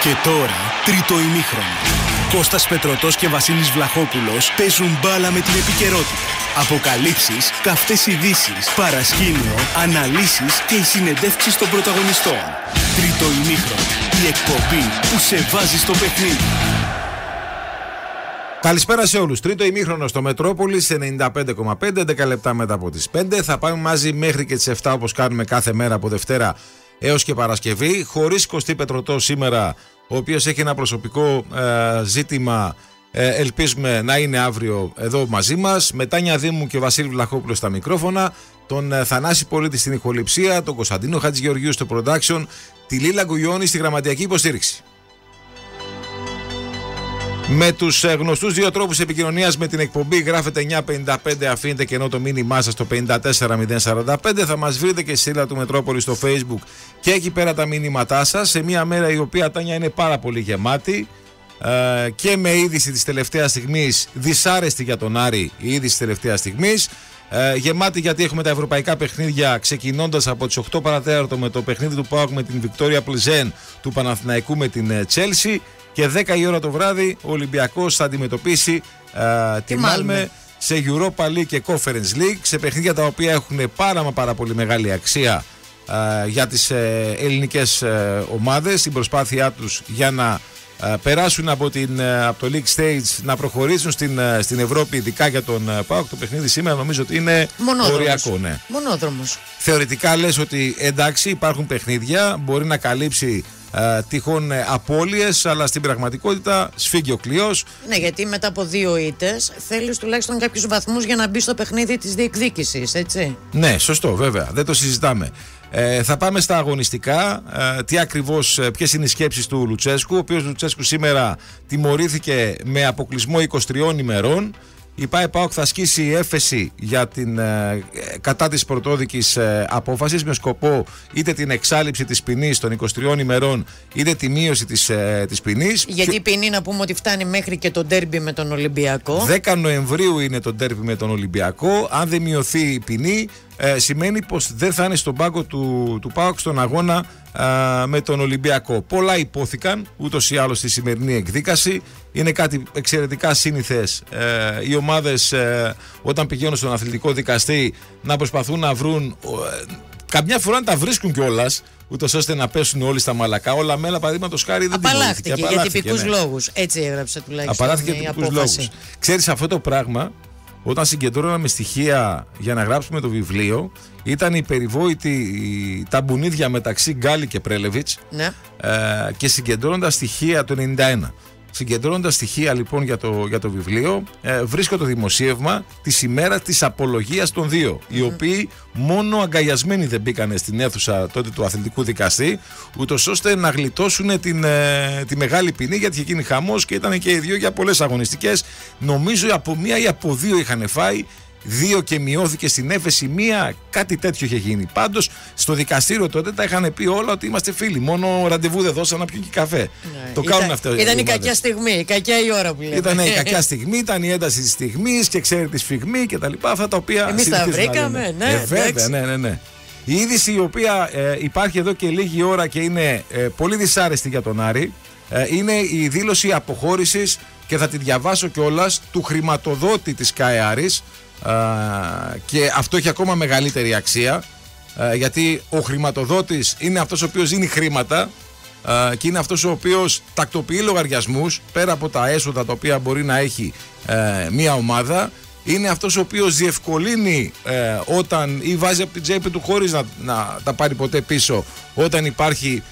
Και τώρα, τρίτο ημίχρονο. Κώστας Πετρωτός και Βασίλης Βλαχόπουλος παίζουν μπάλα με την επικαιρότητα. Αποκαλύψεις, καυτές ειδήσεις, παρασκήνιο, αναλύσεις και οι συνεντεύξεις των πρωταγωνιστών. Τρίτο ημίχρονο. Η εκπομπή που σε βάζει στο παιχνίδι. Καλησπέρα σε όλους. Τρίτο ημίχρονο στο Μετρόπολης 95,5, 10 λεπτά μετά από τις 5. Θα πάμε μαζί μέχρι και τις 7 όπως κάνουμε κάθε μέρα από Δευτέρα έως και Παρασκευή. Χωρίς Κωστή Πετρωτό σήμερα, ο οποίος έχει ένα προσωπικό ζήτημα. Ελπίζουμε να είναι αύριο εδώ μαζί μας. Με Τάνια Δήμου και Βασίλη Βλαχόπουλο στα μικρόφωνα. Τον Θανάση Πολίτη στην ηχοληψία. Τον Κωνσταντίνο Χατζηγεωργίου στο production. Τη Λίλα Γκουγιώνη στη γραμματιακή υποστήριξη. Με τους γνωστούς δύο τρόπους επικοινωνίας με την εκπομπή, γράφετε 955, αφήνετε κενό το μήνυμά σας στο 54045. Θα μας βρείτε και στη σελίδα του Μετρόπολη στο Facebook και εκεί πέρα τα μήνυματά σας. Σε μια μέρα η οποία, Τάνια, είναι πάρα πολύ γεμάτη και με είδηση της τελευταίας στιγμής, δυσάρεστη για τον Άρη η είδηση της τελευταίας στιγμής. Γεμάτη γιατί έχουμε τα ευρωπαϊκά παιχνίδια, ξεκινώντας από τις 8 παρατέταρτο με το παιχνίδι του ΠΑΟΚ με την Βικτόρια Πλζέν, του Παναθηναϊκού με την Τσέλσι. Και 10 η ώρα το βράδυ ο Ολυμπιακός θα αντιμετωπίσει τη Μάλμε σε Europa League και Conference League, σε παιχνίδια τα οποία έχουν πάρα πολύ μεγάλη αξία για τις ελληνικές ομάδες στην προσπάθειά τους για να περάσουν από το League Stage, να προχωρήσουν στην Ευρώπη, ειδικά για τον ΠΑΟΚ. Το παιχνίδι σήμερα νομίζω ότι είναι οριακό. Ναι. Μονόδρομος. Θεωρητικά λες ότι εντάξει, υπάρχουν παιχνίδια, μπορεί να καλύψει τυχόν απώλειες, αλλά στην πραγματικότητα σφίγγει ο κλειός. Ναι, γιατί μετά από 2 ήττες θέλεις τουλάχιστον κάποιους βαθμούς για να μπει στο παιχνίδι της διεκδίκησης, έτσι. Ναι, σωστό, βέβαια, δεν το συζητάμε. Θα πάμε στα αγωνιστικά. Τι ακριβώς, ποιες είναι οι σκέψεις του Λουτσέσκου, ο οποίος Λουτσέσκου σήμερα τιμωρήθηκε με αποκλεισμό 23 ημερών. Η ΠΑΟΚ θα ασκήσει έφεση για την κατά της πρωτόδικης απόφασης, με σκοπό είτε την εξάλειψη της ποινής των 23 ημερών είτε τη μείωση της ποινής. Γιατί η ποινή, να πούμε ότι φτάνει μέχρι και το ντέρμπι με τον Ολυμπιακό. 10 Νοεμβρίου είναι το ντέρμπι με τον Ολυμπιακό. Αν δεν μειωθεί η ποινή, σημαίνει πως δεν θα είναι στον πάγκο του ΠΑΟΚ στον αγώνα με τον Ολυμπιακό. Πολλά υπόθηκαν ούτως ή άλλως στη σημερινή εκδίκαση. Είναι κάτι εξαιρετικά σύνηθες οι ομάδες όταν πηγαίνουν στον αθλητικό δικαστή να προσπαθούν να βρουν, καμιά φορά να τα βρίσκουν κιόλας, ούτως ώστε να πέσουν όλοι στα μαλακά. Όλα μέλα, παραδείγματος χάρη, δεν απαλλάχθηκε για τυπικούς λόγους. Έτσι έγραψε τουλάχιστον. Απαλλάχθηκε για τυπικούς λόγους. Ξέρεις, αυτό το πράγμα, όταν συγκεντρώναμε στοιχεία για να γράψουμε το βιβλίο, ήταν η περιβόητη ταμπουνίδια μεταξύ Γκάλι και Πρέλεβιτς, ναι. Και συγκεντρώνοντας στοιχεία το 1991. Συγκεντρώνοντας στοιχεία λοιπόν για το βιβλίο, βρίσκω το δημοσίευμα της ημέρας της απολογίας των δύο, οι οποίοι μόνο αγκαλιασμένοι δεν μπήκανε στην αίθουσα τότε του αθλητικού δικαστή, ούτως ώστε να γλιτώσουν τη μεγάλη ποινή, γιατί είχε γίνει χαμός και ήταν και οι δύο για πολλές αγωνιστικές. Νομίζω από 1 ή από 2 είχαν φάει, 2 και μειώθηκε στην έφεση 1, κάτι τέτοιο είχε γίνει. Πάντως στο δικαστήριο τότε τα είχαν πει όλα ότι είμαστε φίλοι. Μόνο ραντεβού δεν δώσαν να πιούν και καφέ. Ναι, το κάνουν αυτό. Ήταν η κακιά στιγμή, η κακιά η ώρα που λέμε. Ήταν η κακιά στιγμή, ήταν η ένταση της στιγμής και ξέρει τη σφιγμή και τα λοιπά. Αυτά τα οποία εμείς τα βρήκαμε, ναι. Βέβαια, ναι. Η είδηση η οποία υπάρχει εδώ και λίγη ώρα και είναι πολύ δυσάρεστη για τον Άρη είναι η δήλωση αποχώρησης, και θα τη διαβάσω κιόλας, του χρηματοδότη της ΚΑΕ Άρης. Και αυτό έχει ακόμα μεγαλύτερη αξία, γιατί ο χρηματοδότης είναι αυτός ο οποίος δίνει χρήματα και είναι αυτός ο οποίος τακτοποιεί λογαριασμούς πέρα από τα έσοδα τα οποία μπορεί να έχει μια ομάδα. Είναι αυτός ο οποίος διευκολύνει όταν, ή βάζει από την τσέπη του χωρίς να τα πάρει ποτέ πίσω, όταν υπάρχει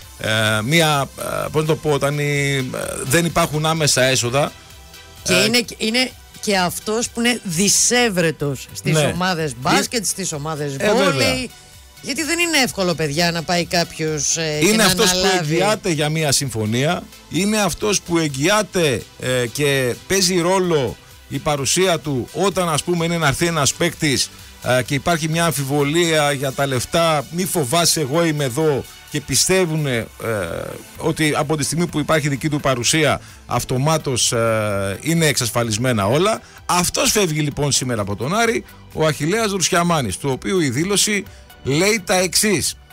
όταν δεν υπάρχουν άμεσα έσοδα. Και είναι και αυτός που είναι δισεύρετος στις ομάδες μπάσκετ, στις ομάδες βόλεϊ. Γιατί δεν είναι εύκολο, παιδιά, να πάει κάποιος είναι και αυτός να αναλάβει. Που εγγυάται για μια συμφωνία. Είναι αυτός που εγγυάται και παίζει ρόλο η παρουσία του όταν, ας πούμε, είναι να έρθει ένας παίκτης και υπάρχει μια αμφιβολία για τα λεφτά. Μη φοβάσαι, εγώ είμαι εδώ. Και πιστεύουν ότι από τη στιγμή που υπάρχει δική του παρουσία αυτομάτως είναι εξασφαλισμένα όλα. Αυτός φεύγει λοιπόν σήμερα από τον Άρη, ο Αχιλλέας Ρουσιαμάνης, του οποίου η δήλωση λέει τα εξής: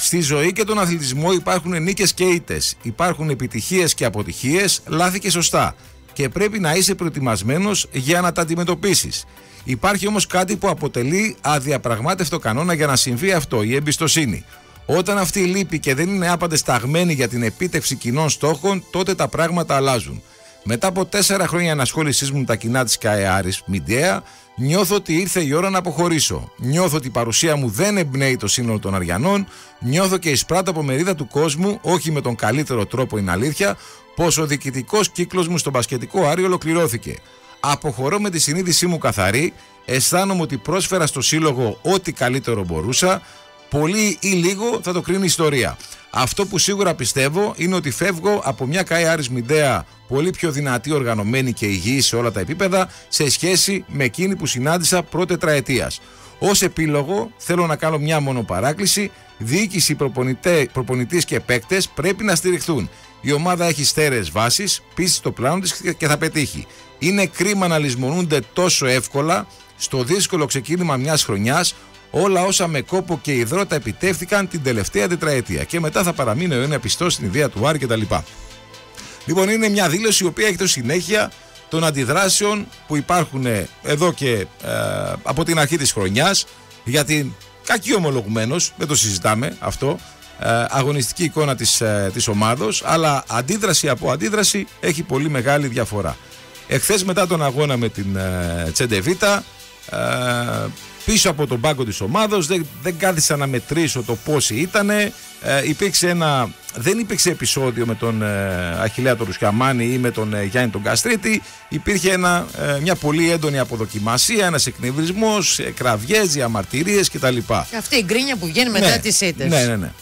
Στη ζωή και τον αθλητισμό υπάρχουν νίκες και ήττες. Υπάρχουν επιτυχίες και αποτυχίες, λάθη και σωστά. Και πρέπει να είσαι προετοιμασμένος για να τα αντιμετωπίσεις. Υπάρχει όμως κάτι που αποτελεί αδιαπραγμάτευτο κανόνα για να συμβεί αυτό, η εμπιστοσύνη. Όταν αυτή λείπει και δεν είναι άπαντε σταγμένη για την επίτευξη κοινών στόχων, τότε τα πράγματα αλλάζουν. Μετά από 4 χρόνια ενασχόλησής μου με τα κοινά της ΚΑΕ Άρης Μιντέα, νιώθω ότι ήρθε η ώρα να αποχωρήσω. Νιώθω ότι η παρουσία μου δεν εμπνέει το σύνολο των Αριανών. Νιώθω και εισπράττω από μερίδα του κόσμου, όχι με τον καλύτερο τρόπο είναι αλήθεια, πως ο διοικητικός κύκλος μου στον μπασκετικό Άρη ολοκληρώθηκε. Αποχωρώ με τη συνείδησή μου καθαρή. Αισθάνομαι ότι πρόσφερα στο σύλλογο ό,τι καλύτερο μπορούσα. Πολύ ή λίγο θα το κρίνει η ιστορία. Αυτό που σίγουρα πιστεύω είναι ότι φεύγω από μια ΚΑΕ Άρης Μιντέα πολύ πιο δυνατή, οργανωμένη και υγιή σε όλα τα επίπεδα σε σχέση με εκείνη που συνάντησα πρώτη τετραετίας. Ως επίλογο θέλω να κάνω μια μόνο παράκληση. Διοίκηση, προπονητής και παίκτες πρέπει να στηριχθούν. Η ομάδα έχει στέρεες βάσεις, πίστη στο πλάνο της και θα πετύχει. Είναι κρίμα να λησμονούνται τόσο εύκολα στο δύσκολο ξεκίνημα μιας χρονιάς όλα όσα με κόπο και υδρότα επιτεύχθηκαν την τελευταία τετραετία. Και μετά θα παραμείνει ο ένα πιστός στην ιδέα του Άρη κτλ. Λοιπόν, είναι μια δήλωση η οποία έχει το συνέχεια των αντιδράσεων που υπάρχουν εδώ και από την αρχή της χρονιάς για την κακή ομολογουμένως, δεν το συζητάμε αυτό, αγωνιστική εικόνα της ομάδος, αλλά αντίδραση από αντίδραση έχει πολύ μεγάλη διαφορά. Εχθές μετά τον αγώνα με την Τσεντεβίτα, πίσω από τον πάγκο της ομάδος, δεν κάθισα να μετρήσω το πόσοι ήτανε. Δεν υπήρξε επεισόδιο με τον Αχιλλέα τον Ρουσιαμάνη ή με τον Γιάννη τον Καστρίτη. Υπήρχε μια πολύ έντονη αποδοκιμασία, ένας εκνευρισμός, κραυγές, διαμαρτυρίες κτλ. Αυτή η γκρίνια που βγαίνει μετά τις ήττες. Ναι.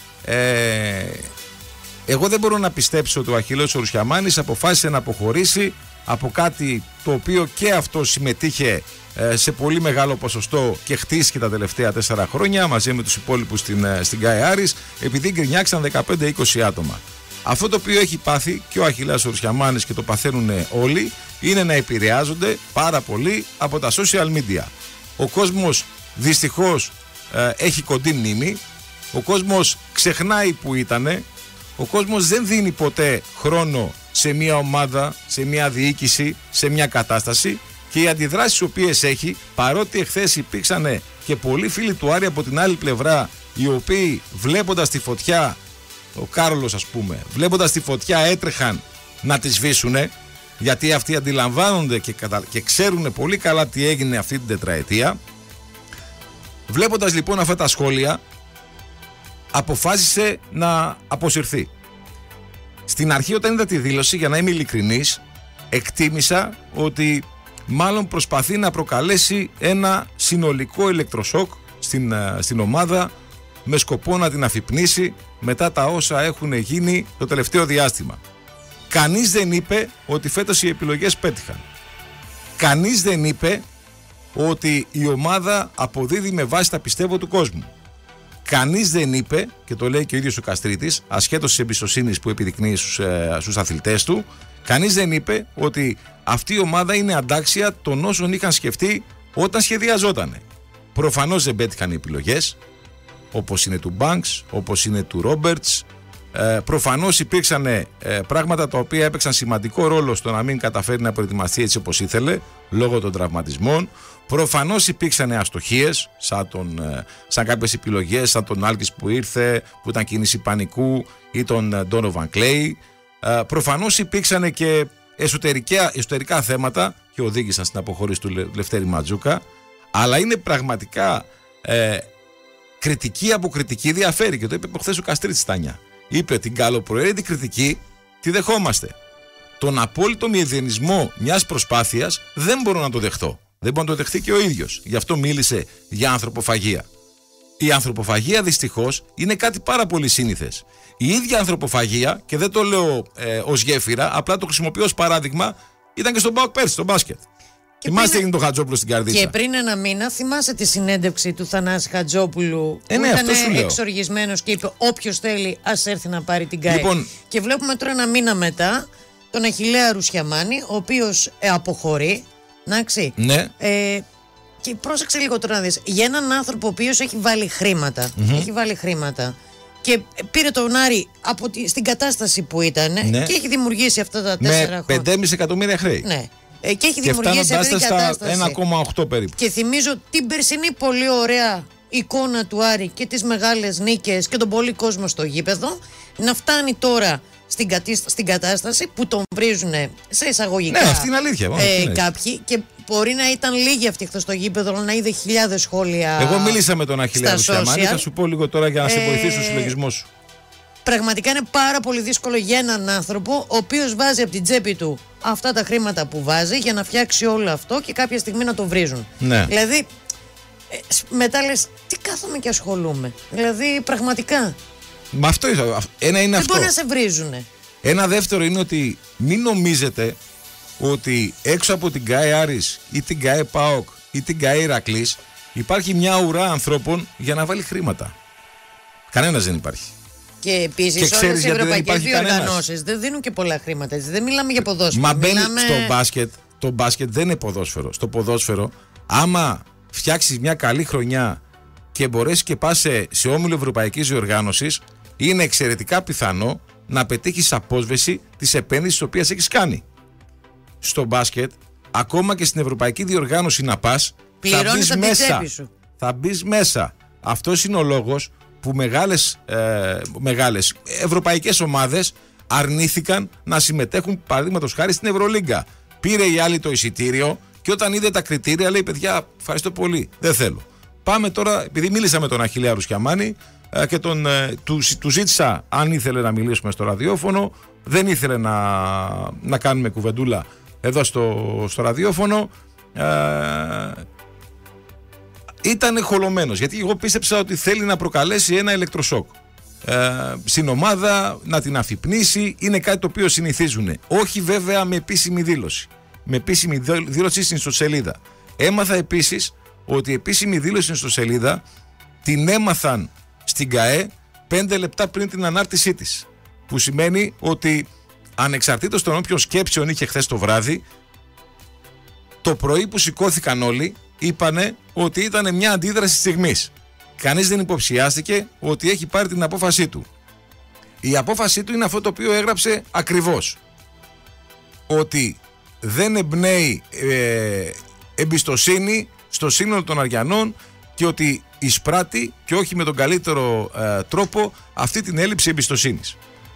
Εγώ δεν μπορώ να πιστέψω ότι ο Αχιλλέας ο Ρουσιαμάνης αποφάσισε να αποχωρήσει από κάτι το οποίο και αυτό συμμετείχε σε πολύ μεγάλο ποσοστό και χτίστηκε τα τελευταία 4 χρόνια μαζί με τους υπόλοιπους στην ΚΑΕ Άρης, επειδή γκρινιάξαν 15-20 άτομα. Αυτό το οποίο έχει πάθει και ο Αχιλλέας ο Ρουσιαμάνης και το παθαίνουν όλοι είναι να επηρεάζονται πάρα πολύ από τα social media. Ο κόσμος δυστυχώς έχει κοντή μνήμη, ο κόσμος ξεχνάει που ήτανε, ο κόσμος δεν δίνει ποτέ χρόνο σε μια ομάδα, σε μια διοίκηση, σε μια κατάσταση, και οι αντιδράσεις οι οποίες έχει, παρότι εχθές υπήρξαν και πολλοί φίλοι του Άρη από την άλλη πλευρά, οι οποίοι βλέποντας τη φωτιά, ο Κάρολος ας πούμε, βλέποντας τη φωτιά έτρεχαν να τη σβήσουν, γιατί αυτοί αντιλαμβάνονται και ξέρουν πολύ καλά τι έγινε αυτή την τετραετία. Βλέποντας λοιπόν αυτά τα σχόλια, αποφάσισε να αποσυρθεί. Στην αρχή, όταν είδα τη δήλωση, για να είμαι ειλικρινής, εκτίμησα ότι μάλλον προσπαθεί να προκαλέσει ένα συνολικό ηλεκτροσόκ στην ομάδα, με σκοπό να την αφυπνίσει μετά τα όσα έχουν γίνει το τελευταίο διάστημα. Κανείς δεν είπε ότι φέτος οι επιλογές πέτυχαν. Κανείς δεν είπε ότι η ομάδα αποδίδει με βάση τα πιστεύω του κόσμου. Κανείς δεν είπε, και το λέει και ο ίδιος ο Καστρίτης, ασχέτως της εμπιστοσύνης που επιδεικνύει στους αθλητές του, κανείς δεν είπε ότι αυτή η ομάδα είναι αντάξια των όσων είχαν σκεφτεί όταν σχεδιαζότανε. Προφανώς δεν πέτυχαν οι επιλογές, όπως είναι του Banks, όπως είναι του Roberts. Προφανώς υπήρξαν πράγματα τα οποία έπαιξαν σημαντικό ρόλο στο να μην καταφέρει να προετοιμαστεί έτσι όπως ήθελε, λόγω των τραυματισμών. Προφανώς υπήρξαν αστοχίες, σαν κάποιες επιλογές, σαν τον Άλκης που ήρθε, που ήταν κίνηση πανικού, ή τον Ντόνοβαν Κλέι. Προφανώς υπήρξαν και εσωτερικά θέματα και οδήγησαν στην αποχώρηση του Λευτέρη Ματζούκα, αλλά είναι πραγματικά κριτική από κριτική διαφέρει, και το είπε χθες ο Καστρίτης, Τάνια. Είπε την καλοπροαίρετη κριτική τη δεχόμαστε. Τον απόλυτο μηδενισμό μιας προσπάθειας δεν μπορώ να το δεχτώ. Δεν μπορεί να το δεχτεί και ο ίδιος. Γι' αυτό μίλησε για ανθρωποφαγία. Η ανθρωποφαγία δυστυχώς είναι κάτι πάρα πολύ σύνηθες. Η ίδια ανθρωποφαγία, και δεν το λέω ως γέφυρα, απλά το χρησιμοποιώ ως παράδειγμα, ήταν και στον ΠΑΟΚ πέρσι, στο μπάσκετ. Θυμάστε έγινε το Χατζόπουλο στην Καρδίτσα. Και πριν ένα μήνα, θυμάσαι τη συνέντευξη του Θανάση Χατζόπουλου, που ήταν εξοργισμένος και είπε: όποιος θέλει, ας έρθει να πάρει την ΚΑΕ. Λοιπόν, και βλέπουμε τώρα ένα μήνα μετά τον Αχιλλέα Ρουσιαμάνη, ο οποίος αποχωρεί. Εντάξει. Ναι. Και πρόσεξε λίγο τώρα να δεις. Για έναν άνθρωπο ο οποίος έχει βάλει χρήματα, έχει βάλει χρήματα, και πήρε τον Άρη στην κατάσταση που ήταν, ναι, και έχει δημιουργήσει αυτά τα 4 χρόνια. Με 5,5 εκατομμύρια χρέη. Ναι. Και έχει δημιουργήσει αυτή την κατάσταση. 1,8 περίπου. Και θυμίζω την περσινή πολύ ωραία εικόνα του Άρη και τις μεγάλες νίκες και τον πολύ κόσμο στο γήπεδο, να φτάνει τώρα στην κατάσταση που τον βρίζουν σε εισαγωγικά. Ναι, αυτή είναι αλήθεια. Κάποιοι, και μπορεί να ήταν λίγοι αυτοί χθες στο γήπεδο, αλλά να είδε χιλιάδες σχόλια. Εγώ μίλησα με τον Αχιλλέα Ρουσιαμάνη, θα σου πω λίγο τώρα για να σε βοηθήσω στο συλλογισμό σου. Πραγματικά είναι πάρα πολύ δύσκολο για έναν άνθρωπο ο οποίος βάζει από την τσέπη του αυτά τα χρήματα που βάζει για να φτιάξει όλο αυτό και κάποια στιγμή να το βρίζουν. Ναι. Δηλαδή, μετά λες, τι κάθομαι και ασχολούμαι. Δηλαδή, πραγματικά. Μα αυτό είναι δεν αυτό. Μπορεί να σε βρίζουνε. Ένα δεύτερο είναι ότι μην νομίζετε ότι έξω από την ΚΑΕ Άρης ή την ΚΑΕ ΠΑΟΚ ή την ΚΑΕ Ηρακλής υπάρχει μια ουρά ανθρώπων για να βάλει χρήματα. Κανένας δεν υπάρχει. Και επίσης όλες οι ευρωπαϊκές διοργανώσεις δεν δίνουν και πολλά χρήματα. Δεν μιλάμε για ποδόσφαιρο. Μα μπαίνει στο μπάσκετ. Το μπάσκετ δεν είναι ποδόσφαιρο. Στο ποδόσφαιρο, άμα φτιάξεις μια καλή χρονιά και μπορέσεις και πας σε όμιλο ευρωπαϊκής διοργάνωσης, είναι εξαιρετικά πιθανό να πετύχεις απόσβεση της επένδυσης της οποίας έχεις κάνει. Στο μπάσκετ, ακόμα και στην ευρωπαϊκή διοργάνωση να πας, θα μπεις μέσα. Αυτός είναι ο λόγος που μεγάλες ευρωπαϊκές ομάδες αρνήθηκαν να συμμετέχουν, παραδείγματος χάρη, στην Ευρωλίγκα. Πήρε η άλλη το εισιτήριο και όταν είδε τα κριτήρια λέει, παιδιά, ευχαριστώ πολύ, δεν θέλω. Πάμε τώρα, επειδή μίλησα με τον Αχιλλέα Ρουσιαμάνη και του ζήτησα αν ήθελε να μιλήσουμε στο ραδιόφωνο, δεν ήθελε να κάνουμε κουβεντούλα εδώ στο ραδιόφωνο. Ήταν χολωμένος, γιατί εγώ πίστεψα ότι θέλει να προκαλέσει ένα ηλεκτροσόκ στην ομάδα, να την αφυπνίσει. Είναι κάτι το οποίο συνηθίζουν. Όχι βέβαια με επίσημη δήλωση. Με επίσημη δήλωση στην ιστοσελίδα. Έμαθα επίσης ότι η επίσημη δήλωση στην ιστοσελίδα την έμαθαν στην ΚΑΕ 5 λεπτά πριν την ανάρτησή της. Που σημαίνει ότι ανεξαρτήτως των όποιων σκέψεων είχε χθες το βράδυ, το πρωί που σηκώθηκαν όλοι είπανε ότι ήταν μια αντίδραση στιγμής. Κανείς δεν υποψιάστηκε ότι έχει πάρει την απόφασή του. Η απόφασή του είναι αυτό το οποίο έγραψε ακριβώς. Ότι δεν εμπνέει εμπιστοσύνη στο σύνολο των Αριανών και ότι εισπράττει, και όχι με τον καλύτερο τρόπο, αυτή την έλλειψη εμπιστοσύνης.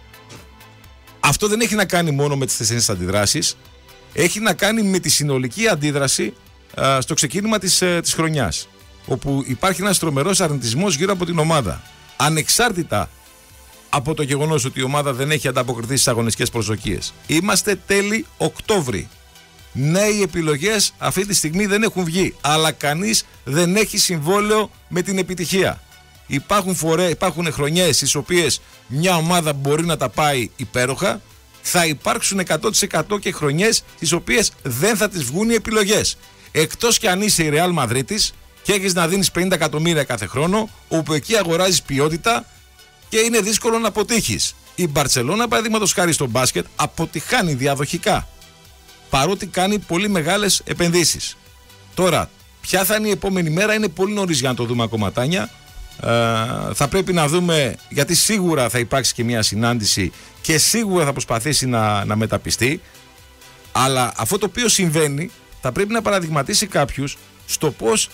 Αυτό δεν έχει να κάνει μόνο με τις θεσμικές αντιδράσεις, έχει να κάνει με τη συνολική αντίδραση στο ξεκίνημα της χρονιάς, όπου υπάρχει ένας τρομερός αρνητισμός γύρω από την ομάδα, ανεξάρτητα από το γεγονός ότι η ομάδα δεν έχει ανταποκριθεί στις αγωνιστικές προσδοκίες. Είμαστε τέλη Οκτώβρη. Νέοι επιλογές αυτή τη στιγμή δεν έχουν βγει, αλλά κανείς δεν έχει συμβόλαιο με την επιτυχία. Υπάρχουν χρονιές στις οποίες μια ομάδα μπορεί να τα πάει υπέροχα, θα υπάρξουν 100% και χρονιές στις οποίες δεν θα τις βγουν οι επιλογές. Εκτός και αν είσαι η Real Madridis και έχεις να δίνεις 50 εκατομμύρια κάθε χρόνο, όπου εκεί αγοράζεις ποιότητα και είναι δύσκολο να αποτύχεις. Η Μπαρτσελώνα, παραδείγματος χάρη στο μπάσκετ, αποτυχάνει διαδοχικά, παρότι κάνει πολύ μεγάλες επενδύσεις. Τώρα, ποια θα είναι η επόμενη μέρα είναι πολύ νωρίς για να το δούμε ακόμα, Τάνια. Θα πρέπει να δούμε, γιατί σίγουρα θα υπάρξει και μια συνάντηση και σίγουρα θα προσπαθήσει να μεταπιστεί, αλλά αυτό το οποίο συμβαίνει θα πρέπει να παραδειγματίσει κάποιους στο πως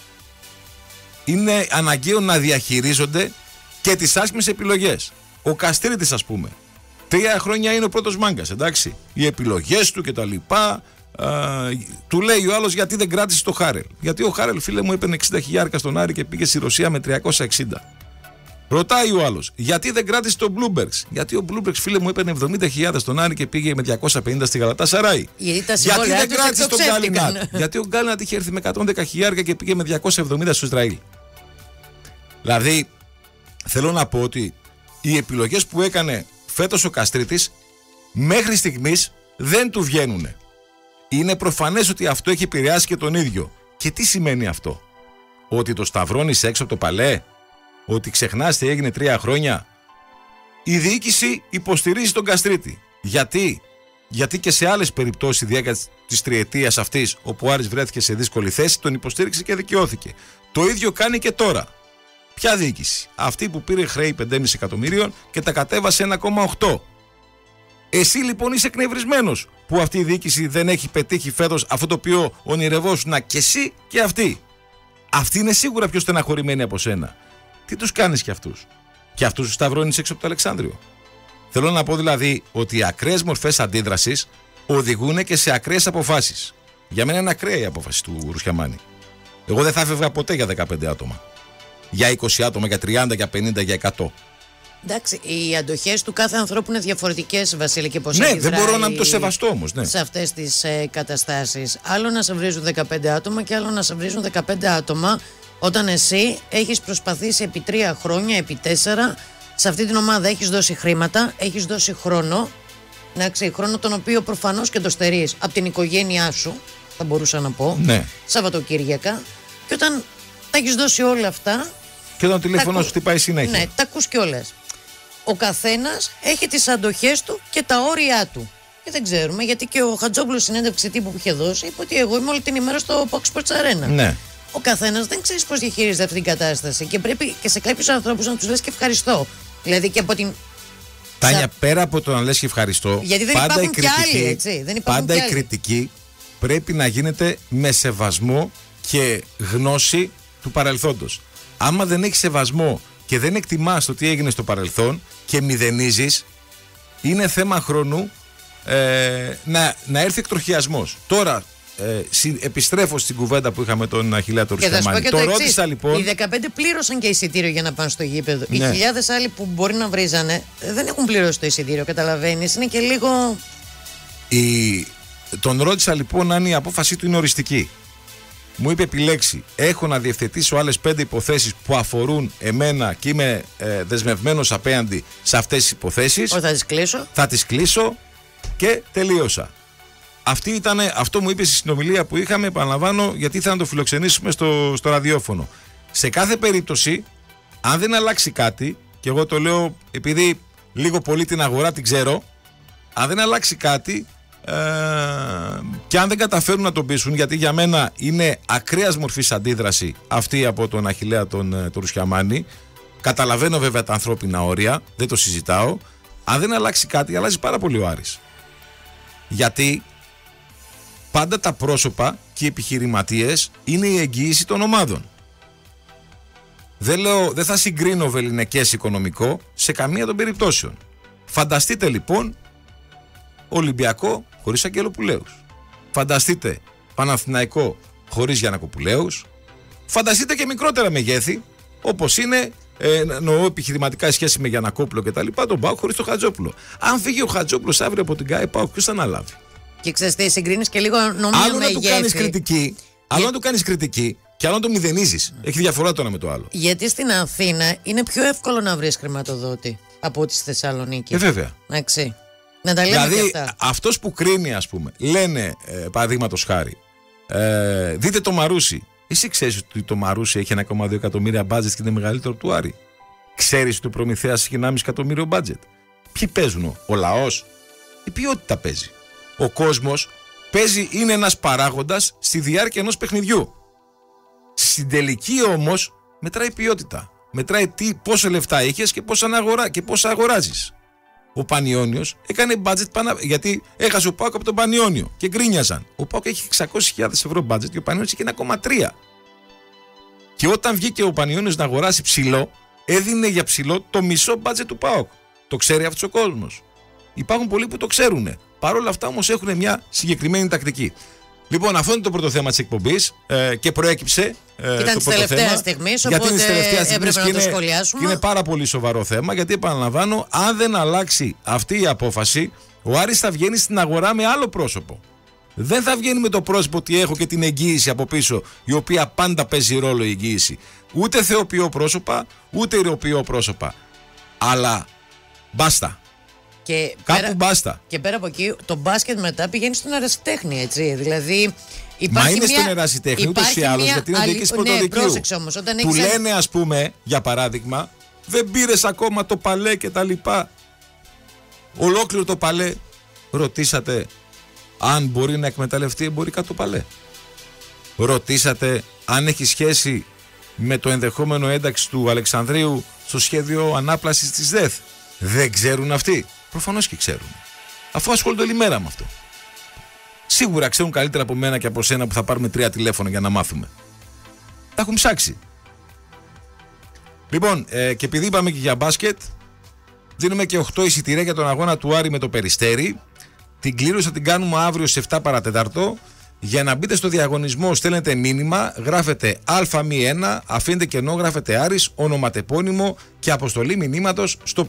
είναι αναγκαίο να διαχειρίζονται και τις άσχημες επιλογές. Ο Καστρίτης, ας πούμε, 3 χρόνια είναι ο πρώτος μάγκας, εντάξει, οι επιλογές του και τα λοιπά. Του λέει ο άλλος, γιατί δεν κράτησε το Χάρελ. Γιατί ο Χάρελ, φίλε μου, έπαιρνε 60.000 στον Άρη και πήγε στη Ρωσία με 360. Ρωτάει ο άλλος, γιατί δεν κράτησε τον Bloomberg. Γιατί ο Bloomberg, φίλε μου, έπαιρνε 70.000 στον Άρη και πήγε με 250 στη Γαλατάσαράι. Γιατί δεν κράτησε τον Γκάλινατ. Γιατί ο Γκάλινατ είχε έρθει με 110.000 και πήγε με 270 στο Ισραήλ. Δηλαδή, θέλω να πω ότι οι επιλογές που έκανε φέτος ο Καστρίτης μέχρι στιγμής δεν του βγαίνουν. Είναι προφανές ότι αυτό έχει επηρεάσει και τον ίδιο. Και τι σημαίνει αυτό? Ότι το σταυρώνεις έξω από το παλέ? Ότι ξεχνάς τι έγινε 3 χρόνια? Η διοίκηση υποστηρίζει τον Καστρίτη. Γιατί και σε άλλες περιπτώσεις στη διάρκεια της τριετίας αυτής, όπου ο Άρης βρέθηκε σε δύσκολη θέση, τον υποστήριξε και δικαιώθηκε. Το ίδιο κάνει και τώρα. Ποια διοίκηση? Αυτή που πήρε χρέη 5,5 εκατομμυρίων και τα κατέβασε 1,8. Εσύ λοιπόν είσαι εκνευρισμένος που αυτή η διοίκηση δεν έχει πετύχει φέτος αυτό το οποίο ονειρευόσουν και εσύ και αυτοί. Αυτοί είναι σίγουρα πιο στεναχωρημένοι από σένα. Τι τους κάνεις κι αυτούς? Και αυτούς τους σταυρώνεις έξω από το Αλεξάνδριο. Θέλω να πω δηλαδή ότι οι ακραίες μορφές αντίδρασης οδηγούν και σε ακραίες αποφάσεις. Για μένα είναι ακραία η απόφαση του Ρουσιαμάνη. Εγώ δεν θα έφευγα ποτέ για 15 άτομα. Για 20 άτομα, για 30, για 50, για 100. Εντάξει, οι αντοχές του κάθε ανθρώπου είναι διαφορετικές, Βασίλη, και πώς ναι, δεν μπορώ να μην το σεβαστώ όμως. Ναι. Σε αυτές τις καταστάσεις. Άλλο να σε βρίζουν 15 άτομα και άλλο να σε βρίζουν 15 άτομα όταν εσύ έχεις προσπαθήσει επί 3 χρόνια, επί 4, σε αυτή την ομάδα έχεις δώσει χρήματα, έχεις δώσει χρόνο. Εντάξει, χρόνο τον οποίο προφανώς και το στερείς από την οικογένειά σου, θα μπορούσα να πω, ναι. Σαββατοκύριακα. Και όταν τα έχεις δώσει όλα αυτά. Και όταν τηλέφωνο σου χτυπάει συνέχεια. Ναι, τα ακούς κιόλας. Ο καθένας έχει τις αντοχές του και τα όρια του. Και δεν ξέρουμε, γιατί και ο Χατζόπουλος συνέντευξη τύπου που είχε δώσει είπε ότι εγώ είμαι όλη την ημέρα στο Fox Sports Arena. Ναι. Ο καθένας δεν ξέρει πώς διαχειρίζεται αυτή την κατάσταση. Και πρέπει και σε κάποιους ανθρώπους να τους λες και ευχαριστώ. Δηλαδή και από την. Τάνια, πέρα από το να λες και ευχαριστώ, γιατί δεν πάντα υπάρχουν κι άλλοι, έτσι. Δεν υπάρχουν πάντα η κριτική πρέπει να γίνεται με σεβασμό και γνώση του παρελθόντος. Άμα δεν έχεις σεβασμό και δεν εκτιμάς το τι έγινε στο παρελθόν και μηδενίζεις, είναι θέμα χρόνου να έρθει εκτροχιασμός. Τώρα επιστρέφω στην κουβέντα που είχαμε τον Αχιλλέα τον Ρουσιαμάνη. Το ρώτησα λοιπόν. Οι 15 πλήρωσαν και εισιτήριο για να πάνε στο γήπεδο. Ναι. Οι χιλιάδες άλλοι που μπορεί να βρίζανε δεν έχουν πληρώσει το εισιτήριο, καταλαβαίνεις. Είναι και λίγο. Τον ρώτησα λοιπόν αν η απόφασή του είναι οριστική. Μου είπε επιλέξει. Έχω να διευθετήσω άλλες 5 υποθέσεις που αφορούν εμένα και είμαι δεσμευμένος απέναντι σε αυτές τις υποθέσεις. Θα τις κλείσω. Θα τις κλείσω και τελείωσα. Αυτό μου είπε στη συνομιλία που είχαμε, επαναλαμβάνω, γιατί ήθελα να το φιλοξενήσουμε στο ραδιόφωνο. Σε κάθε περίπτωση, αν δεν αλλάξει κάτι, και εγώ το λέω επειδή λίγο πολύ την αγορά την ξέρω, αν δεν αλλάξει κάτι και αν δεν καταφέρουν να τον πείσουν, γιατί για μένα είναι ακραίας μορφής αντίδραση αυτή από τον Αχιλλέα τον Ρουσιαμάνη, καταλαβαίνω βέβαια τα ανθρώπινα όρια, δεν το συζητάω, αν δεν αλλάξει κάτι, αλλάζει πάρα πολύ ο Άρης. Γιατί πάντα τα πρόσωπα και οι επιχειρηματίες είναι η εγγύηση των ομάδων. Δεν θα συγκρίνω βεληνικές οικονομικό σε καμία των περιπτώσεων. Φανταστείτε λοιπόν Ολυμπιακό χωρίς Αγγελοπουλαίους. Φανταστείτε Παναθηναϊκό χωρίς Γιαννακοπουλαίους. Φανταστείτε και μικρότερα μεγέθη, όπως είναι εννοώ επιχειρηματικά σχέση με Γιαννακόπουλο κτλ. Τον ΠΑΟΚ χωρίς τον Χατζόπουλο. Αν φύγει ο Χατζόπουλος αύριο από την ΚΑΕ, ΠΑΟΚ ποιος θα αναλάβει? Και ξέρεις τι, συγκρίνεις και λίγο νομίζω άλλο να του κάνεις κριτική, άλλο να του κάνεις κριτική και άλλο να το μηδενίζεις. Έχει διαφορά το ένα με το άλλο. Γιατί στην Αθήνα είναι πιο εύκολο να βρεις χρηματοδότη από ό,τι στη Θεσσαλονίκη. Βέβαια. Εντάξει. Να τα λέμε δηλαδή, και αυτά. αυτός που κρίνει, ας πούμε, λένε παραδείγματος χάρη, δείτε το Μαρούσι. Εσύ ξέρεις ότι το Μαρούσι έχει 1,2 εκατομμύρια μπάτζετ και είναι μεγαλύτερο του Άρη? Ξέρεις ότι ο Προμηθέας έχει 1,5 εκατομμύριο μπάτζετ? Ποιοι παίζουν? Ο λαός? Η ποιότητα παίζει. Ο κόσμος παίζει, είναι ένας παράγοντας στη διάρκεια ενός παιχνιδιού. Στην τελική όμως μετράει η ποιότητα. Μετράει πόσα λεφτά είχες και πόσα αγοράζεις. Ο Πανιώνιος έκανε μπάτζετ γιατί έχασε ο ΠΑΟΚ από τον Πανιώνιο και γκρίνιαζαν. Ο ΠΑΟΚ έχει 600.000 ευρώ μπάτζετ και ο Πανιώνιος έχει 1,3. Και όταν βγήκε ο Πανιώνιος να αγοράσει ψηλό, έδινε για ψηλό το μισό μπάτζετ του ΠΑΟΚ. Το ξέρει αυτός ο κόσμος. Υπάρχουν πολλοί που το ξέρουν. Παρ' όλα αυτά όμως έχουν μια συγκεκριμένη τακτική. Λοιπόν, αυτό είναι το πρώτο θέμα της εκπομπής και προέκυψε. Ήταν της τελευταίας στιγμής, οπότε έπρεπε να το σχολιάσουμε. Είναι πάρα πολύ σοβαρό θέμα, γιατί επαναλαμβάνω, αν δεν αλλάξει αυτή η απόφαση, ο Άρης θα βγαίνει στην αγορά με άλλο πρόσωπο. Δεν θα βγαίνει με το πρόσωπο ότι έχω και την εγγύηση από πίσω, η οποία πάντα παίζει ρόλο η εγγύηση. Ούτε θεοποιώ πρόσωπα, ούτε ηρωποιώ πρόσωπα. Αλλά μπάστα. Και κάπου μπάστα. Και πέρα από εκεί, το μπάσκετ μετά πηγαίνει στον ερασιτέχνη, έτσι. Δηλαδή. Μα είναι στον ερασιτέχνη ούτως ή άλλως, γιατί είναι διοίκηση πρωτοδικείου. Πρόσεξε όμως, όταν του λένε, ας πούμε, για παράδειγμα, δεν πήρες ακόμα το παλέ και τα λοιπά. Ολόκληρο το παλέ. Ρωτήσατε αν μπορεί να εκμεταλλευτεί εμπορικά το παλέ? Ρωτήσατε αν έχει σχέση με το ενδεχόμενο ένταξη του Αλεξανδρίου στο σχέδιο ανάπλασης της ΔΕΘ? Δεν ξέρουν αυτοί? Προφανώς και ξέρουν, αφού ασχολούνται όλη μέρα με αυτό. Σίγουρα ξέρουν καλύτερα από μένα και από σένα που θα πάρουμε 3 τηλέφωνα για να μάθουμε. Τα έχουν ψάξει. Λοιπόν, και επειδή είπαμε και για μπάσκετ, δίνουμε και 8 εισιτήρια για τον αγώνα του Άρη με το Περιστέρι. Την κλήρωση θα την κάνουμε αύριο σε 7 παρατέταρτο. Για να μπείτε στο διαγωνισμό, στέλνετε μήνυμα, γράφετε Α1, αφήνετε κενό, γράφετε Άρης, ονοματεπώνυμο και αποστολή μηνύματος στο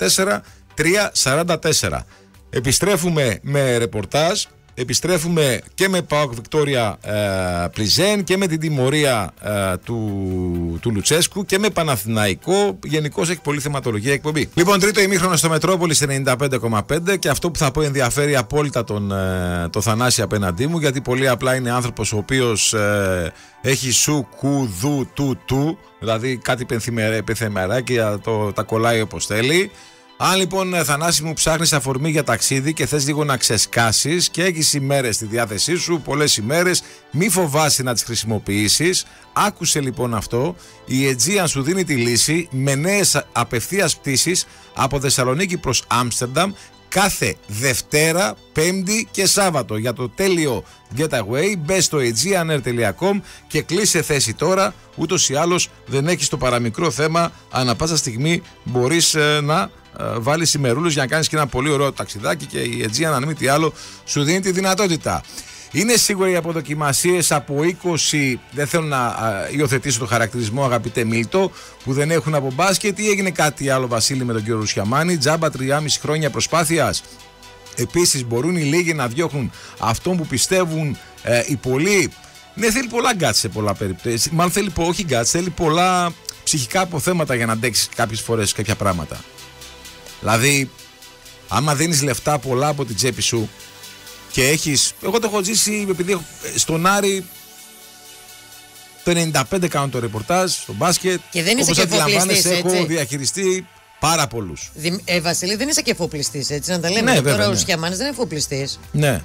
54344. Επιστρέφουμε με ρεπορτάζ. Επιστρέφουμε και με ΠΑΟΚ Βικτόρια Πλιζέν και με την τιμωρία του Λουτσέσκου και με Παναθηναϊκό. Γενικώς έχει πολλή θεματολογία εκπομπή. Λοιπόν, τρίτο ημίχρονο στο Μετρόπολη σε 95,5 και αυτό που θα πω ενδιαφέρει απόλυτα το Θανάση απέναντί μου, γιατί πολύ απλά είναι άνθρωπος ο οποίος έχει σου, κου, δου, του, δηλαδή κάτι πενθυμεράκια τα κολλάει όπως θέλει. Αν λοιπόν, Θανάση μου, ψάχνεις αφορμή για ταξίδι και θες λίγο να ξεσκάσεις και έχεις ημέρες στη διάθεσή σου, πολλές ημέρες, μη φοβάσαι να τις χρησιμοποιήσεις. Άκουσε λοιπόν αυτό. Η Aegean σου δίνει τη λύση με νέες απευθείας πτήσεις από Θεσσαλονίκη προς Άμστερνταμ κάθε Δευτέρα, Πέμπτη και Σάββατο. Για το τέλειο getaway μπες στο aegeanair.com και κλείσε θέση τώρα. Ούτως ή άλλως δεν έχεις το παραμικρό θέμα. Ανά πάσα στιγμή μπορείς να βάλεις ημερούλες για να κάνεις και ένα πολύ ωραίο ταξιδάκι και η Aegean, αν μη τι άλλο, σου δίνει τη δυνατότητα. Είναι σίγουρα οι αποδοκιμασίες από 20, δεν θέλω να υιοθετήσω το χαρακτηρισμό, αγαπητέ Μίλτο, που δεν έχουν από μπάσκετ, ή έγινε κάτι άλλο, Βασίλη, με τον κύριο Ρουσιαμάνη? Τζάμπα 3,5 χρόνια προσπάθειας. Επίσης μπορούν οι λίγοι να διώχνουν αυτόν που πιστεύουν οι πολλοί. Ναι, θέλει πολλά γκάτς σε πολλά περιπτώσεις. Μάλλον θέλει, όχι γκάτς, θέλει πολλά ψυχικά αποθέματα για να αντέξει κάποιες φορές κάποια πράγματα. Δηλαδή, άμα δίνεις λεφτά πολλά από την τσέπη σου και έχεις, εγώ το έχω ζήσει επειδή στον Άρη το 95 κάνω το ρεπορτάζ στο μπάσκετ και δεν είσαι κεφοπλιστής, έχω διαχειριστεί πάρα πολλούς. Βασίλη, δεν είσαι κεφοπλιστής, έτσι να τα λέμε? Ναι, τώρα ο Σιαμάνης δεν είναι εφοπλιστής. Ναι.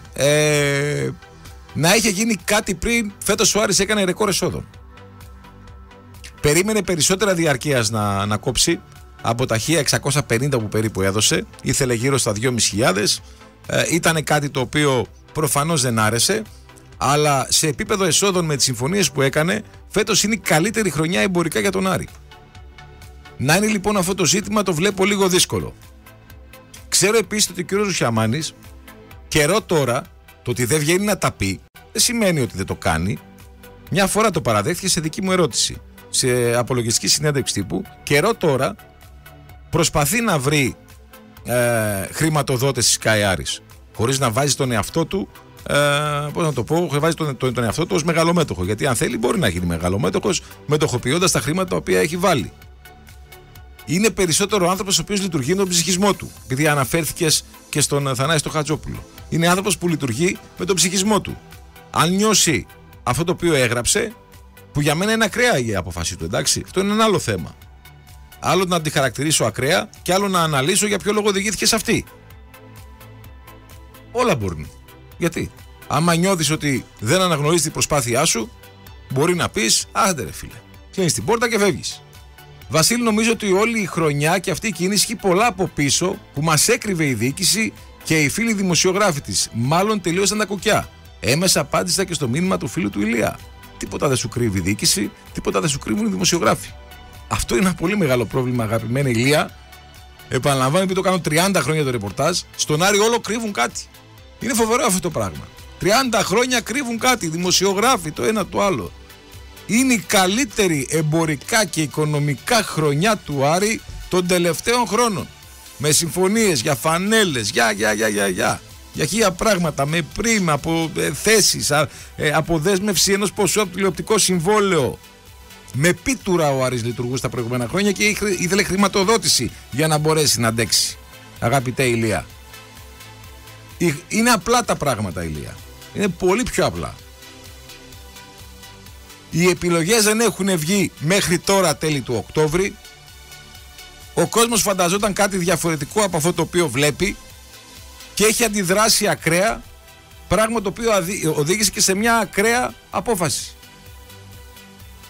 Να είχε γίνει κάτι πριν, φέτος ο Άρης έκανε ρεκόρ εσόδων. Περίμενε περισσότερα διαρκείας να κόψει από τα 1650 που περίπου έδωσε. Ήθελε γύρω στα 2.500. Ήτανε κάτι το οποίο προφανώς δεν άρεσε, αλλά σε επίπεδο εσόδων με τις συμφωνίες που έκανε, φέτος είναι η καλύτερη χρονιά εμπορικά για τον Άρη. Να είναι λοιπόν αυτό το ζήτημα, το βλέπω λίγο δύσκολο. Ξέρω επίσης ότι ο κ. Ρουσιαμάνης καιρό τώρα, το ότι δεν βγαίνει να τα πει δεν σημαίνει ότι δεν το κάνει. Μια φορά το παραδέχθηκε σε δική μου ερώτηση, σε απολογιστική συνέντευξη τύπου. Καιρό τώρα προσπαθεί να βρει χρηματοδότες της Sky Aris, χωρίς να βάζει τον εαυτό του, πώς να το πω, βάζει τον εαυτό του ως μεγαλομέτωχο. Γιατί αν θέλει μπορεί να γίνει μεγαλομέτωχος μετοχοποιώντας τα χρήματα τα οποία έχει βάλει. Είναι περισσότερο άνθρωπος ο οποίος λειτουργεί με τον ψυχισμό του. Επειδή αναφέρθηκες και στον Θανάση το Χατζόπουλο. Είναι άνθρωπος που λειτουργεί με τον ψυχισμό του. Αν νιώσει αυτό το οποίο έγραψε, που για μένα είναι ακραία η απόφαση του, εντάξει, αυτό είναι ένα άλλο θέμα. Άλλο να τη χαρακτηρίσω ακραία και άλλο να αναλύσω για ποιο λόγο οδηγήθηκε σε αυτή. Όλα μπορούν. Γιατί? Άμα νιώθεις ότι δεν αναγνωρίζεις την προσπάθειά σου, μπορεί να πεις, άντε ρε φίλε, κλείνεις την πόρτα και φεύγεις. Βασίλη, νομίζω ότι όλη η χρονιά και αυτή η κίνηση έχει πολλά από πίσω που μας έκρυβε η διοίκηση και οι φίλοι δημοσιογράφοι της. Μάλλον τελείωσαν τα κουκιά. Έμεσα απάντησα και στο μήνυμα του φίλου του Ηλία. Τίποτα δεν σου κρύβει η διοίκηση, τίποτα δεν σου κρύβουν οι δημοσιογράφοι. Αυτό είναι ένα πολύ μεγάλο πρόβλημα, αγαπημένη Ηλία. Επαναλαμβάνω, επειδή το κάνω 30 χρόνια το ρεπορτάζ, στον Άρη όλο κρύβουν κάτι. Είναι φοβερό αυτό το πράγμα. 30 χρόνια κρύβουν κάτι, δημοσιογράφοι, το ένα το άλλο. Είναι η καλύτερη εμπορικά και οικονομικά χρονιά του Άρη των τελευταίων χρόνων. Με συμφωνίες για φανέλες, για χίλια πράγματα, με πρίμα, από θέσεις, από δέσμευση ενός ποσού από τηλεοπτικό συμβόλαιο. Με πίτουρα ο Άρης λειτουργούσε τα προηγούμενα χρόνια και ήθελε χρηματοδότηση για να μπορέσει να αντέξει. Αγαπητέ Ηλία, είναι απλά τα πράγματα, Ηλία. Είναι πολύ πιο απλά. Οι επιλογές δεν έχουν βγει μέχρι τώρα, τέλη του Οκτώβρη. Ο κόσμος φανταζόταν κάτι διαφορετικό από αυτό το οποίο βλέπει και έχει αντιδράσει ακραία, πράγμα το οποίο οδήγησε και σε μια ακραία απόφαση.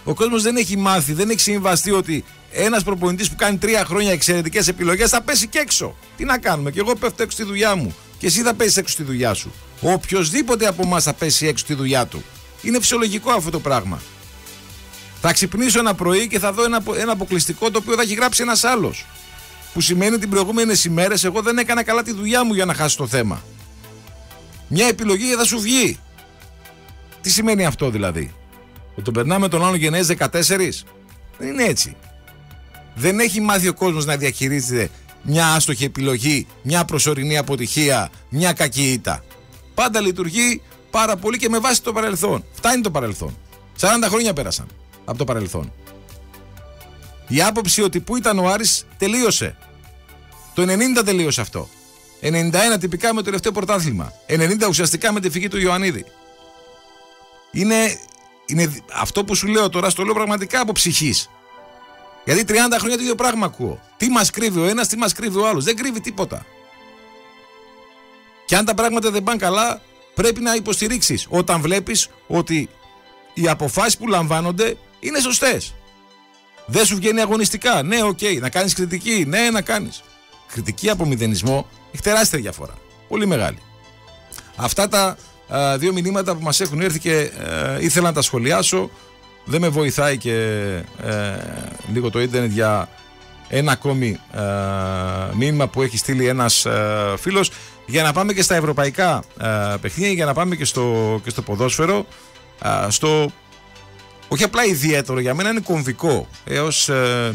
Ο κόσμος δεν έχει μάθει, δεν έχει συμβαστεί ότι ένας προπονητής που κάνει 3 χρόνια εξαιρετικές επιλογές θα πέσει και έξω. Τι να κάνουμε, και εγώ πέφτω έξω στη δουλειά μου και εσύ θα πέσεις έξω στη δουλειά σου. Οποιοςδήποτε από εμάς θα πέσει έξω στη δουλειά του. Είναι φυσιολογικό αυτό το πράγμα. Θα ξυπνήσω ένα πρωί και θα δω ένα αποκλειστικό το οποίο θα έχει γράψει ένας άλλος. Που σημαίνει την προηγούμενες ημέρες εγώ δεν έκανα καλά τη δουλειά μου για να χάσω το θέμα. Μια επιλογή θα σου βγει. Τι σημαίνει αυτό δηλαδή? Ότι τον περνάμε τον άλλον γενναίες 14? Δεν είναι έτσι. Δεν έχει μάθει ο κόσμος να διαχειρίζεται μια άστοχη επιλογή, μια προσωρινή αποτυχία, μια κακή ήττα. Πάντα λειτουργεί πάρα πολύ και με βάση το παρελθόν. Φτάνει το παρελθόν. 40 χρόνια πέρασαν από το παρελθόν. Η άποψη ότι που ήταν ο Άρης τελείωσε. Το 90 τελείωσε αυτό. 91 τυπικά με το τελευταίο πρωτάθλημα. 90 ουσιαστικά με τη φυγή του Ιωαννίδη. Είναι αυτό που σου λέω τώρα, στο λέω πραγματικά από ψυχής. Γιατί 30 χρόνια το ίδιο πράγμα ακούω. Τι μας κρύβει ο ένας, τι μας κρύβει ο άλλος. Δεν κρύβει τίποτα. Και αν τα πράγματα δεν πάνε καλά, πρέπει να υποστηρίξεις όταν βλέπεις ότι οι αποφάσεις που λαμβάνονται είναι σωστές. Δεν σου βγαίνει αγωνιστικά. Ναι, οκ. Να κάνεις κριτική. Ναι, να κάνεις. Κριτική από μηδενισμό έχει τεράστια διαφορά. Πολύ μεγάλη. Αυτά τα 2 μηνύματα που μας έχουν έρθει και ήθελα να τα σχολιάσω. Δεν με βοηθάει και λίγο το ίντερνετ για ένα ακόμη μήνυμα που έχει στείλει ένας φίλος, για να πάμε και στα ευρωπαϊκά παιχνίδια, για να πάμε και στο ποδόσφαιρο, στο όχι απλά ιδιαίτερο, για μένα είναι κομβικό έως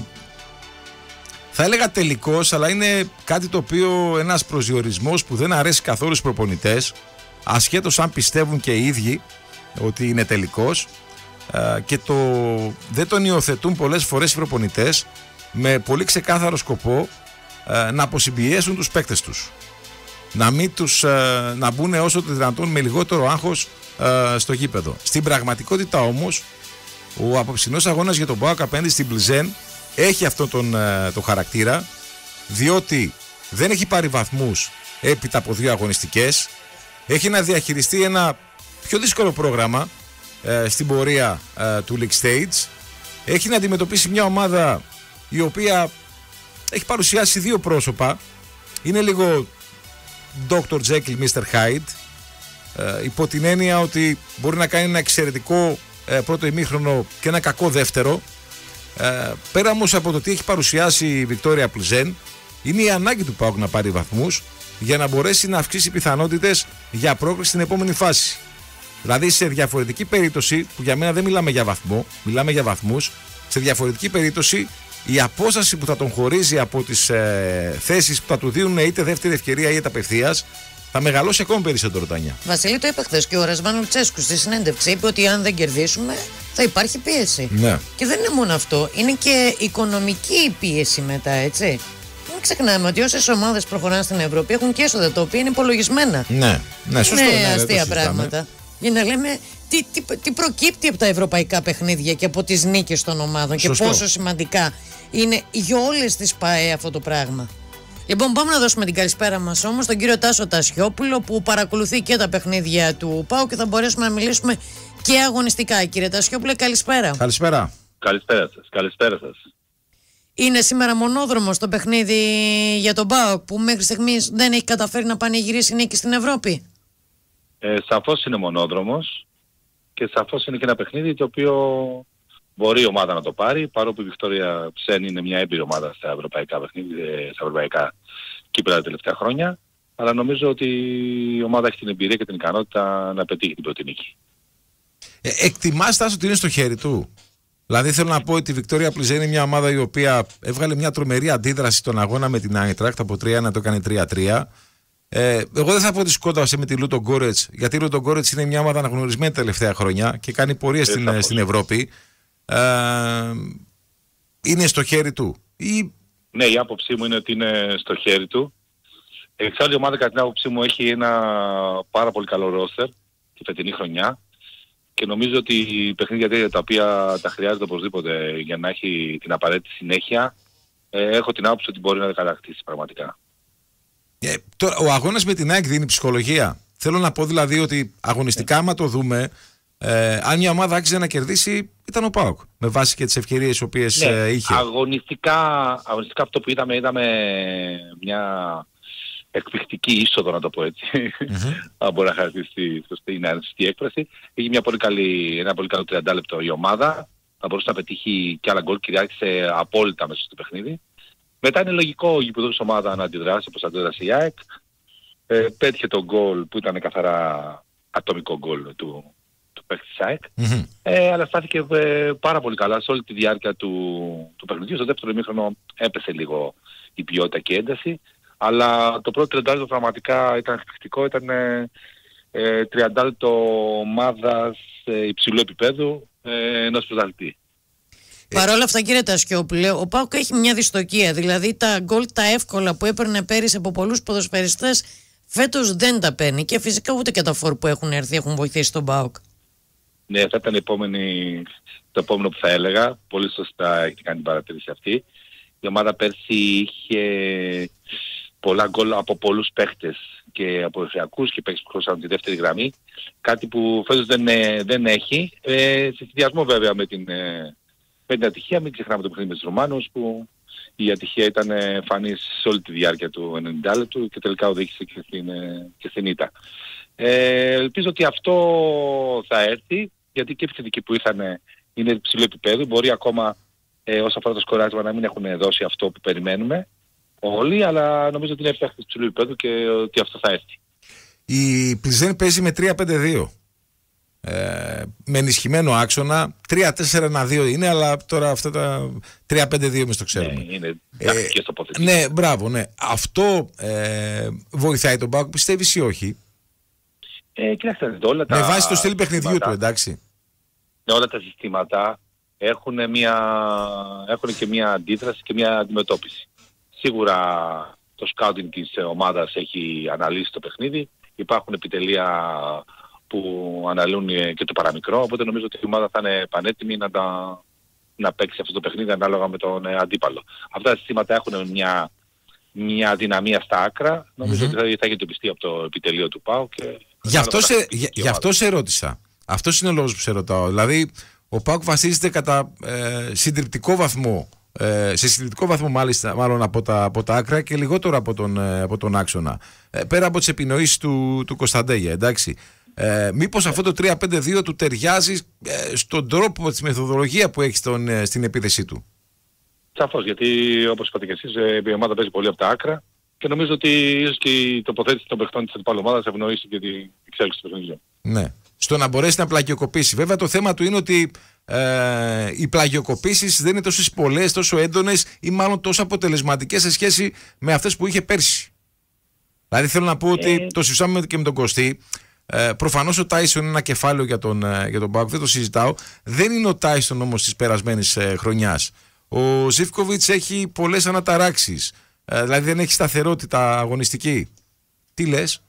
θα έλεγα τελικός, αλλά είναι κάτι το οποίο, ένας προσδιορισμός που δεν αρέσει καθόλου στους προπονητές, ασχέτως αν πιστεύουν και οι ίδιοι ότι είναι τελικός, και δεν τον υιοθετούν πολλές φορές οι προπονητές με πολύ ξεκάθαρο σκοπό να αποσυμπιέσουν τους παίκτες τους, να μπουν όσο το δυνατόν με λιγότερο άγχος στο γήπεδο. Στην πραγματικότητα όμως ο απόψινός αγώνας για τον ΠΑΟΚ απέναντι στην Πλιζέν έχει αυτόν το χαρακτήρα, διότι δεν έχει πάρει βαθμούς έπειτα από 2 αγωνιστικές, έχει να διαχειριστεί ένα πιο δύσκολο πρόγραμμα στην πορεία του League Stage, έχει να αντιμετωπίσει μια ομάδα η οποία έχει παρουσιάσει 2 πρόσωπα, είναι λίγο Dr. Jekyll, Mr. Hyde, υπό την έννοια ότι μπορεί να κάνει ένα εξαιρετικό πρώτο ημίχρονο και ένα κακό δεύτερο. Πέρα όμως από το τι έχει παρουσιάσει η Βικτόρια Πλιζέν, είναι η ανάγκη του ΠΑΟΚ να πάρει βαθμούς για να μπορέσει να αυξήσει πιθανότητες για πρόκριση στην επόμενη φάση. Δηλαδή σε διαφορετική περίπτωση, που για μένα δεν μιλάμε για βαθμό, μιλάμε για βαθμούς, σε διαφορετική περίπτωση η απόσταση που θα τον χωρίζει από τις θέσεις που θα του δίνουν είτε δεύτερη ευκαιρία είτε απευθείας θα μεγαλώσει ακόμη περισσότερο, Τάνια. Βασίλη, το είπε χθες και ο Ρασβάν Λουτσέσκου στη συνέντευξη. Είπε ότι αν δεν κερδίσουμε θα υπάρχει πίεση. Ναι. Και δεν είναι μόνο αυτό, είναι και οικονομική πίεση μετά, έτσι. Μην ξεχνάμε ότι όσες ομάδες προχωράνε στην Ευρώπη έχουν και έσοδα τα οποία είναι υπολογισμένα. Ναι, σωστό. Είναι αστεία πράγματα. Για να λέμε τι προκύπτει από τα ευρωπαϊκά παιχνίδια και από τις νίκες των ομάδων. Σωστό. Και πόσο σημαντικά είναι για όλες τις ΠΑΕ αυτό το πράγμα. Λοιπόν, πάμε να δώσουμε την καλησπέρα μας όμως στον κύριο Τάσο Τασιόπουλο, που παρακολουθεί και τα παιχνίδια του ΠΑΟ και θα μπορέσουμε να μιλήσουμε και αγωνιστικά. Κύριε Τασιόπουλε, καλησπέρα. Καλησπέρα. Καλησπέρα σας. Είναι σήμερα μονόδρομος το παιχνίδι για τον ΠΑΟ, που μέχρι στιγμής δεν έχει καταφέρει να πανηγυρίσει νίκη στην Ευρώπη? Σαφώς είναι μονόδρομος και σαφώς είναι και ένα παιχνίδι το οποίο μπορεί η ομάδα να το πάρει, παρόλο που η Βικτόρια Ψέν είναι μια έμπειρη ομάδα στα ευρωπαϊκά παιχνίδια, στα ευρωπαϊκά κύπελλα τα τελευταία χρόνια, αλλά νομίζω ότι η ομάδα έχει την εμπειρία και την ικανότητα να πετύχει την πρώτη νίκη. Εκτιμάς, Τάσο, ότι είναι στο χέρι του? Δηλαδή θέλω να πω ότι η Βικτόρια Πλιζέ είναι μια ομάδα η οποία έβγαλε μια τρομερή αντίδραση στον αγώνα με την Άιντραχτ, από 3-1 το έκανε 3-3. Εγώ δεν θα πω ότι σκότωσε με τη Λούτον Γκόρετς, γιατί η Λούτον Γκόρετς είναι μια ομάδα αναγνωρισμένη τα τελευταία χρόνια και κάνει πορεία στην Ευρώπη. Είναι στο χέρι του Ναι, η άποψή μου είναι ότι είναι στο χέρι του. Εξάλλου η ομάδα κατά την άποψή μου έχει ένα πάρα πολύ καλό ρόστερ τη φετινή χρονιά και νομίζω ότι οι παιχνίδια τέτοια τα οποία τα χρειάζεται οπωσδήποτε για να έχει την απαραίτητη συνέχεια, έχω την άποψη ότι μπορεί να τα κατακτήσει πραγματικά. Τώρα, ο αγώνας με την ΑΕΚ δίνει ψυχολογία. Θέλω να πω δηλαδή ότι αγωνιστικά άμα το δούμε, αν μια ομάδα άξιζε να κερδίσει, ήταν ο ΠΑΟΚ. Με βάση και τις ευκαιρίες τις οποίες είχε. Αγωνιστικά αυτό που είδαμε μια εκπληκτική είσοδο, να το πω έτσι. Αν μπορεί να χαρακτηριστεί σωστή έκφραση. Είχε ένα πολύ καλό 30 λεπτό η ομάδα. Θα μπορούσε να πετύχει κι άλλα γκολ, κυριάρχησε απόλυτα μέσα στο παιχνίδι. Μετά είναι λογικό η γηπεδούχος ομάδα να αντιδράσει όπως αντίδρασε η ΑΕΚ. Πέτυχε το γκολ που ήταν καθαρά ατομικό γκολ του παίκτη της ΑΕΚ. Αλλά στάθηκε πάρα πολύ καλά σε όλη τη διάρκεια του παιχνιδιού. Στο δεύτερο ημίχρονο έπεσε λίγο η ποιότητα και η ένταση. Αλλά το πρώτο 30 λεπτό πραγματικά ήταν εκπληκτικό. Ήταν 30 λεπτό ομάδας υψηλού επίπεδου ενός πρωταθλητή. Παρ' όλα αυτά, κύριε Τασιόπουλε, ο ΠΑΟΚ έχει μια δυστοκία. Δηλαδή τα γκολ τα εύκολα που έπαιρνε πέρυσι από πολλούς ποδοσφαιριστές, φέτος δεν τα παίρνει. Και φυσικά ούτε και τα φόρ που έχουν έρθει έχουν βοηθήσει τον ΠΑΟΚ. Ναι, θα ήταν το επόμενο που θα έλεγα. Πολύ σωστά έχετε κάνει την παρατήρηση αυτή. Η ομάδα πέρσι είχε πολλά γκολ από πολλούς παίχτες και από εφιακούς και παίχτες που χρώσαν τη δεύτερη γραμμή. Κάτι που φέτος δεν έχει. Σε συνδυασμό βέβαια με την ατυχία, μην ξεχνάμε το παιχνίδι με τους Ρουμάνους, που η ατυχία ήταν φανής σε όλη τη διάρκεια του 90 λεπτού και τελικά οδήγησε και στην ήττα. Ελπίζω ότι αυτό θα έρθει, γιατί και οι επιθετικοί που ήρθαν είναι υψηλού επίπεδου. Μπορεί ακόμα όσον αφορά το σκοράρισμα να μην έχουν δώσει αυτό που περιμένουμε όλοι, αλλά νομίζω ότι είναι παίκτες υψηλού επίπεδου και ότι αυτό θα έρθει. Η Πλιζέν παίζει με 3-5-2. Με ενισχυμένο άξονα. 3-4-1-2 είναι, αλλά τώρα αυτά τα 3-5-2 εμείς το ξέρουμε. Ναι, είναι τακτικές τοποθετήσεις. Ναι, μπράβο, ναι. Αυτό βοηθάει τον ΠΑΟΚ, πιστεύεις ή όχι? Κοιτάξτε, όλα τα... Με βάση το στυλ παιχνιδιού του, εντάξει. Ναι, όλα τα συστήματα έχουν και μια αντίδραση και μια αντιμετώπιση. Σίγουρα το σκάουτινγκ της ομάδας έχει αναλύσει το παιχνίδι. Υπάρχουν επιτελεία που αναλύουν και το παραμικρό, οπότε νομίζω ότι η ομάδα θα είναι πανέτοιμη να παίξει αυτό το παιχνίδι ανάλογα με τον αντίπαλο. Αυτά τα συστήματα έχουν μια δυναμία στα άκρα. Νομίζω ότι θα έχει εντοπιστεί από το επιτελείο του ΠΑΟΚ. Γι' αυτό σε ρώτησα. Αυτός είναι ο λόγος που σε ρωτάω. Δηλαδή, ο ΠΑΟΚ βασίζεται κατά συντριπτικό βαθμό, σε συντριπτικό βαθμό μάλλον από τα άκρα και λιγότερο από τον άξονα. Πέρα από τις επινοήσεις του Κωνσταντέγια, εντάξει. Μήπως αυτό το 3-5-2 του ταιριάζει στον τρόπο, τη μεθοδολογία που έχει στην επίθεσή του? Σαφώς, γιατί όπως είπατε και εσείς, η ομάδα παίζει πολύ από τα άκρα και νομίζω ότι ίσως και η τοποθέτηση των παιχτών της αντιπάλου ομάδας ευνοήσει και την εξέλιξη του παιχνιδιού. Ναι. Στο να μπορέσει να πλαγιοκοπήσει. Βέβαια το θέμα του είναι ότι οι πλαγιοκοπήσεις δεν είναι τόσο πολλές, τόσο έντονες ή μάλλον τόσο αποτελεσματικές σε σχέση με αυτές που είχε πέρσι. Δηλαδή θέλω να πω ότι το συζητάμε και με τον Κωστή. Προφανώς ο Τάισον είναι ένα κεφάλαιο για τον ΠΑΟΚ, δεν το συζητάω. Δεν είναι ο Τάισον όμως της περασμένης χρονιάς. Ο Ζίβκοβιτς έχει πολλές αναταράξεις. Δηλαδή δεν έχει σταθερότητα αγωνιστική. Τι λες?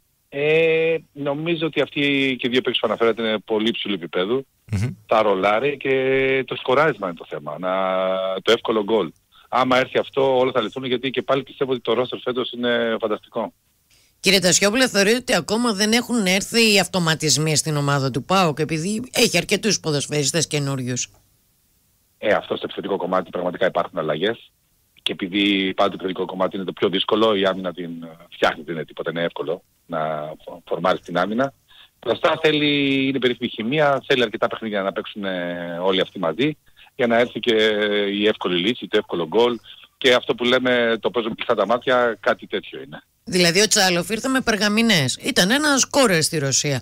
Νομίζω ότι αυτοί και οι δύο παίκτες που αναφέρατε είναι πολύ υψηλού επίπεδου. Τα ρολάρει και το σκοράρισμα είναι το θέμα. Το εύκολο γκολ. Άμα έρθει αυτό όλα θα λυθούν, γιατί και πάλι πιστεύω ότι το ρόστερ φέτος είναι φανταστικό. Κύριε Τασιόπουλε, θεωρείτε ότι ακόμα δεν έχουν έρθει οι αυτοματισμοί στην ομάδα του ΠΑΟΚ, επειδή έχει αρκετούς ποδοσφαιριστές καινούριους? Αυτό στο επιθετικό κομμάτι πραγματικά υπάρχουν αλλαγές. Και επειδή πάντα το επιθετικό κομμάτι είναι το πιο δύσκολο, η άμυνα την φτιάχνει, δεν είναι τίποτα, είναι εύκολο να φορμάρει την άμυνα. Μπροστά είναι περίφημη χημεία, θέλει αρκετά παιχνίδια να παίξουν όλοι αυτοί μαζί, για να έρθει και η εύκολη λύση, το εύκολο γκολ. Και αυτό που λέμε, το παίζουμε κλειστά τα μάτια, κάτι τέτοιο είναι. Δηλαδή ο Τσάλοφ ήρθε με περγαμηνές. Ήταν ένα σκόρερ στη Ρωσία.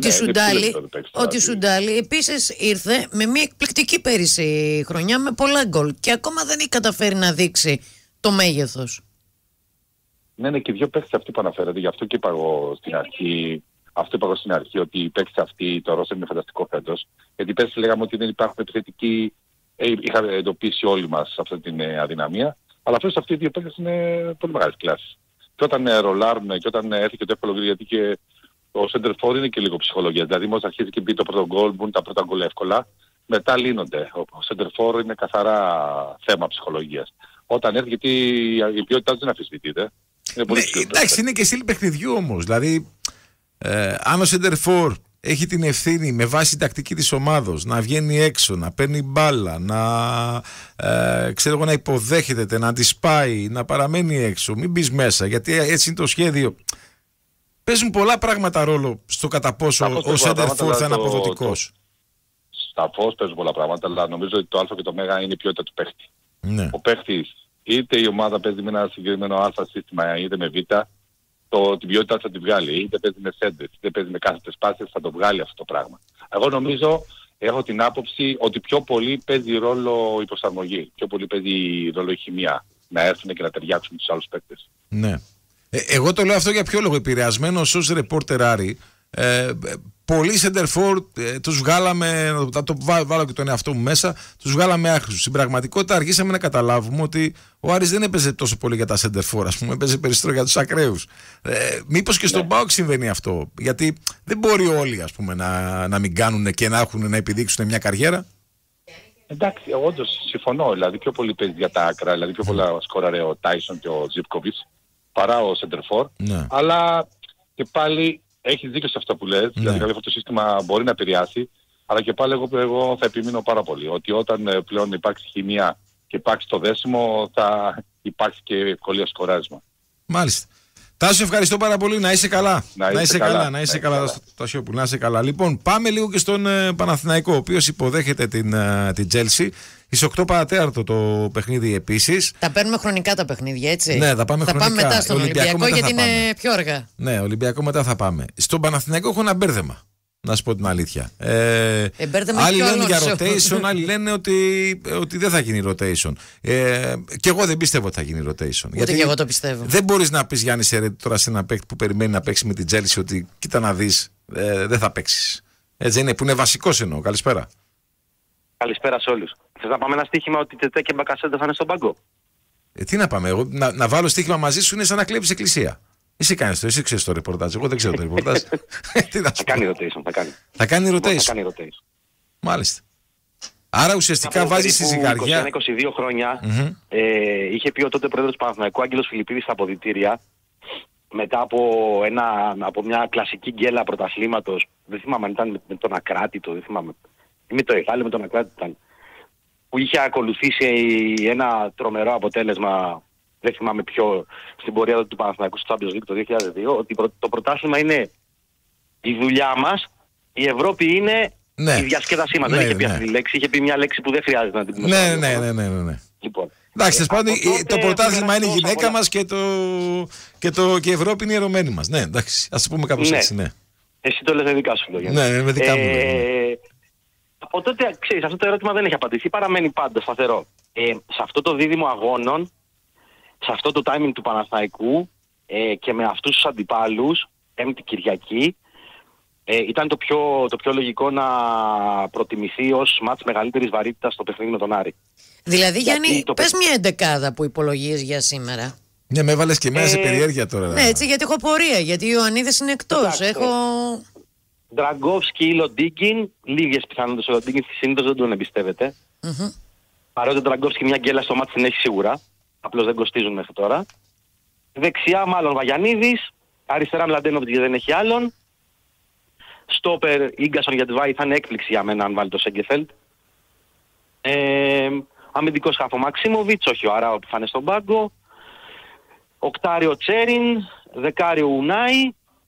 Ότι Σουντάλι επίσης ήρθε με μια εκπληκτική πέρυσι χρονιά με πολλά γκολ. Και ακόμα δεν έχει καταφέρει να δείξει το μέγεθος. Ναι, και δύο παίκτες αυτοί που αναφέρατε. Γι' αυτό και είπα εγώ στην αρχή. Αυτό είπα εγώ στην αρχή, ότι οι παίκτες αυτοί, το ρόστερ είναι φανταστικό φέτος. Γιατί πέρσι λέγαμε ότι δεν υπάρχουν επιθετικοί. Είχαμε εντοπίσει όλοι μας αυτή την αδυναμία. Αλλά φέτος αυτοί οι δύο παίκτες είναι πολύ μεγάλης κλάσης. Και όταν ρολάρουν και όταν έρθει και το εύκολο γκολ, γιατί και ο center for είναι και λίγο ψυχολογία. Δηλαδή μόλις αρχίζει και μπει το πρώτο γκολ, μπουν τα πρώτα γκολ εύκολα, μετά λύνονται. Ο center for είναι καθαρά θέμα ψυχολογίας. Όταν έρθει, γιατί η ποιότητά του δεν αμφισβητείται. Εντάξει, είναι και στυλ παιχνιδιού όμως. Δηλαδή, αν ο center for έχει την ευθύνη με βάση την τακτική της ομάδος να βγαίνει έξω, να παίρνει μπάλα, να υποδέχεται, να τη σπάει, να παραμένει έξω, μην μπεις μέσα, γιατί έτσι είναι το σχέδιο. Παίζουν πολλά πράγματα ρόλο στο κατά πόσο ο center for θα είναι αποδοτικός. Σαφώς παίζουν πολλά πράγματα, αλλά νομίζω ότι το α και το μέγα είναι η ποιότητα του παίχτη. Ναι. Ο παίχτης, είτε η ομάδα παίζει με ένα συγκεκριμένο α σύστημα, είτε με β, την ποιότητα θα τη βγάλει. Είτε παίζει με σέντες, είτε παίζει με κάθετες πάσες, θα το βγάλει αυτό το πράγμα. Εγώ νομίζω, έχω την άποψη ότι πιο πολύ παίζει ρόλο η προσαρμογή. Πιο πολύ παίζει ρόλο η χημεία. Να έρθουν και να ταιριάξουν τους άλλους παίκτες. Ναι. Εγώ το λέω αυτό για ποιο λόγο? Επηρεασμένος ως ρεπόρτερ Άρη, πολλοί center for τους βγάλαμε, θα το βάλω και τον εαυτό μου μέσα, τους βγάλαμε άχρηστους. Στην πραγματικότητα αργήσαμε να καταλάβουμε ότι ο Άρης δεν έπαιζε τόσο πολύ για τα center for, ας πούμε, έπαιζε περισσότερο για τους ακραίους. Μήπως και στον ΠΑΟΚ συμβαίνει αυτό? Γιατί δεν μπορεί όλοι, ας πούμε, να μην κάνουν και να επιδείξουν μια καριέρα. Εντάξει, όντως συμφωνώ. Δηλαδή πιο πολύ παίζει για τα άκρα, δηλαδή πιο πολλά σκόραρε ο Τάισον και ο Ζιβκοβιτς παρά ο center for. Ναι. Αλλά και πάλι έχεις δίκιο σε αυτό που λες. Δηλαδή αυτό το σύστημα μπορεί να επηρεάσει. Αλλά και πάλι εγώ θα επιμείνω πάρα πολύ. Ότι όταν πλέον υπάρξει χημεία και υπάρξει το δέσιμο, θα υπάρξει και ευκολία σκοράρισμα. Μάλιστα. Τάσο, ευχαριστώ πάρα πολύ. Να είσαι καλά. Να είσαι καλά, Τασιόπουλο. Να είσαι καλά. Λοιπόν, πάμε λίγο και στον Παναθηναϊκό, ο οποίος υποδέχεται την Chelsea. Εις 8 παρατέταρτο το παιχνίδι επίσης. Τα παίρνουμε χρονικά τα παιχνίδια, έτσι. Ναι, θα πάμε μετά στον Ολυμπιακό γιατί είναι πιο αργά. Ναι, Ολυμπιακό μετά θα πάμε. Στον Παναθηναϊκό έχω ένα μπέρδεμα. Να σου πω την αλήθεια. Άλλοι λένε για rotation, άλλοι λένε ότι δεν θα γίνει rotation. Και εγώ δεν πιστεύω ότι θα γίνει rotation. Ούτε και εγώ το πιστεύω. Δεν μπορείς να πεις, Γιάννη Σερέτη, τώρα σε ένα παίκτη που περιμένει να παίξει με την Chelsea, ότι κοίτα να δεις, δεν θα παίξεις. Έτσι είναι, που είναι βασικός εννοώ. Καλησπέρα. Καλησπέρα σε όλους. Θες να πάμε ένα στοίχημα ότι Τετέ και Μπακασέτα θα είναι στον πάγκο? Τι να πάμε, εγώ να βάλω στοίχημα μαζί σου είναι σαν να κλέβεις εκκλησία. Εσύ κάνεις το, εσύ ξέρεις το ρεπορτάζ. Εγώ δεν ξέρω το ρεπορτάζ. Θα κάνει rotation, θα κάνει rotation. Θα κάνει rotation. Μάλιστα. Άρα ουσιαστικά βάζει στη ζυγαριά. 22 χρόνια είχε πει ο τότε πρόεδρος του Παναθηναϊκού, Άγγελος Φιλιππίδης, στα αποδυτήρια, μετά από μια κλασική γκέλα πρωταθλήματος. Δεν θυμάμαι αν ήταν με τον Ακράτητο, δεν θυμάμαι. Με το Εχάλη, με τον Ακράτητο ήταν. Που είχε ακολουθήσει ένα τρομερό αποτέλεσμα. Δεν θυμάμαι ποιο, στην πορεία του Παναθηναϊκού στο Champions League το 2002, ότι το πρωτάθλημα είναι η δουλειά μας, η Ευρώπη είναι η διασκέδασή μας. Δεν είχε πει αυτή τη λέξη, είχε πει μια λέξη που δεν χρειάζεται να την πούμε. Ναι. Λοιπόν, εντάξει, το πρωτάθλημα είναι η γυναίκα μας και η Ευρώπη είναι η ερωμένη μας. Ναι, εντάξει, ας το πούμε κάπως έτσι, ναι. Εσύ το λες με δικά σου λόγια. Ναι, με δικά μου λόγια. Από τότε, ξέρεις, αυτό το ερώτημα δεν έχει απαντηθεί, παραμένει πάντα σταθερό. Σε αυτό το δίδυμο αγώνων, σε αυτό το timing του Παναθηναϊκού και με αυτούς τους αντιπάλους, Πέμπτη Κυριακή, ήταν το πιο λογικό να προτιμηθεί ως μάτς μεγαλύτερης βαρύτητας στο παιχνίδι με τον Άρη. Δηλαδή, Γιάννη, πες μια εντεκάδα που υπολογίζεις για σήμερα. Ναι, με έβαλες και εμένα σε περιέργεια τώρα. Ναι, έτσι, γιατί έχω πορεία, γιατί ο Ιωαννίδης είναι εκτός. Ντραγκόφσκι ή Λοντίγκιν, λίγες πιθανότητες ο Λοντίγκιν συνήθως δεν τον εμπιστεύεται. Παρότι ο Ντραγκόφσκι μια γκέλα στο μάτι την έχει σίγουρα. Απλώς δεν κοστίζουν μέχρι τώρα. Δεξιά μάλλον Βαγιανίδης. Αριστερά Μλαντένοβιτς γιατί δεν έχει άλλον. Στόπερ Ίγκασον για τη Βάη θα είναι έκπληξη για μένα αν βάλει το Σέγκεφελτ. Αμυντικός χάφο Μαξίμοβιτς, όχι ο Αράο που θα είναι στον πάγκο. Οκτάριο Τσέριν. Δεκάριο Ουνάι.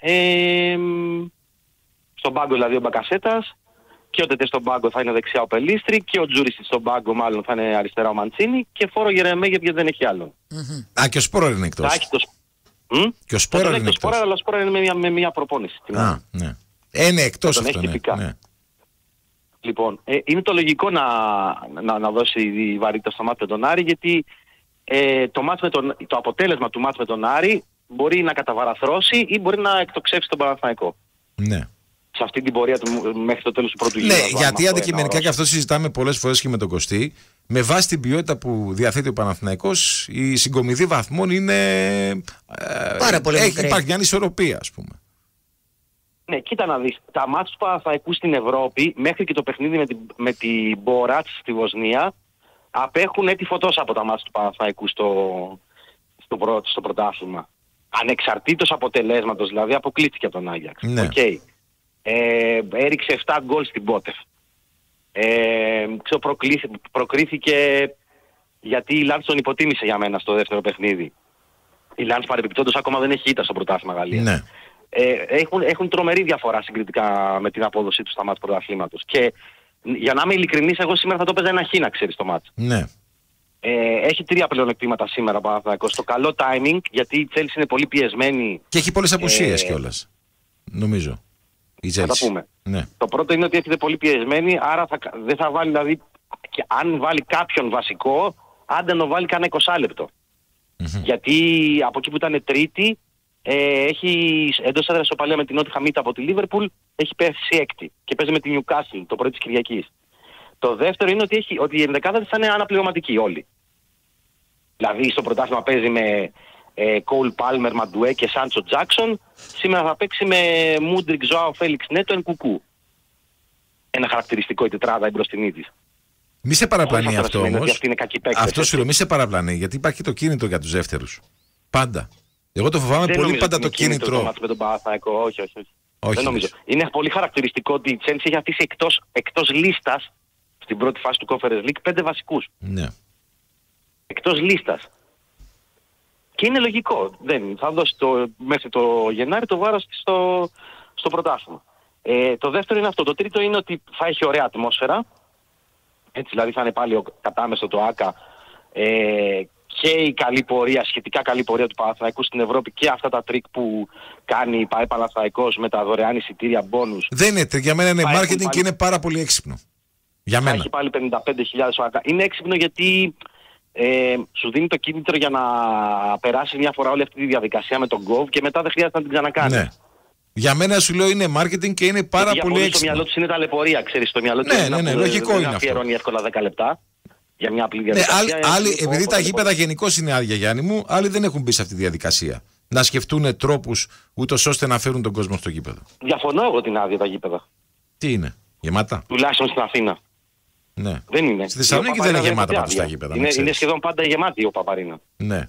Στον πάγκο δηλαδή ο Μπακασέτας. Και ο Τετέ στον πάγκο θα είναι δεξιά ο Πελίστρη και ο Τζούρισιτ στον πάγκο μάλλον θα είναι αριστερά ο Μαντσίνη και φόρο Γερεμέγεφ γιατί δεν έχει άλλον. Α, και ο Σπόρο είναι εκτός. Και ο Σπόρο είναι εκτός. Αλλά ο Σπόρο είναι με μια προπόνηση. Ναι. Είναι εκτός αυτό, ναι. Λοιπόν, είναι το λογικό να δώσει η βαρύτητα στο μάτς με τον Άρη γιατί το αποτέλεσμα του μάτς με τον Άρη μπορεί να καταβαραθρώσει ή μπορεί να εκτοξεύσει τον Παναθηναϊκό. Ναι. Σε αυτή την πορεία του μέχρι το τέλος του πρώτου γύρου. Ναι, γιατί αντικειμενικά και αυτό συζητάμε πολλές φορές και με τον Κωστή. Με βάση την ποιότητα που διαθέτει ο Παναθηναϊκός, η συγκομιδή βαθμών είναι. Πάρα πολύ μικρή. Υπάρχει μια ανισορροπία, ας πούμε. Ναι, κοίτα να δεις. Τα μάτς του Παναθηναϊκού στην Ευρώπη, μέχρι και το παιχνίδι με την Μποράτς στη Βοσνία, απέχουν έτη φωτός από τα μάτς του Παναθηναϊκού στο πρωτάθλημα. Ανεξαρτήτως αποτελέσματος, δηλαδή αποκλείστηκε από τον Άγιαξ. Ναι. Okay. Έριξε 7 γκολ στην Μπότεφ. Προκρίθηκε γιατί η Λάνς τον υποτίμησε για μένα στο δεύτερο παιχνίδι. Η Λάνς παρεμπιπτόντως ακόμα δεν έχει ήττα στο πρωτάθλημα Γαλλίας. Ναι. Έχουν τρομερή διαφορά συγκριτικά με την απόδοσή του στα μάτς πρωταθλήματος. Και για να είμαι ειλικρινής, εγώ σήμερα θα το παίζα ένα χ, να ξέρεις, το μάτς. Ναι. Έχει 3 πλεονεκτήματα σήμερα ο Παναθηναϊκός. Το καλό timing, γιατί η Chelsea είναι πολύ πιεσμένη. Και έχει πολλές απουσίες κιόλας, νομίζω. Θα τα πούμε. Ναι. Το πρώτο είναι ότι έχετε πολύ πιεσμένη, άρα δεν θα βάλει, δηλαδή, και αν βάλει κάποιον βασικό, άντε να βάλει κανένα 20 λεπτό. Γιατί από εκεί που ήταν τρίτη, έχει εντός έδρας ισοπαλία με την Νότια Χαμίτα από τη Λίβερπουλ, έχει πέσει έκτη και παίζει με την Newcastle το πρωί της Κυριακής. Το δεύτερο είναι ότι η ενδεκάδα της είναι αναπληρωματική όλοι. Δηλαδή στο πρωτάθλημα παίζει με Cole Palmer, Μαντουέ και Σάντσο Τζάκσον. Σήμερα θα παίξει με Μούντρικ, Ζωάο, Φέλιξ, Νέτο, Ενκουκού. Ένα χαρακτηριστικό η τετράδα η μπροστινή της. Μη σε παραπλανεί αυτό όμως. Αυτό σου λέω, μη σε παραπλανεί, γιατί υπάρχει το κίνητρο για τους δεύτερους. Πάντα. Εγώ το φοβάμαι πολύ πάντα το κίνητρο. Με τον Παναθηναϊκό, όχι. Δεν νομίζω. Είναι πολύ χαρακτηριστικό ότι η Chelsea έχει αφήσει εκτός λίστας στην πρώτη φάση του Conference League 5 βασικούς. Ναι. Εκτός λίστας. Και είναι λογικό. Θα δώσει μέχρι το Γενάρη το βάρος στο πρωτάθλημα. Το δεύτερο είναι αυτό. Το τρίτο είναι ότι θα έχει ωραία ατμόσφαιρα. Έτσι, δηλαδή θα είναι πάλι κατάμεσο το ΆΚΑ και η καλή πορεία, σχετικά καλή πορεία του Παναθηναϊκού στην Ευρώπη και αυτά τα τρίκ που κάνει η Παναθηναϊκός με τα δωρεάν εισιτήρια μπόνους. Δεν είναι, για μένα είναι marketing και είναι πάρα πολύ έξυπνο. Για μένα. Έχει πάλι 55.000 ο ΆΚΑ. Είναι έξυπνο γιατί σου δίνει το κίνητρο για να περάσει μια φορά όλη αυτή τη διαδικασία με τον Gov και μετά δεν χρειάζεται να την ξανακάνει. Ναι. Για μένα σου λέω είναι marketing και είναι πάρα πολύ έξυπνο. Στο μυαλό του είναι ταλαιπωρία, ξέρεις. Στο μυαλό του είναι λογικό είναι αυτό. Αφιερώνει εύκολα 10 λεπτά για μια απλή διαδικασία. Άλλοι, επειδή τα γήπεδα γενικώς είναι άδεια, Γιάννη μου, άλλοι δεν έχουν μπει σε αυτή τη διαδικασία. Να σκεφτούν τρόπους ούτως ώστε να φέρουν τον κόσμο στο γήπεδο. Διαφωνώ εγώ την άδεια τα γήπεδα. Τι είναι, γεμάτα? Τουλάχιστον στην Αθήνα. Ναι. Δεν είναι. Στη Θεσσαλονίκη δεν είναι γεμάτα πάντως τα γήπεδα. Είναι σχεδόν πάντα γεμάτη ο Παπαρίνα. Ναι.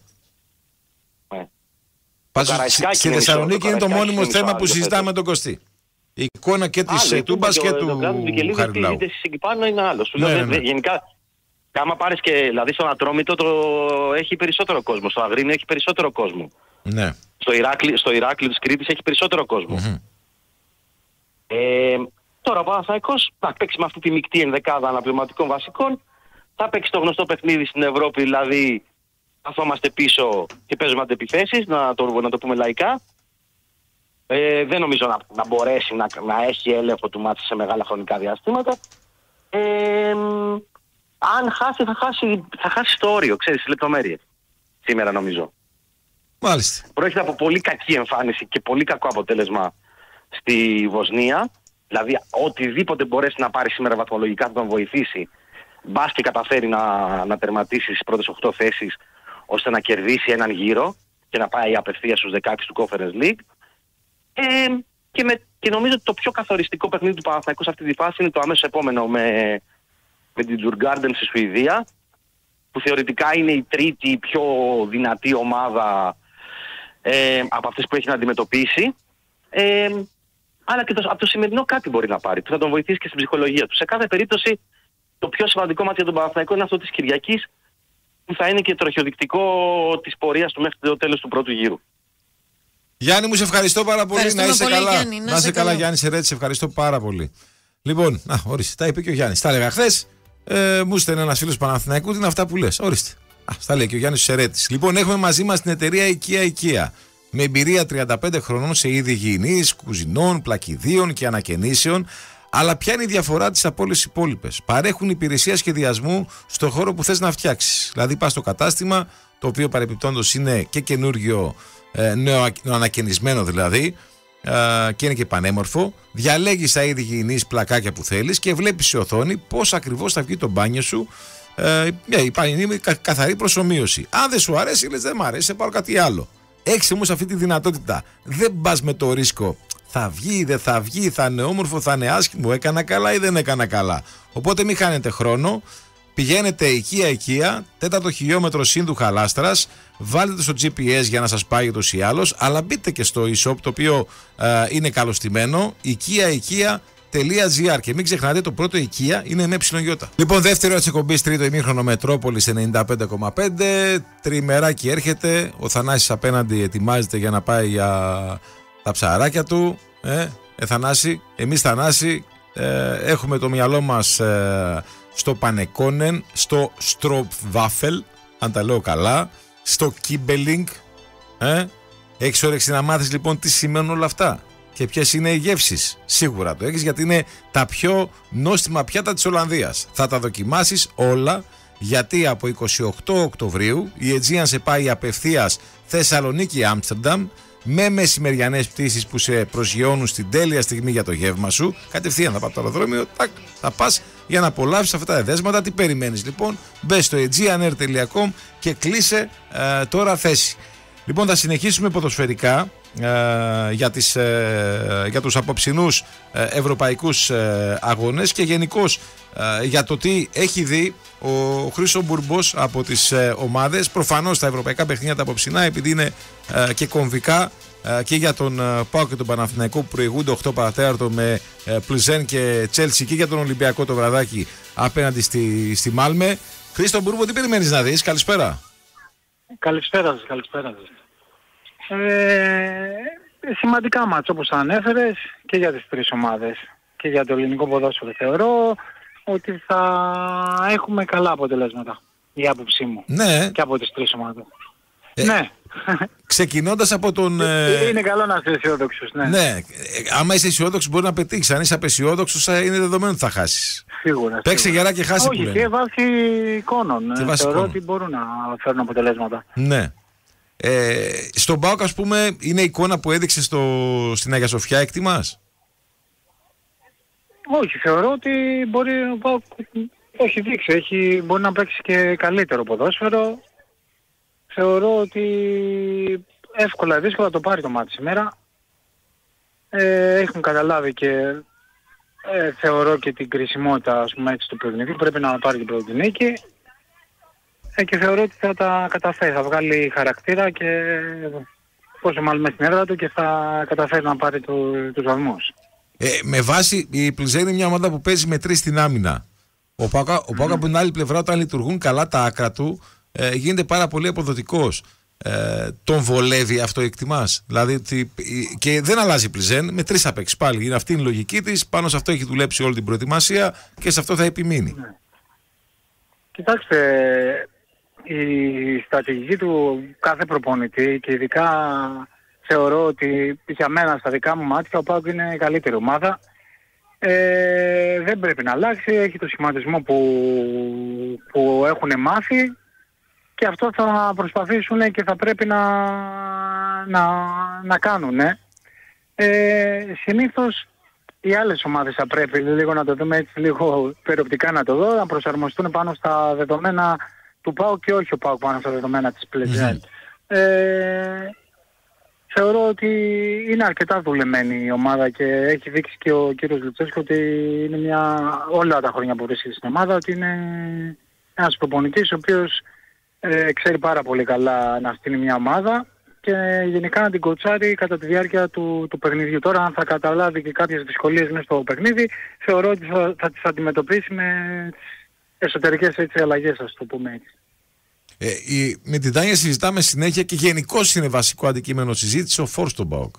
Στη Θεσσαλονίκη είναι το μόνιμο θέμα που συζητάμε με τον Κωστή. Η εικόνα και της Τούμπας και του Χαριλάου. Εκεί πάνω είναι άλλο. Γενικά, άμα πάρεις και δηλαδή στον Ατρόμητο έχει περισσότερο κόσμο. Στο Αγρίνιο έχει περισσότερο κόσμο. Ναι. Στο Ηράκλειο της Κρήτης έχει περισσότερο κόσμο. Τώρα ο Παναθηναϊκός θα παίξει με αυτή τη μεικτή ενδεκάδα αναπληρωματικών βασικών. Θα παίξει το γνωστό παιχνίδι στην Ευρώπη, δηλαδή καθόμαστε πίσω και παίζουμε αντεπιθέσεις, να το πούμε λαϊκά. Δεν νομίζω να μπορέσει να έχει έλεγχο του μάτσα σε μεγάλα χρονικά διαστήματα. Αν χάσει, θα χάσει στο όριο, ξέρεις, τις λεπτομέρειες. Σήμερα νομίζω. Μάλιστα. Πρόκειται από πολύ κακή εμφάνιση και πολύ κακό αποτέλεσμα στη Βοσνία. Δηλαδή οτιδήποτε μπορέσει να πάρει σήμερα βαθμολογικά θα τον βοηθήσει. Μπας και καταφέρει να τερματίσει στις πρώτες 8 θέσεις ώστε να κερδίσει έναν γύρο και να πάει απευθείας στους 16 του Conference League. Και νομίζω ότι το πιο καθοριστικό παιχνίδι του Παναθηναϊκού σε αυτή τη φάση είναι το αμέσως επόμενο με την Djurgården στη Σουηδία, που θεωρητικά είναι η τρίτη πιο δυνατή ομάδα από αυτές που έχει να αντιμετωπίσει. Αλλά και από το σημερινό κάτι μπορεί να πάρει, που θα τον βοηθήσει και στην ψυχολογία του. Σε κάθε περίπτωση, το πιο σημαντικό μάτι για τον Παναθηναϊκό είναι αυτό της Κυριακής, που θα είναι και τροχιοδεικτικό της πορείας του μέχρι το τέλος του πρώτου γύρου. Γιάννη μου, σε ευχαριστώ πάρα πολύ. Να είσαι καλά. Γιάννη, να είσαι καλά, Γιάννη Σερέτη, σε ευχαριστώ πάρα πολύ. Λοιπόν, ορίστε, τα είπε και ο Γιάννης. Τα έλεγα χθες. Μου στέλνει ένας φίλος Παναθηναϊκού, τι είναι αυτά που λες. Ορίστε. Στα λέει και ο Γιάννης Σερέτης. Λοιπόν, έχουμε μαζί μας την εταιρεία IKEA. Με εμπειρία 35 χρονών σε είδη υγιεινής, κουζινών, πλακιδίων και ανακαινήσεων. Αλλά ποια είναι η διαφορά της από όλες τις υπόλοιπες? Παρέχουν υπηρεσία σχεδιασμού στον χώρο που θες να φτιάξεις. Δηλαδή, πας στο κατάστημα, το οποίο παρεπιπτόντως είναι και καινούργιο, νεοανακαινισμένο δηλαδή, και είναι και πανέμορφο. Διαλέγεις τα είδη υγιεινής πλακάκια που θέλεις και βλέπεις σε οθόνη πώς ακριβώς θα βγει το μπάνιο σου. Είναι καθαρή προσομοίωση. Αν δεν σου αρέσει, λες δεν μ' αρέσει, σε πάρω κάτι άλλο. Έχεις όμως αυτή τη δυνατότητα. Δεν πας με το ρίσκο. Θα βγει, δεν θα βγει, θα είναι όμορφο, θα είναι άσχημο, έκανα καλά ή δεν έκανα καλά. Οπότε μην χάνετε χρόνο. Πηγαίνετε οικία, 4ο χιλιόμετρο Σύνδου Χαλάστρας, βάλτε το στο GPS για να σας πάει ούτως ή άλλως, αλλά μπείτε και στο e-shop, το οποίο είναι καλωστημένο, ikea.gr, και μην ξεχνάτε, το πρώτο IKEA είναι με ψιλογιώτα. Λοιπόν, δεύτερο της εκπομπής, τρίτο ημίχρονο Μετρόπολης 95,5. Τριμεράκι έρχεται. Ο Θανάσης απέναντι ετοιμάζεται για να πάει για τα ψαράκια του. Θανάση, εμείς Θανάση έχουμε το μυαλό μας στο Πανεκόνεν, στο Στροπβάφελ, αν τα λέω καλά, στο Κίμπελινγκ. Έχεις όρεξη να μάθεις λοιπόν τι σημαίνουν όλα αυτά και ποιες είναι οι γεύσεις? Σίγουρα το έχεις, γιατί είναι τα πιο νόστιμα πιάτα της Ολλανδίας. Θα τα δοκιμάσεις όλα, γιατί από 28 Οκτωβρίου η Aegean σε πάει απευθείας Θεσσαλονίκη-Άμστερνταμ, με μεσημεριανές πτήσεις που σε προσγειώνουν στην τέλεια στιγμή για το γεύμα σου. Κατευθείαν θα πάω από το αεροδρόμιο, θα πας για να απολαύσεις αυτά τα εδέσματα. Τι περιμένεις λοιπόν? Μπες στο aegeanair.com και κλείσε τώρα θέση. Λοιπόν, θα συνεχίσουμε ποδοσφαιρικά για τους απόψινούς ευρωπαϊκούς αγώνες και γενικώς για το τι έχει δει ο Χρήστο Μπουρμπός από τις ομάδες. Προφανώς τα ευρωπαϊκά παιχνίδια τα απόψινά, επειδή είναι και κομβικά και για τον ΠΑΟΚ και τον Παναθηναϊκό που προηγούνται 8 παρατέταρτο με Πλουζέν και Τσέλσι, και για τον Ολυμπιακό το βραδάκι απέναντι στη Μάλμε. Χρήστο Μπουρμπό, τι περιμένεις να δεις? Καλησπέρα. Καλησπέρα σας. Σημαντικά μάτς όπως ανέφερες και για τις τρεις ομάδες και για το ελληνικό ποδόσφαιρο. Θεωρώ ότι θα έχουμε καλά αποτελέσματα, η άποψή μου. Ναι. Και από τις τρεις ομάδες. Ναι. Ξεκινώντας από τον... Είναι καλό να είσαι αισιόδοξος, ναι. Ναι. Άμα είσαι αισιόδοξος μπορεί να πετύχεις. Αν είσαι απαισιόδοξος είναι δεδομένο ότι θα χάσεις. Σίγουρα. Παίξε γερά και χάσει. Όχι, και βάσει εικόνων. Θεωρώ ότι μπορούν να φέρουν αποτελέσματα. Ναι. Στον ΠΑΟΚ, ας πούμε, είναι η εικόνα που έδειξε στην Αγία Σοφιά, εκτιμάς? Όχι, θεωρώ ότι μπορεί ο ΠΑΟΚ, όχι δείξει, μπορεί να παίξει και καλύτερο ποδόσφαιρο. Θεωρώ ότι εύκολα ή δύσκολα το πάρει το μάτι σήμερα. Έχουν καταλάβει και θεωρώ και την κρισιμότητα, ας πούμε, έτσι, του παιχνιδιού. Πρέπει να πάρει την πρώτη νίκη. Και θεωρώ ότι θα τα καταφέρει, θα βγάλει χαρακτήρα και πόσο μάλλον με την έδρα του και θα καταφέρει να πάρει τους βαθμούς. Με βάση, η Πλουζέ είναι μια ομάδα που παίζει με 3 στην άμυνα. Ο ΠΑΟΚ από την άλλη πλευρά, όταν λειτουργούν καλά τα άκρα του, γίνεται πάρα πολύ αποδοτικός. Τον βολεύει αυτό, εκτιμάς? Δηλαδή, και δεν αλλάζει η Πλουζέν, με 3 θα παίξει πάλι. Αυτή είναι η λογική της, πάνω σε αυτό έχει δουλέψει όλη την προετοιμασία και σε αυτό θα επιμείνει. Ναι. Κοιτάξτε, η στρατηγική του κάθε προπονητή, και ειδικά θεωρώ ότι για μένα στα δικά μου μάτια ο ΠΑΟΚ είναι η καλύτερη ομάδα, δεν πρέπει να αλλάξει, έχει το σχηματισμό που έχουν μάθει και αυτό θα προσπαθήσουν και θα πρέπει να κάνουν. Συνήθως οι άλλες ομάδες θα πρέπει λίγο να το δούμε έτσι, λίγο περιοπτικά να το δω, να προσαρμοστούν πάνω στα δεδομένα του ΠΑΟΚ και όχι ο ΠΑΟΚ πάνω στα δεδομένα της Πλεζέν. Θεωρώ ότι είναι αρκετά δουλεμένη η ομάδα και έχει δείξει και ο κύριος Λουτσέσκο ότι είναι όλα τα χρόνια που βρίσκεται στην ομάδα, ότι είναι ένας προπονητής ο οποίος ξέρει πάρα πολύ καλά να στείλει μια ομάδα και γενικά να την κοτσάρει κατά τη διάρκεια του παιχνιδιού. Τώρα, αν θα καταλάβει και κάποιες δυσκολίες μέσα στο παιχνίδι, θεωρώ ότι θα τις αντιμετωπίσει με εσωτερικές αλλαγές, ας το πούμε έτσι. Με την Τάνια συζητάμε συνέχεια και γενικώς είναι βασικό αντικείμενο συζήτηση ο φόρ στον ΠΑΟΚ.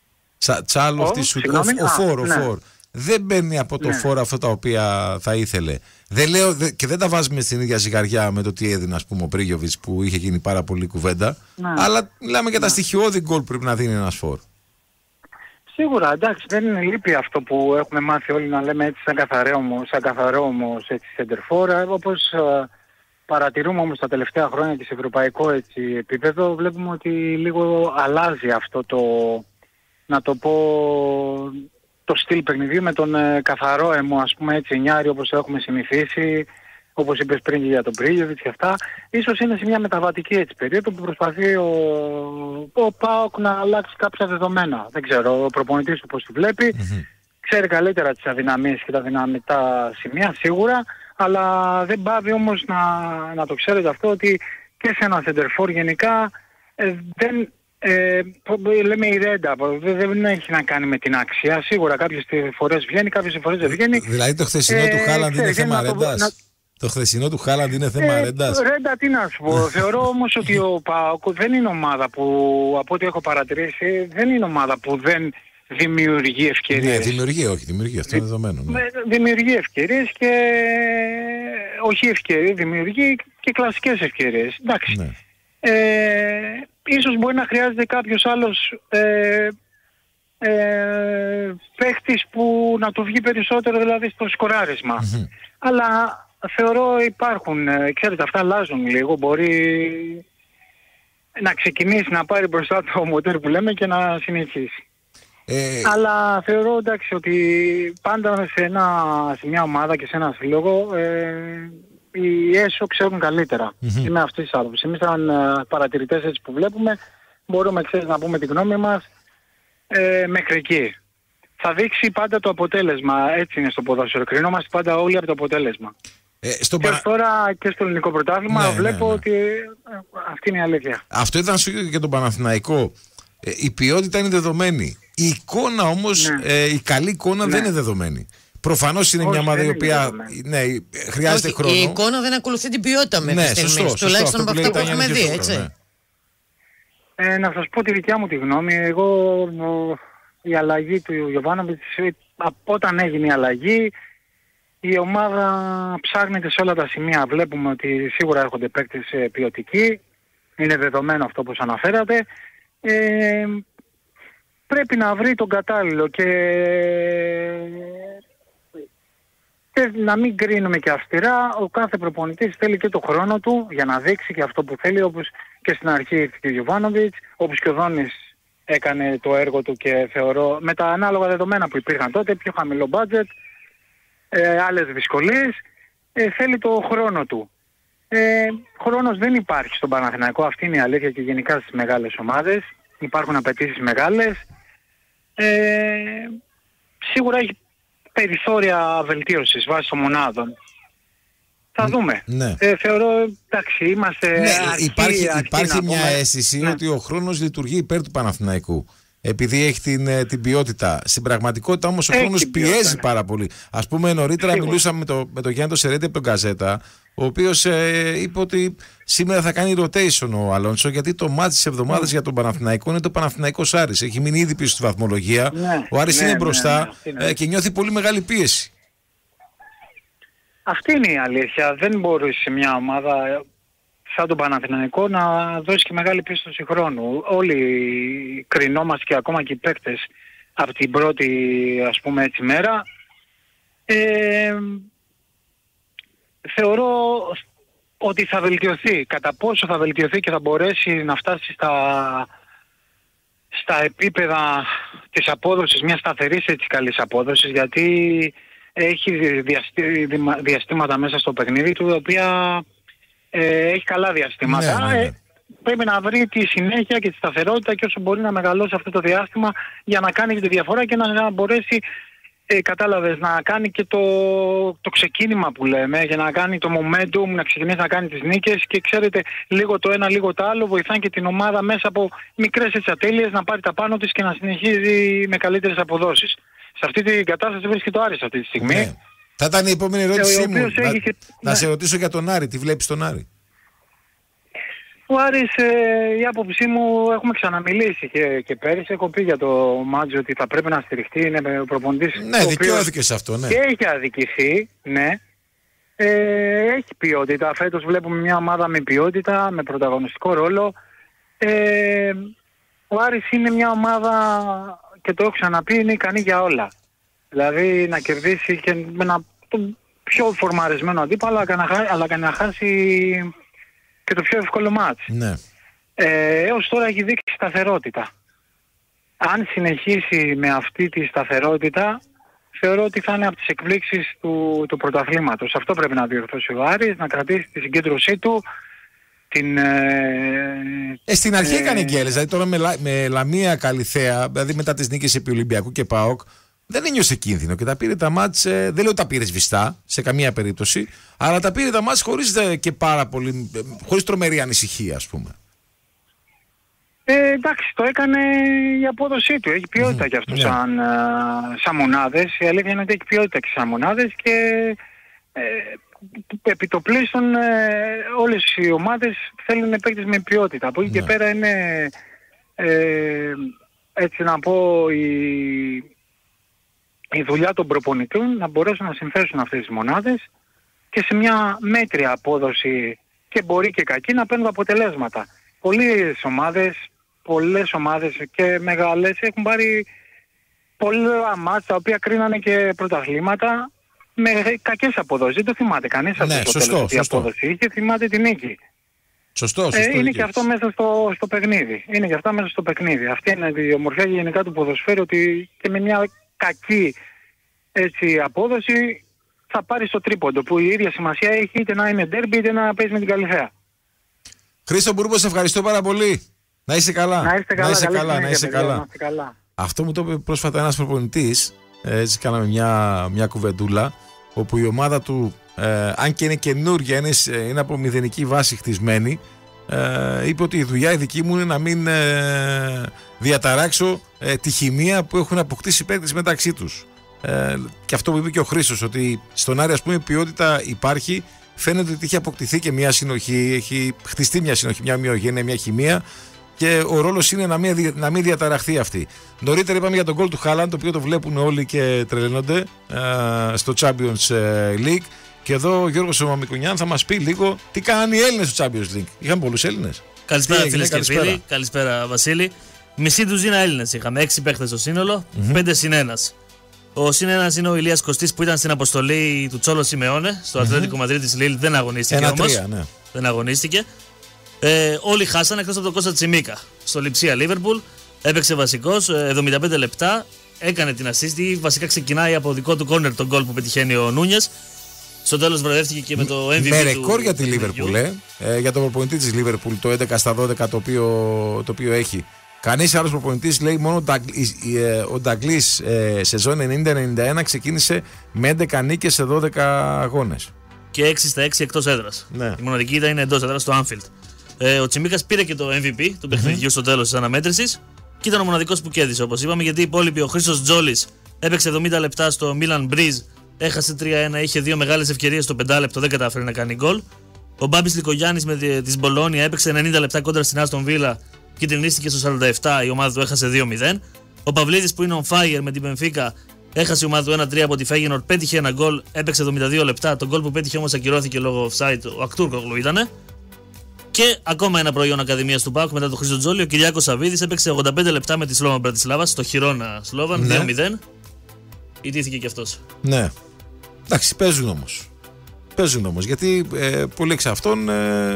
Ο φόρ. Δεν μπαίνει από το φόρ αυτά τα οποία θα ήθελε. Δεν λέω, και δεν τα βάζουμε στην ίδια ζυγαριά με το τι έδινε, ας πούμε, ο Πρίγιοβιτς που είχε γίνει πάρα πολύ κουβέντα. Αλλά μιλάμε για τα στοιχειώδη γκολ που πρέπει να δίνει ένας φόρ. Σίγουρα, εντάξει, δεν είναι λύπη αυτό που έχουμε μάθει όλοι να λέμε έτσι σαν καθαρό όμως σεντερφόρ, όπως παρατηρούμε όμως τα τελευταία χρόνια και σε ευρωπαϊκό επίπεδο, βλέπουμε ότι λίγο αλλάζει αυτό να το πω, το στυλ παιχνιδιού με τον καθαρό αιμο, ας πούμε έτσι, εννιάρι όπως έχουμε συνηθίσει, όπως είπες πριν και για τον Πρίγιοβιτς και αυτά. Ίσως είναι σε μια μεταβατική έτσι περίοδο που προσπαθεί ο ΠΑΟΚ να αλλάξει κάποια δεδομένα. Δεν ξέρω, ο προπονητής του πώς τη βλέπει, ξέρει καλύτερα τις αδυναμίες και τα δυναμητά σημεία σίγουρα, Αλλά δεν πάβει όμως να το ξέρετε αυτό, ότι και σε ένα center for γενικά δεν... λέμε η ρέντα, δεν έχει να κάνει με την αξία. Σίγουρα κάποιες φορές βγαίνει, κάποιες φορές δεν βγαίνει. Δηλαδή το χθεσινό του Χάλαντ είναι θέμα ρέντας? Το χθεσινό του Χάλαντ είναι θέμα ρέντας? Ρέντα, τι να σου πω. Θεωρώ όμως ότι ο ΠΑΟΚ δεν είναι ομάδα που, από ό,τι έχω παρατηρήσει, δεν είναι ομάδα που δεν δημιουργεί ευκαιρίες. Ναι, δημιουργεί, αυτό είναι δεδομένο. Ναι. Δημιουργεί ευκαιρίες και όχι ευκαιρίες, δημιουργεί και κλασικές ευκαιρίες. Εντάξει. Ναι. Ίσως μπορεί να χρειάζεται κάποιος άλλος παίχτης που να του βγει περισσότερο, δηλαδή στο σκοράρισμα. Αλλά θεωρώ υπάρχουν, ξέρετε, αυτά αλλάζουν λίγο. Μπορεί να ξεκινήσει να πάρει μπροστά το μοτέρ που λέμε και να συνεχίσει. Αλλά θεωρώ, εντάξει, ότι πάντα σε μια ομάδα και σε ένα σύλλογο οι έσω ξέρουν καλύτερα. Είμαι αυτής της άποψης. Εμείς σαν παρατηρητές έτσι που βλέπουμε μπορούμε, να πούμε τη γνώμη μας μέχρι εκεί. Θα δείξει πάντα το αποτέλεσμα. Έτσι είναι στο ποδόσφαιρο. Κρινόμαστε πάντα όλοι από το αποτέλεσμα. Και τώρα και στο ελληνικό πρωτάθλημα βλέπω ότι αυτή είναι η αλήθεια. Αυτό ήταν σου και τον Παναθηναϊκό. Η ποιότητα είναι δεδομένη. Η εικόνα όμως, η καλή εικόνα δεν είναι δεδομένη. Προφανώς είναι μια ομάδα η οποία χρειάζεται χρόνο. Η εικόνα δεν ακολουθεί την ποιότητα μέχρι στιγμής. Τουλάχιστον από αυτά που έχουμε δει, έτσι. Να σας πω τη δικιά μου τη γνώμη. Εγώ η αλλαγή του Γιοβάνοβιτς, όταν έγινε η αλλαγή, η ομάδα ψάχνεται σε όλα τα σημεία. Βλέπουμε ότι σίγουρα έρχονται παίκτες ποιοτικοί. Είναι δεδομένο αυτό που σας αναφέρατε. Πρέπει να βρει τον κατάλληλο και να μην κρίνουμε και αυστηρά. Ο κάθε προπονητής θέλει και το χρόνο του για να δείξει και αυτό που θέλει, όπως και στην αρχή ήρθε ο Γιοβάνοβιτς, όπως και ο Δόνης έκανε το έργο του και θεωρώ με τα ανάλογα δεδομένα που υπήρχαν τότε, πιο χαμηλό budget, άλλες δυσκολίες, θέλει το χρόνο του. Χρόνος δεν υπάρχει στον Παναθηναϊκό, αυτή είναι η αλήθεια, και γενικά στις μεγάλες ομάδες. Υπάρχουν απαιτήσεις μεγάλες. Σίγουρα έχει περιθώρια βελτίωσης βάσει των μονάδων. Θα δούμε. Ναι. Θεωρώ, εντάξει, είμαστε υπάρχει μια αίσθηση ότι ο χρόνος λειτουργεί υπέρ του Παναθηναϊκού. Επειδή έχει την ποιότητα. Στην πραγματικότητα όμως ο χρόνος πιέζει πάρα πολύ. Ας πούμε, νωρίτερα μιλούσαμε με τον Γιάννη Σερέντη από τον Γκαζέτα, ο οποίος είπε ότι σήμερα θα κάνει rotation ο Αλόνσο, γιατί το μάτς της εβδομάδας για τον Παναθηναϊκό είναι το Παναθηναϊκός Άρης. Έχει μείνει ήδη πίσω στη βαθμολογία. Ο Άρης είναι μπροστά και νιώθει πολύ μεγάλη πίεση. Αυτή είναι η αλήθεια. Δεν μπορεί σε μια ομάδα σαν τον Παναθηναϊκό να δώσει και μεγάλη πίστοση χρόνου. Όλοι κρινόμαστε, και ακόμα και οι παίκτες, από την πρώτη, ας πούμε, έτσι μέρα. Θεωρώ ότι θα βελτιωθεί. Κατά πόσο θα βελτιωθεί και θα μπορέσει να φτάσει στα επίπεδα της απόδοσης, μια σταθερής έτσι καλής απόδοσης, γιατί έχει διαστήματα μέσα στο παιχνίδι του, τα οποία έχει καλά διαστήματα. Πρέπει να βρει τη συνέχεια και τη σταθερότητα, και όσο μπορεί να μεγαλώσει αυτό το διάστημα για να κάνει και τη διαφορά και να μπορέσει, κατάλαβες, να κάνει και το ξεκίνημα που λέμε, για να κάνει το momentum, να ξεκινήσει να κάνει τις νίκες, και ξέρετε, λίγο το ένα λίγο το άλλο βοηθάει και την ομάδα μέσα από μικρές έτσι ατέλειες να πάρει τα πάνω της και να συνεχίζει με καλύτερες αποδόσεις. Σε αυτή την κατάσταση βρίσκεται το Άρης αυτή τη στιγμή. Ναι. Θα ήταν η επόμενη ερώτησή μου. Να σε ρωτήσω για τον Άρη. Τι βλέπεις τον Άρη? Ο Άρης, η άποψή μου, έχουμε ξαναμιλήσει και πέρυσι. Έχω πει για το Μάτζο ότι θα πρέπει να στηριχτεί. Είναι ο προπονητής. Ναι, δικαιώθηκε σε αυτό, ναι. Και έχει αδικηθεί, ναι. Έχει ποιότητα. Φέτος βλέπουμε μια ομάδα με ποιότητα, με πρωταγωνιστικό ρόλο. Ο Άρης είναι μια ομάδα, και το έχω ξαναπεί, είναι ικανή για όλα. Δηλαδή να κερδίσει και με ένα πιο φορμαρισμένο αντίπαλο, αλλά και να χάσει και το πιο εύκολο μάτς. Ναι. Έως τώρα έχει δείξει σταθερότητα. Αν συνεχίσει με αυτή τη σταθερότητα, θεωρώ ότι θα είναι από τις εκπλήξεις του πρωταθλήματος. Αυτό πρέπει να διορθώσει ο Άρης, να κρατήσει τη συγκέντρωσή του. Στην αρχή έκανε γκέλες, δηλαδή τώρα με Λαμία, Καλιθέα, δηλαδή μετά τις νίκες επί Ολυμπιακού και ΠΑΟΚ, δεν ένιωσε κίνδυνο και τα πήρε τα μάτς, δεν λέω τα πήρε σβηστά σε καμία περίπτωση, αλλά τα πήρε τα μάτς χωρίς και πάρα πολύ, χωρίς τρομερή ανησυχία, ας πούμε. Εντάξει, το έκανε η απόδοσή του. Έχει ποιότητα κι αυτό σαν μονάδες. Η αλήθεια είναι ότι έχει ποιότητα και σαν μονάδες και επί το πλήστον όλες οι ομάδες θέλουν παίκτες με ποιότητα. Από εκεί και πέρα είναι, έτσι να πω, η δουλειά των προπονητών να μπορέσουν να συνθέσουν αυτές τις μονάδες και σε μια μέτρια απόδοση και μπορεί και κακή να παίρνουν αποτελέσματα. Πολλές ομάδες και μεγάλες έχουν πάρει πολλά μάτς τα οποία κρίνανε και πρωταθλήματα με κακές αποδόσεις. Δεν το θυμάται κανείς από το τέλος τι απόδοση είχε, θυμάται την νίκη. Σωστό. Είναι και αυτό μέσα στο παιχνίδι. Αυτή είναι η ομορφιά γενικά του ποδοσφαίρου, ότι και με μια κακή απόδοση θα πάρει στο τρίποντο, που η ίδια σημασία έχει είτε να είναι ντέρμπι είτε να παίζει με την Καλυθέα. Χρήστο Μπούρμπο, σε ευχαριστώ πάρα πολύ. Να είσαι καλά. Να είσαι καλά. Αυτό μου το είπε πρόσφατα ένας προπονητής. Έτσι κάναμε μια κουβεντούλα, όπου η ομάδα του, αν και είναι καινούργια, είναι από μηδενική βάση χτισμένη, είπε ότι η δουλειά η δική μου είναι να μην διαταράξω τη χημεία που έχουν αποκτήσει οι παίκτες μεταξύ τους. Και αυτό που είπε και ο Χρήστος, ότι στον Άρη, ας πούμε, η ποιότητα υπάρχει. Φαίνεται ότι έχει αποκτηθεί και μια συνοχή, έχει χτιστεί μια συνοχή, μια ομοιογένεια, μια χημεία, και ο ρόλος είναι να μην διαταραχθεί αυτή. Νωρίτερα είπαμε για τον γκολ του Χάλαντ, το οποίο το βλέπουν όλοι και τρελαίνονται στο Champions League. Και εδώ ο Γιώργος Μαμικουνιάν θα μας πει λίγο τι κάνανε οι Έλληνες στο Champions League. Είχαμε πολλούς Έλληνες. Καλησπέρα φίλες και φίλοι. Καλησπέρα Βασίλη. Μισή ντουζίνα Έλληνες είχαμε, 6 παίχτες στο σύνολο, 5 συν 1. Ο συν 1 είναι ο Ηλίας Κωστής, που ήταν στην αποστολή του Τσόλο Σιμεώνε στο Ατλέτικο Μαδρίτης Λίλ. Δεν αγωνίστηκε όμως. Δεν αγωνίστηκε. Όλοι χάσανε εκτός από τον Κώστα Τσιμίκα. Στο Λιψία Λίβερπουλ έπαιξε βασικός 75 λεπτά. Έκανε την assist. Βασικά ξεκινάει από δικό του κόρνερ τον γκολ που πετυχαίνει ο Νούνιες. Στο τέλος βραβεύτηκε και με το MVP. Με ρεκόρ για τη Λίβερπουλ, για τον προπονητή της Λίβερπουλ, το 11 στα 12 το οποίο έχει. Κανείς άλλος προπονητής, λέει, μόνο ο Νταγκλής σεζόν 90-91 ξεκίνησε με 11 νίκες σε 12 αγώνες. Και 6 στα 6 εκτός έδρας. Ναι. Η μοναδική ήταν εντός έδρας στο Anfield. Ο Τσιμίκας πήρε και το MVP του παιχνιδιού στο τέλος της αναμέτρησης και ήταν ο μοναδικός που κέρδισε, όπως είπαμε, γιατί οι υπόλοιποι, ο Χρήστος Τζόλης έπαιξε 70 λεπτά στο Milan Breeze, έχασε 3-1, είχε 2 μεγάλες ευκαιρίες στο 5 λεπτό, δεν κατάφερε να κάνει γκολ. Ο Μπάμπης Λικογιάννης με τη Μπολόνια έπαιξε 90 λεπτά κόντρα στην Άστον Βίλα και τρινίστηκε στο 47, η ομάδα του έχασε 2-0. Ο Παυλίδης, που είναι on fire με την Μπενφίκα, έχασε η ομάδα του 1-3 από τη Φέγενορ, πέτυχε ένα γκολ, έπαιξε 72 λεπτά. Το γκολ που πέτυχε όμως ακυρώθηκε λόγω offside, ο Ακτούρκογλου ήτανε. Και ακόμα ένα προϊόν Ακαδημίας του ΠΑΟΚ μετά τον Χρήστο Τζόλη, ο Κυριάκος Σαββίδης έπαιξε 85 λεπτά με τη Σλόβαν Μπρατισλάβα στο Χιρόνα Σλόβαν, 2-0. Ιτήθηκε και αυτός. Ναι. Εντάξει, παίζουν όμως. Γιατί πολλοί εξ αυτών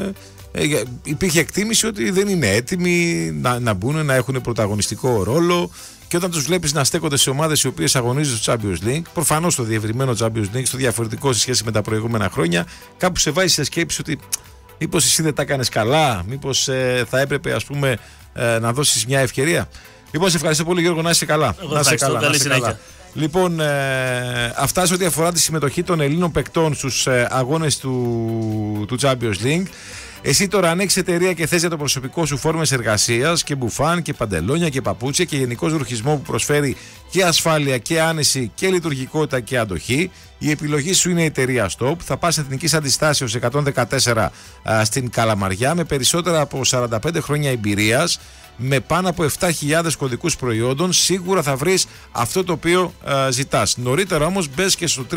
υπήρχε εκτίμηση ότι δεν είναι έτοιμοι να μπουν, να έχουν πρωταγωνιστικό ρόλο. Και όταν τους βλέπεις να στέκονται σε ομάδες οι οποίες αγωνίζονται στο Champions League, προφανώς στο διευρυμένο Champions League, στο διαφορετικό σε σχέση με τα προηγούμενα χρόνια, κάπου σε βάζει σε σκέψη ότι μήπως εσύ δεν τα έκανες καλά, μήπως θα έπρεπε, ας πούμε, να δώσεις μια ευκαιρία. Λοιπόν, σε ευχαριστώ πολύ, Γιώργο, να είσαι καλά. Να είσαι καλά. Λοιπόν, αυτά σε ό,τι αφορά τη συμμετοχή των Ελλήνων παικτών στους αγώνες του Champions League. Εσύ τώρα, αν έχεις εταιρεία και θες για το προσωπικό σου φόρμες εργασίας και μπουφάν και παντελόνια και παπούτσια και γενικώς ρουχισμό που προσφέρει και ασφάλεια και άνεση και λειτουργικότητα και αντοχή, η επιλογή σου είναι η εταιρεία Stop. Θα πας Εθνικής Αντιστάσεως 114 στην Καλαμαριά, με περισσότερα από 45 χρόνια εμπειρίας, με πάνω από 7.000 κωδικούς προϊόντων. Σίγουρα θα βρεις αυτό το οποίο ζητάς. Νωρίτερα όμως μπες και στο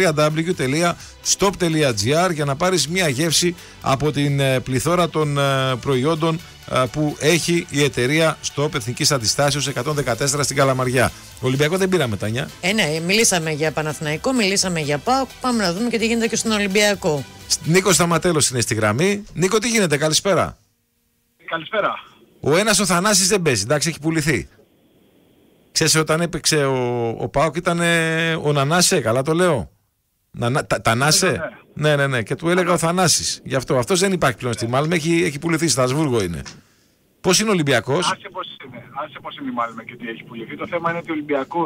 www.stop.gr για να πάρεις μια γεύση από την πληθώρα των προϊόντων που έχει η εταιρεία Stop Εθνικής Αντιστάσεως 114 στην Καλαμαριά. Ολυμπιακό δεν πήραμε, Τάνια. Ναι, μιλήσαμε για Παναθηναϊκό, μιλήσαμε για ΠΑΟΚ. Πάμε να δούμε και τι γίνεται και στον Ολυμπιακό. Νίκος Σταματέλος είναι στη γραμμή. Νίκο, τι γίνεται, καλησπέρα. Καλησπέρα. Ο ένας ο Θανάσης δεν παίζει, εντάξει, έχει πουληθεί. Ξέρεις, όταν έπαιξε ο ΠΑΟΚ ήταν ο Νανάσε, καλά το λέω. Τανάσε. Ναι. Και του έλεγα ο Θανάσης. Γι' αυτό. Αυτός δεν υπάρχει πλέον στη Μάλμε, έχει πουληθεί, στη Στρασβούργο είναι. Πώς είναι ο Ολυμπιακός? Άσε πώς είναι η Μάλμε και τι έχει πουληθεί. Το θέμα είναι ότι ο Ολυμπιακός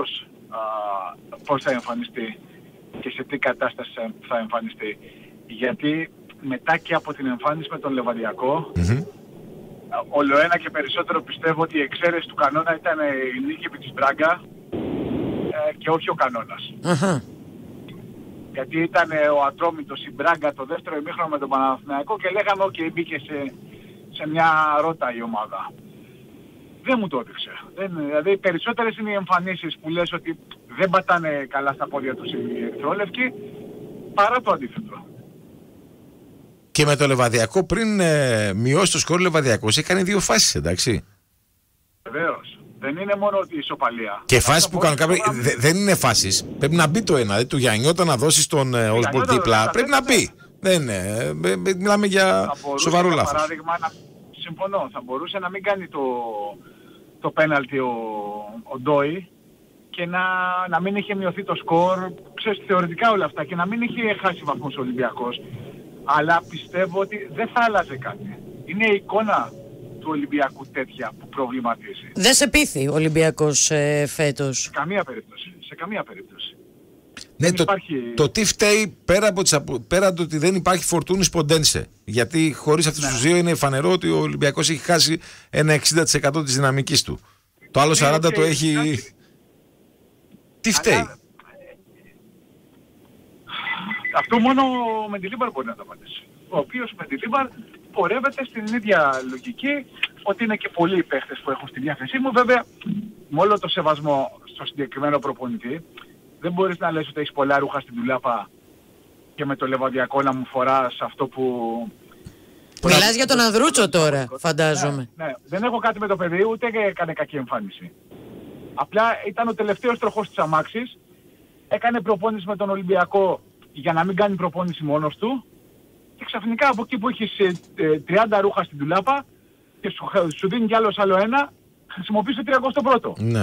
πώς θα εμφανιστεί και σε τι κατάσταση θα εμφανιστεί. Γιατί μετά και από την εμφάνιση με τον Λεβαδιακό, ολοένα και περισσότερο πιστεύω ότι η εξαίρεση του κανόνα ήταν η νίκη επί της Μπράγκα και όχι ο κανόνας. Γιατί ήταν ο Ατρόμητος η Μπράγκα το δεύτερο ημίχρονο με τον Παναθηναϊκό και λέγαμε ότι μπήκε σε μια ρότα η ομάδα. Δεν μου το έδειξε. Δηλαδή περισσότερες είναι οι εμφανίσεις που λες ότι δεν πατάνε καλά στα πόδια τους οι ερυθρόλευκοι παρά το αντίθετο. Και με το Λεβαδιακό πριν μειώσει το σκορ, ο Λεβαδιακός έκανε 2 φάσεις, εντάξει. Βεβαίως. Δεν είναι μόνο η ισοπαλία. Και φάσεις που κάνουν κάποιοι δεν είναι φάσεις. Πρέπει να μπει το ένα. Του Γιαννιώτα να δώσει τον Όλσμπολ δίπλα. Πρέπει να μπει. Δεν είναι. Μιλάμε για σοβαρό λάθος. Για παράδειγμα, συμφωνώ. Θα μπορούσε να μην κάνει το πέναλτι ο Ντόι και να μην είχε μειωθεί το σκορ. Ξέρεις, θεωρητικά όλα αυτά και να μην είχε χάσει βαθμούς ο Ολυμπιακός. Αλλά πιστεύω ότι δεν θα άλλαζε κάτι. Είναι η εικόνα του Ολυμπιακού τέτοια που προβληματίζει. Δεν σε πείθει ο Ολυμπιακός φέτος. Σε καμία περίπτωση. Σε καμία περίπτωση. Ναι, το τι φταίει πέρα από το ότι δεν υπάρχει Φορτούνης Ποντένσε. Γιατί χωρίς αυτούς τους δύο είναι φανερό ότι ο Ολυμπιακός έχει χάσει ένα 60% της δυναμικής του. Το άλλο 40% το έχει... Τι φταίει? Αυτό μόνο με τη Λίμπαρ μπορεί να το απαντήσει. Ο οποίος με τη Λίμπαρ πορεύεται στην ίδια λογική, ότι είναι και πολλοί οι παίχτες που έχουν στη διάθεσή μου. Βέβαια, με όλο το σεβασμό στο συγκεκριμένο προπονητή, δεν μπορείς να λες ότι έχεις πολλά ρούχα στην ντουλάπα και με το Λεβαδιακό να μου φοράς αυτό που... Μιλάς για τον Ανδρούτσο τώρα, φαντάζομαι. Ναι, δεν έχω κάτι με το παιδί, ούτε έκανε κακή εμφάνιση. Απλά ήταν ο τελευταίος τροχός της αμάξης, έκανε προπόνηση με τον Ολυμπιακό για να μην κάνει προπόνηση μόνος του και ξαφνικά από εκεί που έχεις 30 ρούχα στην ντουλάπα και σου δίνει κι άλλο ένα, χρησιμοποιείς το 31ο. Ναι.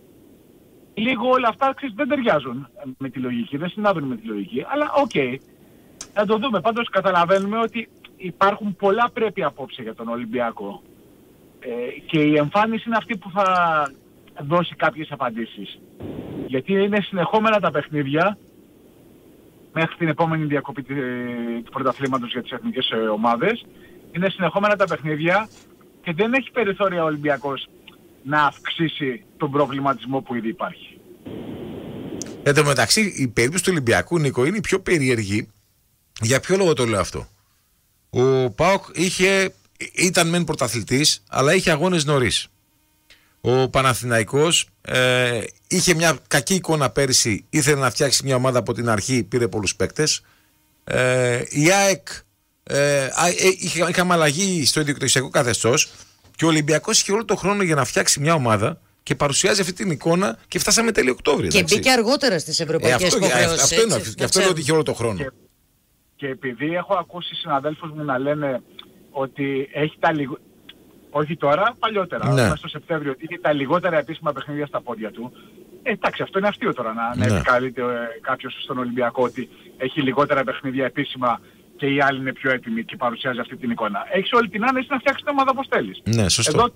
Λίγο όλα αυτά δεν ταιριάζουν με τη λογική, δεν συνάδουν με τη λογική, αλλά οκ. Να το δούμε. Πάντως καταλαβαίνουμε ότι υπάρχουν πολλά πρέπει απόψε για τον Ολυμπιακό και η εμφάνιση είναι αυτή που θα δώσει κάποιες απαντήσεις. Γιατί είναι συνεχόμενα τα παιχνίδια μέχρι την επόμενη διακοπή του πρωταθλήματος για τις εθνικές ομάδες. Είναι συνεχόμενα τα παιχνίδια και δεν έχει περιθώρια ο Ολυμπιακός να αυξήσει τον προβληματισμό που ήδη υπάρχει. Εν τω μεταξύ, η περίπτωση του Ολυμπιακού, Νίκο, είναι η πιο περίεργη. Για ποιο λόγο το λέω αυτό? Ο ΠΑΟΚ ήταν μεν πρωταθλητής, αλλά είχε αγώνες νωρίς. Ο Παναθηναϊκός είχε μια κακή εικόνα πέρυσι, ήθελε να φτιάξει μια ομάδα από την αρχή, πήρε πολλούς παίκτες. Η ΑΕΚ είχαμε αλλαγή στο ιδιοκτησιακό καθεστώς και ο Ολυμπιακός είχε όλο τον χρόνο για να φτιάξει μια ομάδα και παρουσιάζει αυτή την εικόνα και φτάσαμε τέλειο Οκτώβριο. Και μπήκε αργότερα στις ευρωπαϊκές υποχρεώσεις. Αυτό είναι ότι είχε όλο τον χρόνο. Και επειδή έχω ακούσει συναδέλφους μου να λένε ότι έχει τα λιγότερα, όχι τώρα, παλιότερα, μέσα στο Σεπτέμβριο, ότι είχε τα λιγότερα επίσημα παιχνίδια στα πόδια του. Εντάξει, αυτό είναι αστείο τώρα να επικαλείται κάποιος στον Ολυμπιακό ότι έχει λιγότερα παιχνίδια επίσημα και οι άλλοι είναι πιο έτοιμοι και παρουσιάζει αυτή την εικόνα. Έχεις όλη την άνεση να φτιάξεις την ομάδα όπως θέλεις. Ναι, σωστό. Εδώ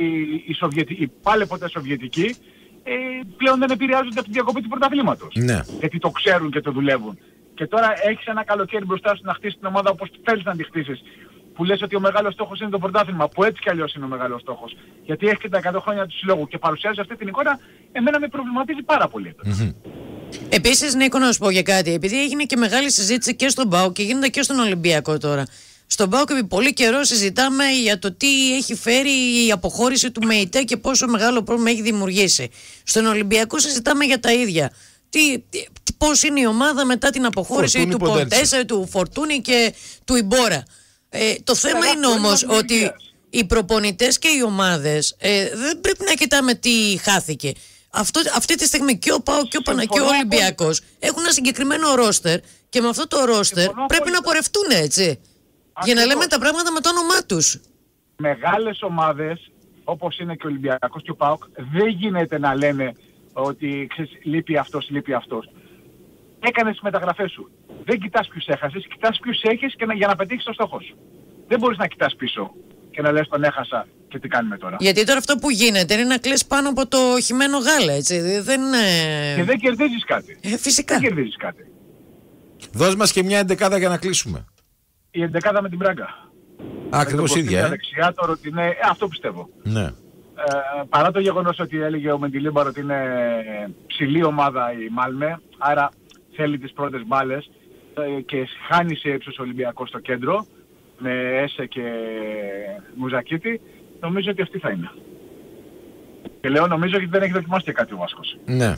οι πάλι ποτέ Σοβιετικοί πλέον δεν επηρεάζονται από την διακοπή του πρωταθλήματος. Ναι. Γιατί το ξέρουν και το δουλεύουν. Και τώρα έχεις ένα καλοκαίρι μπροστά σου να χτίσεις την ομάδα όπως θέλεις να τη χτίσεις. Που λες ότι ο μεγάλος στόχος είναι το πρωτάθλημα, που έτσι κι αλλιώς είναι ο μεγάλος στόχος. Γιατί έχει και τα 100 χρόνια του συλλόγου και παρουσιάζει αυτή την εικόνα, εμένα με προβληματίζει πάρα πολύ. Επίσης, Νίκο, να σου πω για κάτι. Επειδή έγινε και μεγάλη συζήτηση και στον ΠΑΟΚ και γίνεται και στον Ολυμπιακό τώρα. Στον ΠΑΟΚ επί πολύ καιρό συζητάμε για το τι έχει φέρει η αποχώρηση του ΜΕΙΤΕ και πόσο μεγάλο πρόβλημα έχει δημιουργήσει. Στον Ολυμπιακό συζητάμε για τα ίδια. Πώς είναι η ομάδα μετά την αποχώρηση του Ποντένσε, του Φορτούνη και του Ιμπόρα. Το θέμα είναι όμως ότι οι προπονητές και οι ομάδες δεν πρέπει να κοιτάμε τι χάθηκε. Αυτή τη στιγμή και ο ΠΑΟΚ και ο Ολυμπιακός έχουν ένα συγκεκριμένο ρόστερ και με αυτό το ρόστερ πρέπει να πορευτούν, έτσι. Για να λέμε τα πράγματα με το όνομά τους. Μεγάλες ομάδες όπως είναι και ο Ολυμπιακός και ο ΠΑΟΚ δεν γίνεται να λένε ότι λείπει αυτός. Έκανες τις μεταγραφές σου. Δεν κοιτάς ποιους έχασες, κοιτάς ποιους έχεις για να πετύχεις το στόχο σου. Δεν μπορείς να κοιτάς πίσω και να λες τον έχασα Και τι κάνουμε τώρα. Γιατί τώρα αυτό που γίνεται είναι να κλαις πάνω από το χυμένο γάλα, έτσι. Και δεν κερδίζεις κάτι. Φυσικά. Δεν κερδίζεις κάτι. Δώσ' μας και μια εντεκάδα για να κλείσουμε. Η εντεκάδα με την Μπράγκα. Ακριβώς ίδια, δεξιά, το Ροτινέ, αυτό πιστεύω. Ναι. Παρά το γεγονός ότι έλεγε ο Μεντιλίμπαρο ότι είναι ψηλή ομάδα η Μάλμε, άρα θέλει τις πρώτες μπάλες και χάνει σε ύψος Ολυμπιακό στο κέντρο με Έσε και Μουζακίτη, νομίζω ότι αυτή θα είναι. Και λέω νομίζω ότι δεν έχει δοκιμάσει και κάτι ο Βάσκος. Ναι.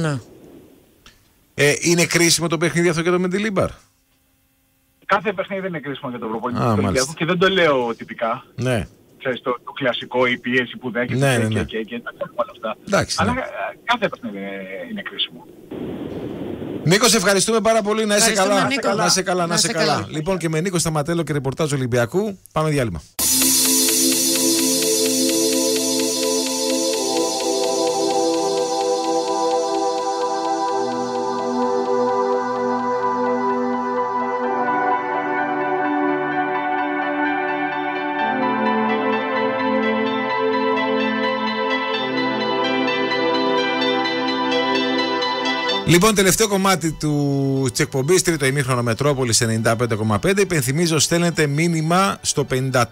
Είναι κρίσιμο το παιχνίδι αυτό και το Μεντιλίμπαρ? Κάθε παιχνίδι δεν είναι κρίσιμο για τον προπονητή του Ολυμπιακού και δεν το λέω τυπικά. Ναι. Ξέρεις, το κλασικό, η πίεση που δέχεται και όλα αυτά. Εντάξει, αλλά κάθε παιχνίδι είναι κρίσιμο. Νίκο, σε ευχαριστούμε πάρα πολύ. Να είσαι καλά. Να είσαι καλά. Λοιπόν, και με Νίκο Σταματέλο και ρεπορτάζ Ολυμπιακού, πάμε διάλειμμα. Λοιπόν, τελευταίο κομμάτι της εκπομπής, τρίτο ημίχρονο Μετρόπολης 95,5. Υπενθυμίζω, στέλνετε μήνυμα στο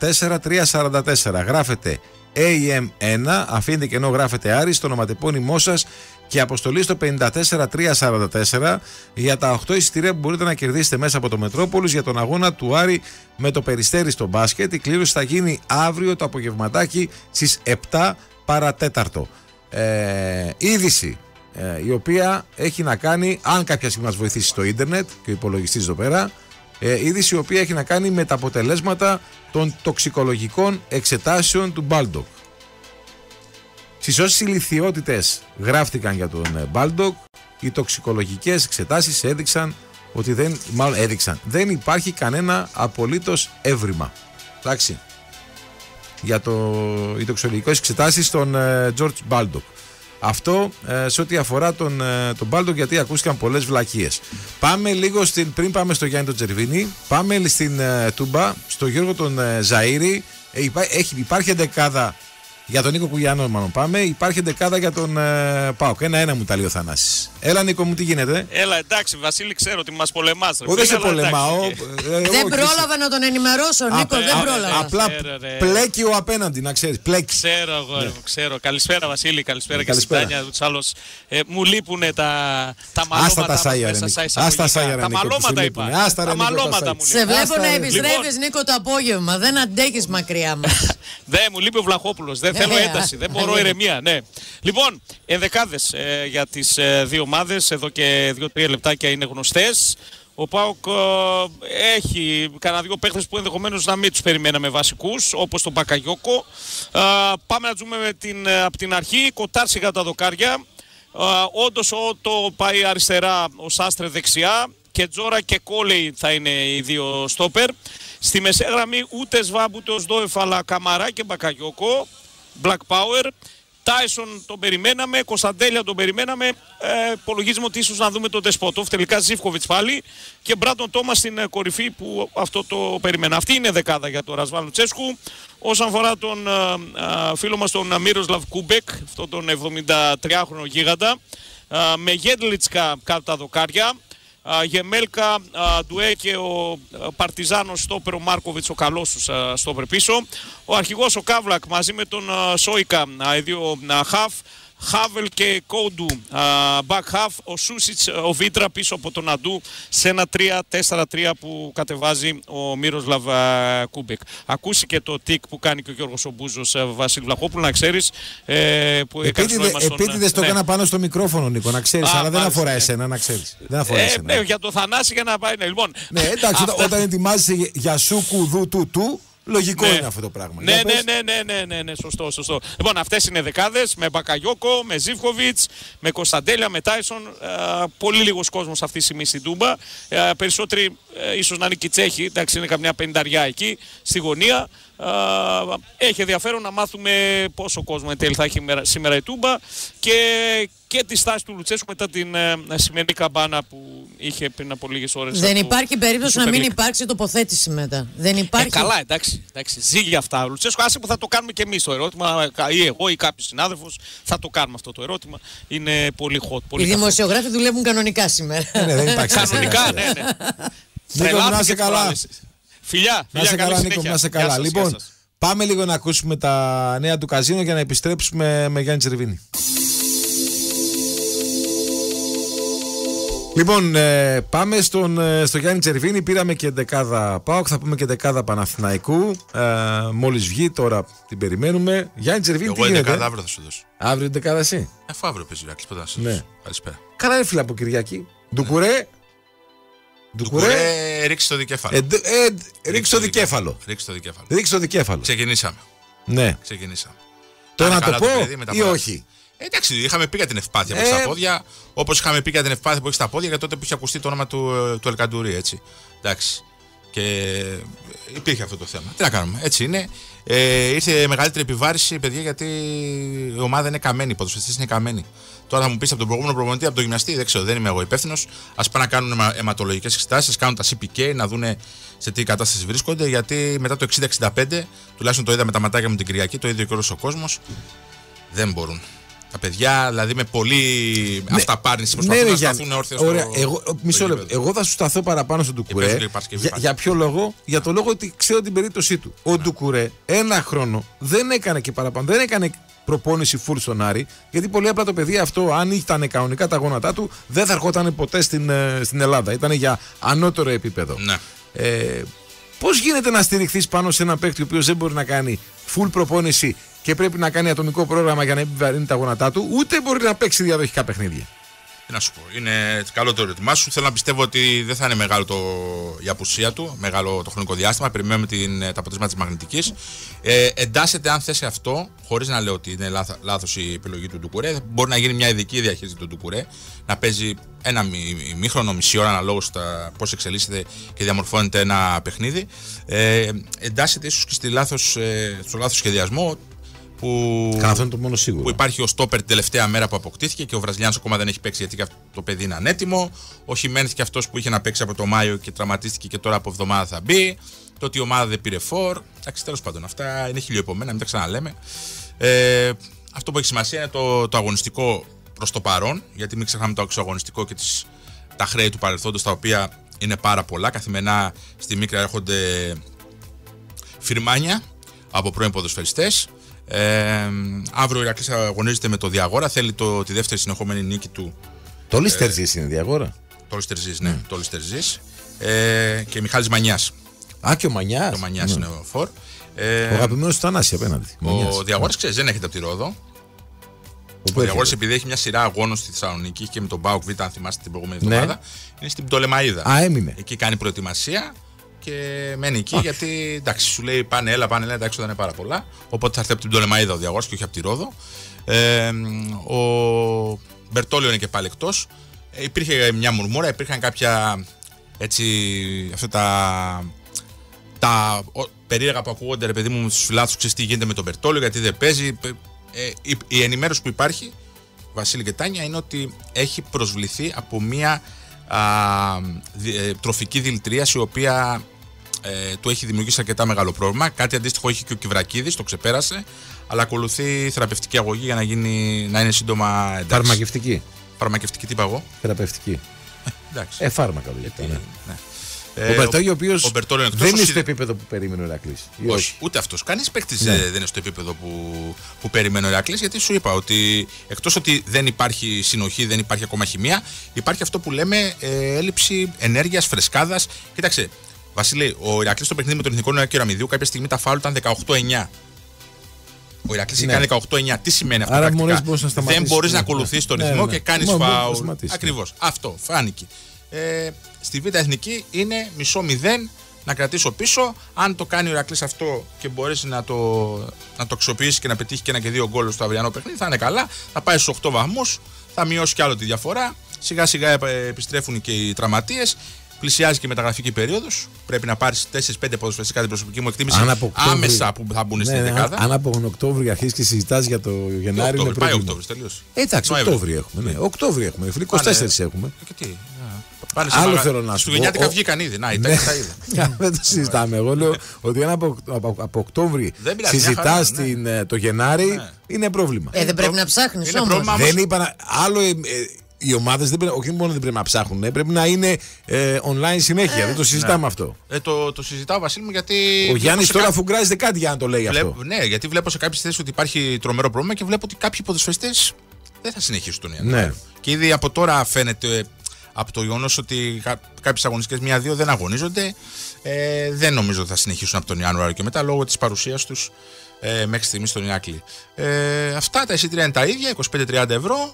54344. Γράφετε AM1, αφήνετε κενό, γράφετε Άρη, στο ονοματεπώνυμό σας και αποστολή στο 54344 για τα 8 εισιτήρια που μπορείτε να κερδίσετε μέσα από το Μετρόπολης για τον αγώνα του Άρη με το Περιστέρι στο μπάσκετ. Η κλήρωση θα γίνει αύριο το απογευματάκι στις 7 παρατέταρτο. Είδηση η οποία έχει να κάνει, αν κάποια στιγμή μας βοηθήσει στο ίντερνετ και ο υπολογιστής εδώ πέρα, είδηση η οποία έχει να κάνει με τα αποτελέσματα των τοξικολογικών εξετάσεων του Μπάλντοκ. Στις όσες ηλιθιότητες γράφτηκαν για τον Μπάλντοκ, οι τοξικολογικές εξετάσεις έδειξαν ότι δεν υπάρχει κανένα απολύτως έβριμα. Εντάξει, για οι τοξικολογικές εξετάσεις των George Μπάλντοκ. Αυτό σε ό,τι αφορά τον Μπάλντοκ, γιατί ακούστηκαν πολλές βλακίες. Πάμε λίγο πριν πάμε στο Γιάννη τον Τζερβίνη, πάμε στην Τούμπα, στο Γιώργο τον Ζαΐρη. Υπάρχει εντεκάδα για τον Νίκο Κουγιανό, μάλλον πάμε. Υπάρχει εντεκάδα για τον ΠΑΟΚ. 1-1 μου τα λέει ο Θανάσης. Έλα, Νίκο μου, τι γίνεται? Έλα, εντάξει, Βασίλη, ξέρω ότι μας πολεμάς. Δεν σε πολεμάω. Δεν πρόλαβα να τον ενημερώσω, Νίκο, δεν πρόλαβα. Απλά πλέκει ο απέναντι, να ξέρεις. Πλέκει. Ξέρω, αγόρι μου, ξέρω. Καλησπέρα, Βασίλη, καλησπέρα και στην Τάνια. Μου λείπουν τα μαλώματα. Άστα σάγια, τα μαλώματα είπα. Τα μαλώματα μου. Σε βλέπω να επιστρέφεις, Νίκο, το απόγευμα. Δεν αντέχεις μακριά μας. Δεν, μου λείπει ο Βλαχόπουλος. Δεν θέλω ένταση, δεν μπορώ ηρεμία. Ναι. Λοιπόν, ενδεκάδες για τις δύο ομάδες, εδώ και 2-3 λεπτάκια είναι γνωστές. Ο ΠΑΟΚ έχει κανένα δύο παίχτες που ενδεχομένως να μην τους περιμέναμε βασικούς, όπως τον Μπακαγιόκο. Πάμε να δούμε από την αρχή. Κοτάρσιγα τα δοκάρια. Όντως το πάει αριστερά, ο Σάστρε δεξιά. Και Τζόρα και Κόλεϊ θα είναι οι δύο στόπερ. Στη μεσαία γραμμή ούτε Σβάμπ ούτε Οσδόεφ, αλλά Καμαρά και Μπακαγιόκο. Black Power. Τάισον τον περιμέναμε, Κωνσταντέλια τον περιμέναμε. Υπολογίζουμε ότι ίσως να δούμε τον Τεσπότοφ. Τελικά Ζίβκοβιτς πάλι. Και Μπράντον Τόμας στην κορυφή που αυτό το περιμένα. Αυτή είναι δεκάδα για το Ρασβάν Λουτσέσκου. Όσον αφορά τον φίλο μας τον Μύροσλαβ Κούμπεκ, αυτόν τον 73χρονο γίγαντα, με Γέντλιτσκα κάτω τα δοκάρια. Γεμέλκα, Ντουέ και ο Παρτιζάνος στόπερ, ο Μάρκοβιτς ο καλός τους στόπερ πίσω. Ο αρχηγός ο Καύλακ μαζί με τον Σόικα, οι δύο χαφ. Χάβελ και Κόντου back half, ο Σούσιτς, ο Βίτρα πίσω από τον Αντού σε ένα 3-4-3 που κατεβάζει ο Μύροσλαβ Κούμπεκ. Ακούσει το τικ που κάνει και ο Γιώργος Ομπούζος, Βασίλη Βλαχόπουλου, να ξέρεις. Επίτηδες το έκανα πάνω στο μικρόφωνο, Νίκο, να ξέρεις, αλλά δεν αφορά εσένα, να ξέρεις. Δεν αφορά εσένα. Ναι, για το Θανάση για να πάει, ναι, λοιπόν. Ναι, εντάξει, όταν ετοιμάζεσαι για σου κουδού του. Λογικό είναι αυτό το πράγμα. Ναι, σωστό. Λοιπόν, αυτές είναι δεκάδες με Μπακαγιόκο, με Ζίβκοβιτς, με Κωνσταντέλια, με Τάισον. Πολύ λίγος κόσμος αυτή τη στιγμή στην Τούμπα. Περισσότεροι ίσως να είναι και οι Τσέχοι, εντάξει, είναι καμιά 50 εκεί στη γωνία. Έχει ενδιαφέρον να μάθουμε πόσο κόσμο εν τέλει θα έχει σήμερα η Τούμπα και τη στάση του Λουτσέσκου μετά την σημερινή καμπάνα που είχε πριν από λίγες ώρες. Δεν υπάρχει περίπτωση να μην υπάρξει τοποθέτηση μετά. Δεν υπάρχει. Καλά, εντάξει, ζήγει αυτά. Ο Λουτσέσκου, άσε που θα το κάνουμε και εμείς το ερώτημα, ή εγώ ή κάποιος συνάδελφος θα το κάνουμε αυτό το ερώτημα. Είναι πολύ hot. Πολύ οι δημοσιογράφοι δουλεύουν κανονικά σήμερα. Δεν υπάρχει κανονικά, ναι. Νίκο, να είσαι καλά. Φιλιά, να είσαι καλά, Νίκο, να είσαι καλά. Λοιπόν, πάμε λίγο να ακούσουμε τα νέα του καζίνο για να επιστρέψουμε με Γιάννη Τσερβίνη. Λοιπόν, πάμε στο Γιάννη Τσερβίνη. Πήραμε και δεκάδα ΠΑΟΚ, θα πούμε και δεκάδα Παναθηναϊκού. Μόλις βγει, τώρα την περιμένουμε. Γιάννη Τσερβίνη, τι γίνεται? Εγώ δεκάδα αύριο θα σου δώσω. Αύριο την δεκάδα εσύ? Αφού αύριο παίζει ο Ηράκλης, πότε θα σου δώσω. Καλησπέρα. Καλά, ρε φίλε από Κυριακή. Ντουκουρέ, ρίξει το δικέφαλο. Ρίξει το δικέφαλο. Ρίξει το δικέφαλο. Ξεκινήσαμε. Ναι. Τώρα να το πω ή όχι? Εντάξει, είχαμε πει για την ευπάθεια που έχει στα πόδια, όπως είχαμε πει για την ευπάθεια που έχει στα πόδια για τότε που είχε ακουστεί το όνομα του Ελκαντουρί, έτσι. Εντάξει. Και υπήρχε αυτό το θέμα. Τι να κάνουμε, έτσι είναι. Ήρθε μεγαλύτερη επιβάρηση, παιδιά, γιατί η ομάδα είναι καμένη, οι ποδοσφαιριστές είναι καμένοι. Τώρα θα μου πεις από τον προηγούμενο προπονητή, από τον γυμναστή, δεν ξέρω, δεν είμαι εγώ υπεύθυνος. Ας πάνε να κάνουν αιματολογικές εξετάσεις, ας κάνουν τα CPK, να δουν σε τι κατάσταση βρίσκονται. Γιατί μετά το 60-65, τουλάχιστον το είδα με τα ματάκια μου την Κυριακή, το ίδιο και όλος ο κόσμος, δεν μπορούν. Τα παιδιά, δηλαδή με πολύ αυταπάρνηση προσπαθούν να σταθούν όρθια μισό λεπτό. Εγώ θα σου σταθώ παραπάνω στον Ντουκουρέ. Για ποιο λόγο? Για το λόγο ότι ξέρω την περίπτωσή του. Ο Ντουκουρέ ένα χρόνο δεν έκανε και παραπάνω. Δεν έκανε προπόνηση full στον Άρη. Γιατί πολύ απλά το παιδί αυτό, αν ήταν κανονικά τα γόνατά του, δεν θα ερχόταν ποτέ στην Ελλάδα. Ήταν για ανώτερο επίπεδο. Ναι. Πώς γίνεται να στηριχθείς πάνω σε ένα παίκτη ο οποίος δεν μπορεί να κάνει full προπόνηση και πρέπει να κάνει ατομικό πρόγραμμα για να επιβαρύνει τα γόνατά του, ούτε μπορεί να παίξει διαδοχικά παιχνίδια? Τι να σου πω, είναι καλό το ερώτημά σου. Θέλω να πιστεύω ότι δεν θα είναι μεγάλο η απουσία του, μεγάλο το χρονικό διάστημα. Περιμένουμε τα αποτελέσματα της μαγνητικής. Εντάσσεται, αν θέσει αυτό, χωρίς να λέω ότι είναι λάθος η επιλογή του Ντουκουρέ. Μπορεί να γίνει μια ειδική διαχείριση του Ντουκουρέ, να παίζει ένα μήχρονο, μισή ώρα αναλόγως πώς εξελίσσεται και διαμορφώνεται ένα παιχνίδι. Εντάσσεται ίσως και στο λάθος σχεδιασμό. Αυτό είναι το μόνο σίγουρο. Που υπάρχει ο στόπερ την τελευταία μέρα που αποκτήθηκε και ο Βραζιλιάνος ακόμα δεν έχει παίξει γιατί και το παιδί είναι ανέτοιμο. Ο Χιμένεθ και αυτός που είχε να παίξει από το Μάιο και τραυματίστηκε και τώρα από εβδομάδα θα μπει. Το ότι η ομάδα δεν πήρε φορ. Εντάξει, τέλος πάντων, αυτά είναι χιλιοεπομένα, μην τα ξαναλέμε. Αυτό που έχει σημασία είναι το αγωνιστικό προς το παρόν, γιατί μην ξεχνάμε το αγωνιστικό και τα χρέη του παρελθόντος, τα οποία είναι πάρα πολλά. Καθημερινά στη Μίκρα έρχονται φιρμάνια από πρώην ποδοσφαιριστές. Αύριο ο Ηρακλής αγωνίζεται με το Διαγόρα. Θέλει τη δεύτερη συνεχόμενη νίκη του. Το Λιστερζής είναι Διαγόρα. Το Λιστερζής, ναι. Το Λιστερζής. Και Μιχάλης Μανιάς. Α, και ο Μανιάς. Ο Μανιάς είναι ο φορ. Ο αγαπημένος του Θανάση απέναντι. Ο Διαγόρας, ξέρεις, δεν έρχεται από τη Ρόδο. Ο Διαγόρας, επειδή έχει μια σειρά αγώνων στη Θεσσαλονίκη και με τον ΠΑΟΚ Β, αν θυμάστε την προηγούμενη εβδομάδα, είναι στην Πτολεμαΐδα. Α, έμεινε. Εκεί κάνει προετοιμασία. Και μένει εκεί γιατί εντάξει, σου λέει πάνε έλα, εντάξει, δεν είναι πάρα πολλά. Οπότε θα έρθει από την Πτολεμαΐδα ο Διαγόρας και όχι από τη Ρόδο. Ο Μπερτόλιο είναι και πάλι εκτός. Υπήρχε μια μουρμούρα, υπήρχαν κάποια έτσι, αυτά τα περίεργα που ακούγονται, ρε παιδί μου, στους φιλάθλους, ξέρεις τι γίνεται με τον Μπερτόλιο, γιατί δεν παίζει. Η ενημέρωση που υπάρχει, Βασίλη και Τάνια, είναι ότι έχει προσβληθεί από μια τροφική δηλητηρίαση, η οποία του έχει δημιουργήσει αρκετά μεγάλο πρόβλημα. Κάτι αντίστοιχο έχει και ο Κιβρακίδης, το ξεπέρασε, αλλά ακολουθεί θεραπευτική αγωγή για να είναι σύντομα εντάξει. Φαρμακευτική. Φαρμακευτική, τι είπα εγώ? Θεραπευτική. Εντάξει. Φάρμακο λέγεται. Ναι. Ο Μπερτόλιο, ο οποίος δεν είναι στο επίπεδο επίπεδο που περίμενε ο Ηρακλής. Όχι, ούτε αυτός. Κανείς παίκτης δεν είναι στο επίπεδο που περίμενε ο Ηρακλής, γιατί σου είπα ότι εκτός ότι δεν υπάρχει συνοχή, δεν υπάρχει ακόμα χημεία, υπάρχει αυτό που λέμε έλλειψη ενέργειας, φρεσκάδας. Κοίταξε, Βασίλη, ο Ηρακλής στο παιχνίδι με τον Εθνικό Νέο Κεραμιδίου κάποια στιγμή τα φάουλ ήταν 18-9. Ο Ηρακλής έκανε 18-9. Τι σημαίνει αυτό? Άρα δεν μπορείς να ακολουθείς τον ρυθμό και κάνεις φάουλ. Ακριβώς. Αυτό φάνηκε. Στη Β' Εθνική είναι 0,5 να κρατήσω πίσω. Αν το κάνει ο Ηρακλής αυτό και μπορέσει να το αξιοποιήσει και να πετύχει και 1 και 2 γκολ στο αυριανό παιχνίδι, θα είναι καλά. Θα πάει στους 8 βαθμούς, θα μειώσει κι άλλο τη διαφορά. Σιγά σιγά επιστρέφουν και οι τραυματίες. πλησιάζει και η μεταγραφική περίοδος. Πρέπει να πάρεις 4-5 ποδοσφαιριστές, κατά την προσωπική μου εκτίμηση, άμεσα που θα μπουν στην δεκάδα. Αν από τον Οκτώβριο αρχίσει και συζητάς για το Γενάρη. Πάει Οκτώβριο, τελείωσε. Εντάξει, Οκτώβριο έχουμε. Οκτώβριο έχουμε. 24 έχουμε. Άλλο θέλω να σου πω. Χριστουγεννιάτικα βγήκαν ήδη. Να, δεν το συζητάμε. Εγώ λέω ότι αν από Οκτώβριο συζητάς το Γενάρη, είναι πρόβλημα. Δεν πρέπει να ψάχνεις όμως. Δεν είπα άλλο. Οι ομάδες όχι μόνο δεν πρέπει να ψάχνουν, πρέπει να είναι online συνέχεια. Δεν το συζητάμε αυτό. Το συζητάω, Βασίλη μου, γιατί. Ο Γιάννης τώρα αφουγκράζεται κάτι για να το λέει αυτό. Ναι, γιατί βλέπω σε κάποιες θέσεις ότι υπάρχει τρομερό πρόβλημα και βλέπω ότι κάποιοι ποδοσφαιριστές δεν θα συνεχίσουν τον Ιανουάριο. Ναι. Και ήδη από τώρα φαίνεται από το γεγονός ότι κάποιες αγωνιστικές 1-2 δεν αγωνίζονται. Δεν νομίζω ότι θα συνεχίσουν από τον Ιανουάριο και μετά λόγω της παρουσίας τους μέχρι στιγμής στον Ηράκλειο. Αυτά τα εισιτήρια είναι τα ίδια, 25-30 ευρώ.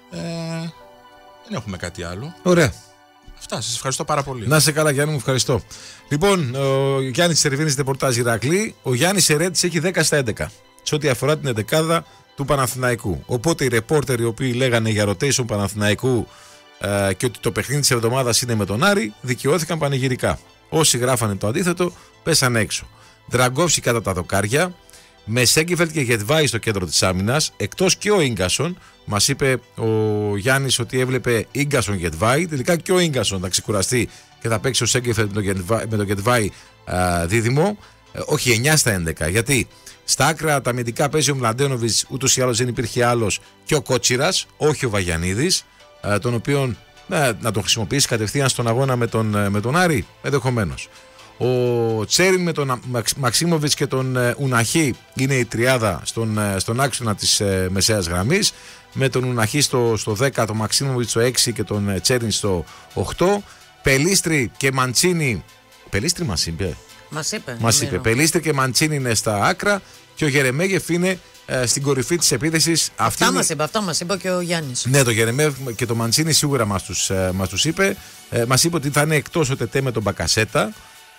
Δεν έχουμε κάτι άλλο. Ωραία. Αυτά, σας ευχαριστώ πάρα πολύ. Να είσαι καλά, Γιάννη μου, ευχαριστώ. Λοιπόν, ο Γιάννης Σερβίνης, ρεπορτάζ Ηρακλή. Ο Γιάννης Ερέτης έχει 10 στα 11 σε ό,τι αφορά την 11η του Παναθηναϊκού. Οπότε οι ρεπόρτερ οι οποίοι λέγανε για rotation Παναθηναϊκού και ότι το παιχνίδι της εβδομάδας είναι με τον Άρη, δικαιώθηκαν πανηγυρικά. Όσοι γράφανε το αντίθετο, πέσαν έξω. Δραγκόφσκι κατά τα δοκάρια, με Σέγκεφελτ και Γετβάη στο κέντρο της άμυνας, εκτός και ο Ίγκασον. Μας είπε ο Γιάννης ότι έβλεπε Ίγκασον Γετβάη. Τελικά και ο Ίγκασον θα ξεκουραστεί και θα παίξει ο Σέγκεφελτ με τον Γετβάη δίδυμο. Όχι 9 στα 11. Γιατί στα άκρα τα αμυντικά παίζει ο Μλαντένοβιτς, ούτως ή άλλως δεν υπήρχε άλλος, και ο Κότσιρας, όχι ο Βαγιανίδης, τον οποίον να τον χρησιμοποιήσει κατευθείαν στον αγώνα με τον Άρη, ενδεχομένως. Ο Τσέριν με τον Μαξίμοβιτς και τον Ουναχή είναι η τριάδα στον άξονα της μεσαίας γραμμής. Με τον Ουναχή στο 10, τον Μαξίμοβιτς στο 6 και τον Τσέριν στο 8. Πελίστρι και Μαντσίνι. Πελίστρι μας είπε. Μας είπε. Πελίστρι και Μαντσίνι είναι στα άκρα και ο Γερεμέγεφ είναι στην κορυφή της επίθεσης. Αυτά μας είπε και ο Γιάννης. Ναι, το Γερεμέγεφ και το Μαντσίνι σίγουρα μας τους είπε. Μας είπε ότι θα είναι εκτός ο Τετέ με τον Μπακασέτα.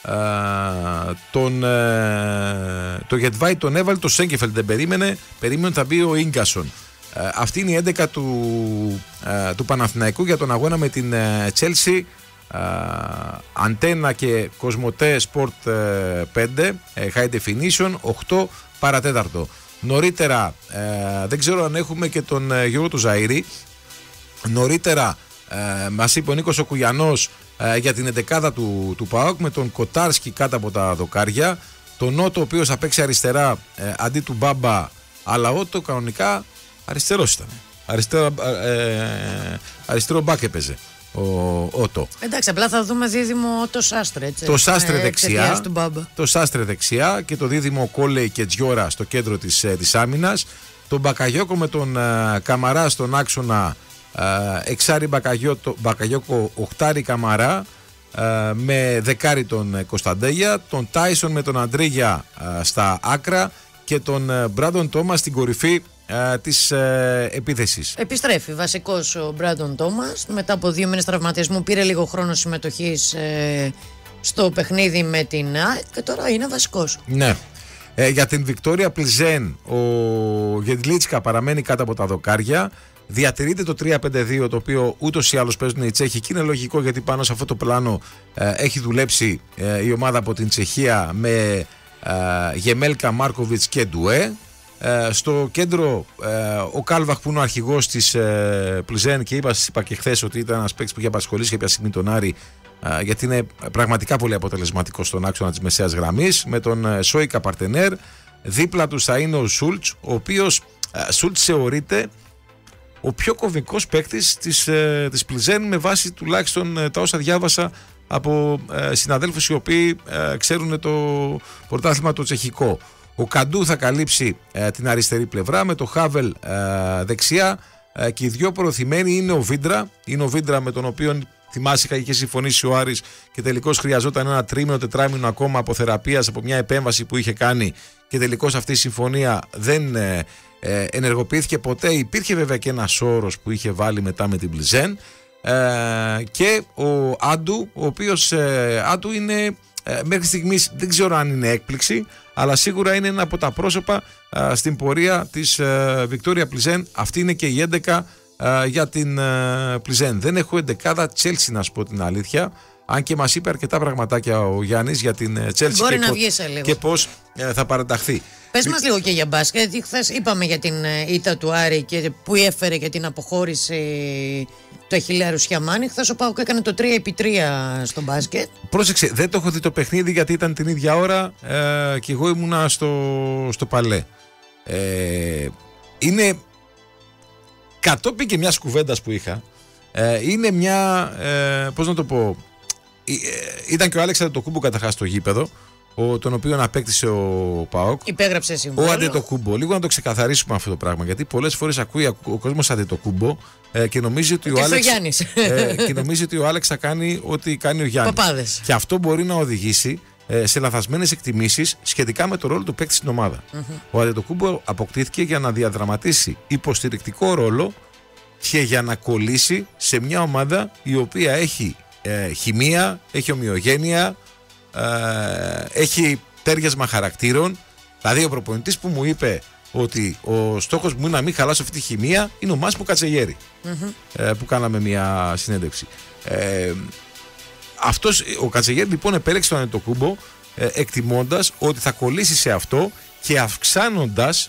Το Γετβάη τον έβαλε, το Σέγκεφελτ δεν περίμενε ότι θα μπει ο Ίγκασον. Αυτή είναι η 11 του Παναθηναϊκού για τον αγώνα με την Chelsea. Αντένα και Κοσμοτέ Sport 5 High Definition 8 παρατέταρτο. Νωρίτερα δεν ξέρω αν έχουμε και τον Γιώργο του Ζαΐρη. Νωρίτερα μας είπε ο Νίκος ο Κουγιανός για την 11η του ΠΑΟΚ με τον Κοτάρσκι κάτω από τα δοκάρια, τον Νότο ο οποίος θα παίξει αριστερά αντί του Μπάμπα, αλλά Ότο κανονικά αριστερός ήταν. Αριστερό μπακ έπαιζε ο Ότο. Εντάξει, απλά θα δούμε δίδυμο το Σάστρε, έτσι. Το Σάστρε δεξιά και το δίδυμο Κόλεϊ και Τζιόρα στο κέντρο της άμυνας. Τον Μπακαγιώκο με τον Καμαρά στον άξονα, εξάρι Μπακαγιώκο, οχτάρι Καμαρά, με δεκάρι τον Κωνσταντέλια, τον Τάισον με τον Αντρίγια στα άκρα και τον Μπράντον Τόμας στην κορυφή της επίθεσης. Επιστρέφει βασικός ο Μπράντον Τόμας μετά από 2 μήνες τραυματισμού, πήρε λίγο χρόνο συμμετοχής στο παιχνίδι με την ΑΕΚ και τώρα είναι βασικός. Ναι. Για την Βικτόρια Πλιζέν ο Γεντλίτσκα παραμένει κάτω από τα δοκάρια. Διατηρείται το 3-5-2 το οποίο ούτως ή άλλως παίζουν οι Τσέχοι και είναι λογικό γιατί πάνω σε αυτό το πλάνο έχει δουλέψει η ομάδα από την Τσεχία με Γεμέλκα, Μάρκοβιτς και Ντουέ. Στο κέντρο ο Κάλβαχ που είναι ο αρχηγός της Πλιζέν και είπα και χθες ότι ήταν ένας παίκτης που είχε απασχολήσει κάποια στιγμή τον Άρη γιατί είναι πραγματικά πολύ αποτελεσματικός στον άξονα της μεσαίας γραμμής, με τον Σόικα Παρτενέρ. Δίπλα του θα είναι ο Σούλτς, ο οποίος Σούλτς θεωρείται ο πιο κομβικός παίκτης της Πλιζέν με βάση τουλάχιστον τα όσα διάβασα από συναδέλφους οι οποίοι ξέρουν το πρωτάθλημα το τσεχικό. Ο Καντού θα καλύψει την αριστερή πλευρά με το Χάβελ δεξιά και οι δυο προωθημένοι είναι ο Βίντρα. Είναι ο Βίντρα με τον οποίο θυμάσαι είχε συμφωνήσει ο Άρης και τελικώς χρειαζόταν ένα τρίμηνο, τετράμηνο ακόμα από θεραπείας από μια επέμβαση που είχε κάνει και τελικώς αυτή η συμφωνία δεν ενεργοποιήθηκε ποτέ. Υπήρχε βέβαια και ένας όρος που είχε βάλει μετά με την Πλιζέν και ο Άντου, ο οποίος Άντου είναι μέχρι στιγμής δεν ξέρω αν είναι έκπληξη, αλλά σίγουρα είναι ένα από τα πρόσωπα στην πορεία της Βικτόρια Πλιζέν. Αυτή είναι και η 11 για την Πλιζέν. Δεν έχω 11 Chelsea να σου πω την αλήθεια. Αν και μας είπε αρκετά πραγματάκια ο Γιάννης για την Τσέλσι και πώς θα παραταχθεί. Πες μας λίγο και για μπάσκετ, γιατί χθες είπαμε για την ήττα του Άρη και που έφερε και την αποχώρηση του Αχιλλέα Σιαμάνη. Χθες ο ΠΑΟΚ έκανε το 3x3 στο μπάσκετ. Πρόσεξε, δεν το έχω δει το παιχνίδι γιατί ήταν την ίδια ώρα και εγώ ήμουνα στο Παλέ. Είναι κατόπιν και μιας κουβέντας που είχα, είναι μια, πώς να το πω, ήταν και ο Άλεξ Αντετοκούμπο καταρχάς στο γήπεδο, τον οποίο απέκτησε ο ΠΑΟΚ. Υπέγραψε συμβόλαιο. Ο Αντετοκούμπο. Λίγο να το ξεκαθαρίσουμε αυτό το πράγμα. Γιατί πολλές φορές ακούει ο κόσμος Αντετοκούμπο και νομίζει ότι ο Άλεξ θα κάνει ό,τι κάνει ο Γιάννης. Παπάδες. Και αυτό μπορεί να οδηγήσει σε λαθασμένες εκτιμήσεις σχετικά με το ρόλο του παίκτη στην ομάδα. Ο Αντετοκούμπο αποκτήθηκε για να διαδραματίσει υποστηρικτικό ρόλο και για να κολλήσει σε μια ομάδα η οποία έχει χημεία, έχει ομοιογένεια, έχει τέριασμα χαρακτήρων. Δηλαδή ο προπονητής που μου είπε ότι ο στόχος μου είναι να μην χαλάσω αυτή τη χημεία είναι ο Μάσιμο Κατσεγέρη, που κάναμε μια συνέντευξη. Αυτός, ο Κατσεγέρη λοιπόν επέλεξε τον Αντετοκούμπο εκτιμώντας ότι θα κολλήσει σε αυτό και αυξάνοντας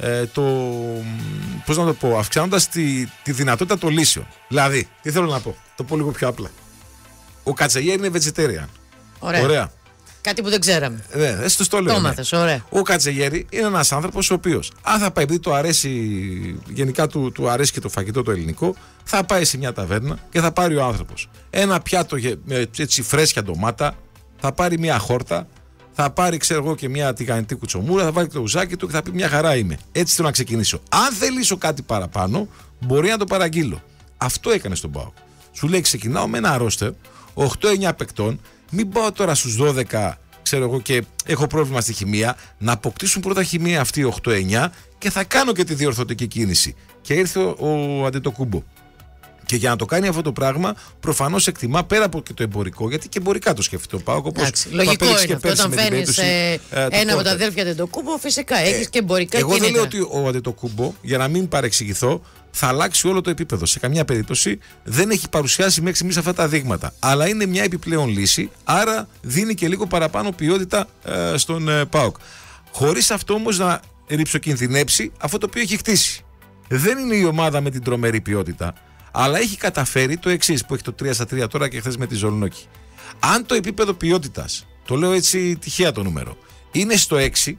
αυξάνοντας τη δυνατότητα των λύσεων. Δηλαδή, τι θέλω να πω, το πω λίγο πιο απλά. Ο Κατσεγέρη είναι vegetarian. Ωραία. Κάτι που δεν ξέραμε. Ναι, το λέω. Το μάθες, ωραία. Ο Κατσεγέρη είναι ένας άνθρωπος ο οποίος, αν θα πάει, επειδή του αρέσει, γενικά του αρέσει και το φαγητό το ελληνικό, θα πάει σε μια ταβέρνα και θα πάρει ο άνθρωπος ένα πιάτο έτσι φρέσκια ντομάτα, θα πάρει μια χόρτα, θα πάρει, ξέρω εγώ, και μια τηγανιτή κουτσομούρα, θα βάλει το ουζάκι του και θα πει μια χαρά είμαι. Έτσι θέλω να ξεκινήσω. Αν θελήσω κάτι παραπάνω, μπορεί να το παραγγείλω. Αυτό έκανε στον ΠΑΟΚ. Σου λέει, ξεκινάω με ένα ρόστερ 8-9 παικτών, μην πάω τώρα στους 12, ξέρω εγώ, και έχω πρόβλημα στη χημεία, να αποκτήσουν πρώτα χημεία αυτοί 8-9 και θα κάνω και τη διορθωτική κίνηση. Και ήρθε ο Αντετοκούμπο. Και για να το κάνει αυτό το πράγμα, προφανώς εκτιμά πέρα από και το εμπορικό, γιατί και εμπορικά το σκέφτεται ο ΠΑΟΚ. Λογικό είναι αυτό. Όταν φέρνεις ένα από τα αδέρφια Αντετοκούμπο, φυσικά έχεις και εμπορικά κίνητρα. Εγώ δεν λέω ότι ο Αντετοκούμπο, για να μην παρεξηγηθώ, θα αλλάξει όλο το επίπεδο. Σε καμιά περίπτωση δεν έχει παρουσιάσει μέχρι στιγμής αυτά τα δείγματα. Αλλά είναι μια επιπλέον λύση, άρα δίνει και λίγο παραπάνω ποιότητα στον ΠΑΟΚ. Χωρίς αυτό όμως να ρυψοκινδυνέψει αυτό το οποίο έχει χτίσει. Δεν είναι η ομάδα με την τρομερή ποιότητα, αλλά έχει καταφέρει το εξής, που έχει το 3-3 τώρα και χθες με τη Ζολνόκη. Αν το επίπεδο ποιότητας, το λέω έτσι τυχαία το νούμερο, είναι στο 6,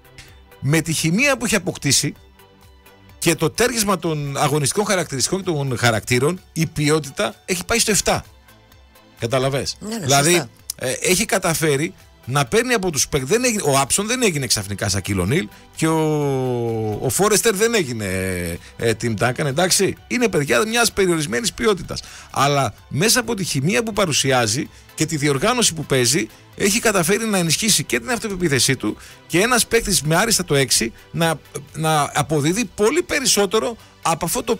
με τη χημεία που έχει αποκτήσει και το τέργισμα των αγωνιστικών χαρακτηριστικών και των χαρακτήρων, η ποιότητα έχει πάει στο 7. Καταλαβες. Ναι, δηλαδή έχει καταφέρει να παίρνει από τους παίκτες. Ο Άψον δεν έγινε ξαφνικά Σακίλ Ονίλ και ο Φόρεστερ δεν έγινε Τιμ Ντάνκαν, εντάξει. Είναι παιδιά μιας περιορισμένης ποιότητας. Αλλά μέσα από τη χημεία που παρουσιάζει και τη διοργάνωση που παίζει, έχει καταφέρει να ενισχύσει και την αυτοπεποίθησή του και ένας παίκτης με άριστα το 6 να αποδίδει πολύ περισσότερο από αυτό το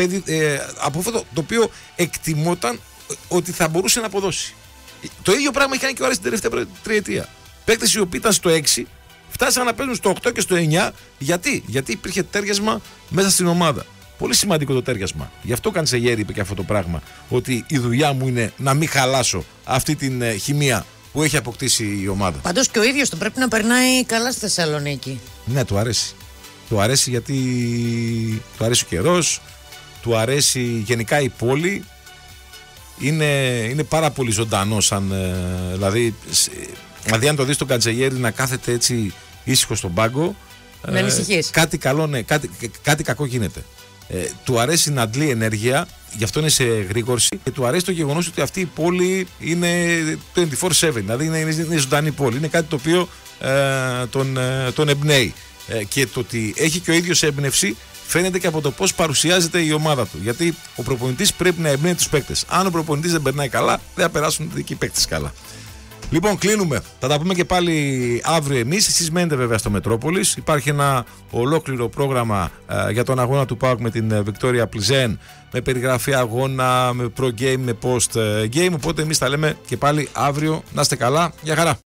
οποίο εκτιμόταν ότι θα μπορούσε να αποδώσει. Το ίδιο πράγμα είχε κάνει και ο Άρης την τελευταία τριετία. Παίκτες οι οποίοι ήταν στο 6, φτάσαν να παίζουν στο 8 και στο 9. Γιατί υπήρχε τέριασμα μέσα στην ομάδα. Πολύ σημαντικό το τέριασμα. Γι' αυτό ο Κατσεγέρη είπε και αυτό το πράγμα. Ότι η δουλειά μου είναι να μην χαλάσω αυτή την χημεία που έχει αποκτήσει η ομάδα. Πάντως και ο ίδιος το πρέπει να περνάει καλά στη Θεσσαλονίκη. Ναι, του αρέσει. Του αρέσει γιατί του αρέσει ο καιρός, του αρέσει γενικά η πόλη. Είναι πάρα πολύ ζωντανό δηλαδή αν το δεις τον Κατσεγέρη να κάθεται έτσι ήσυχο στον πάγκο, να ανησυχείς. Κάτι καλό, ναι, κάτι κακό γίνεται. Του αρέσει να αντλεί ενέργεια, γι' αυτό είναι σε γρήγορση, και του αρέσει το γεγονός ότι αυτή η πόλη είναι 24/7, δηλαδή είναι ζωντανή πόλη. Είναι κάτι το οποίο τον εμπνέει. Και το ότι έχει και ο ίδιος έμπνευση φαίνεται και από το πώς παρουσιάζεται η ομάδα του. Γιατί ο προπονητής πρέπει να εμπνέει τους παίκτες. Αν ο προπονητής δεν περνάει καλά, δεν θα περάσουν οι παίκτες καλά. Λοιπόν, κλείνουμε. Θα τα πούμε και πάλι αύριο εμείς. Εσείς μένετε βέβαια στο Μετρόπολης. Υπάρχει ένα ολόκληρο πρόγραμμα για τον αγώνα του ΠΑΟΚ με την Βικτόρια Πλιζέν, με περιγραφή αγώνα, με pro-game, με post-game. Οπότε εμείς τα λέμε και πάλι αύριο. Να είστε καλά. Γεια χαρά.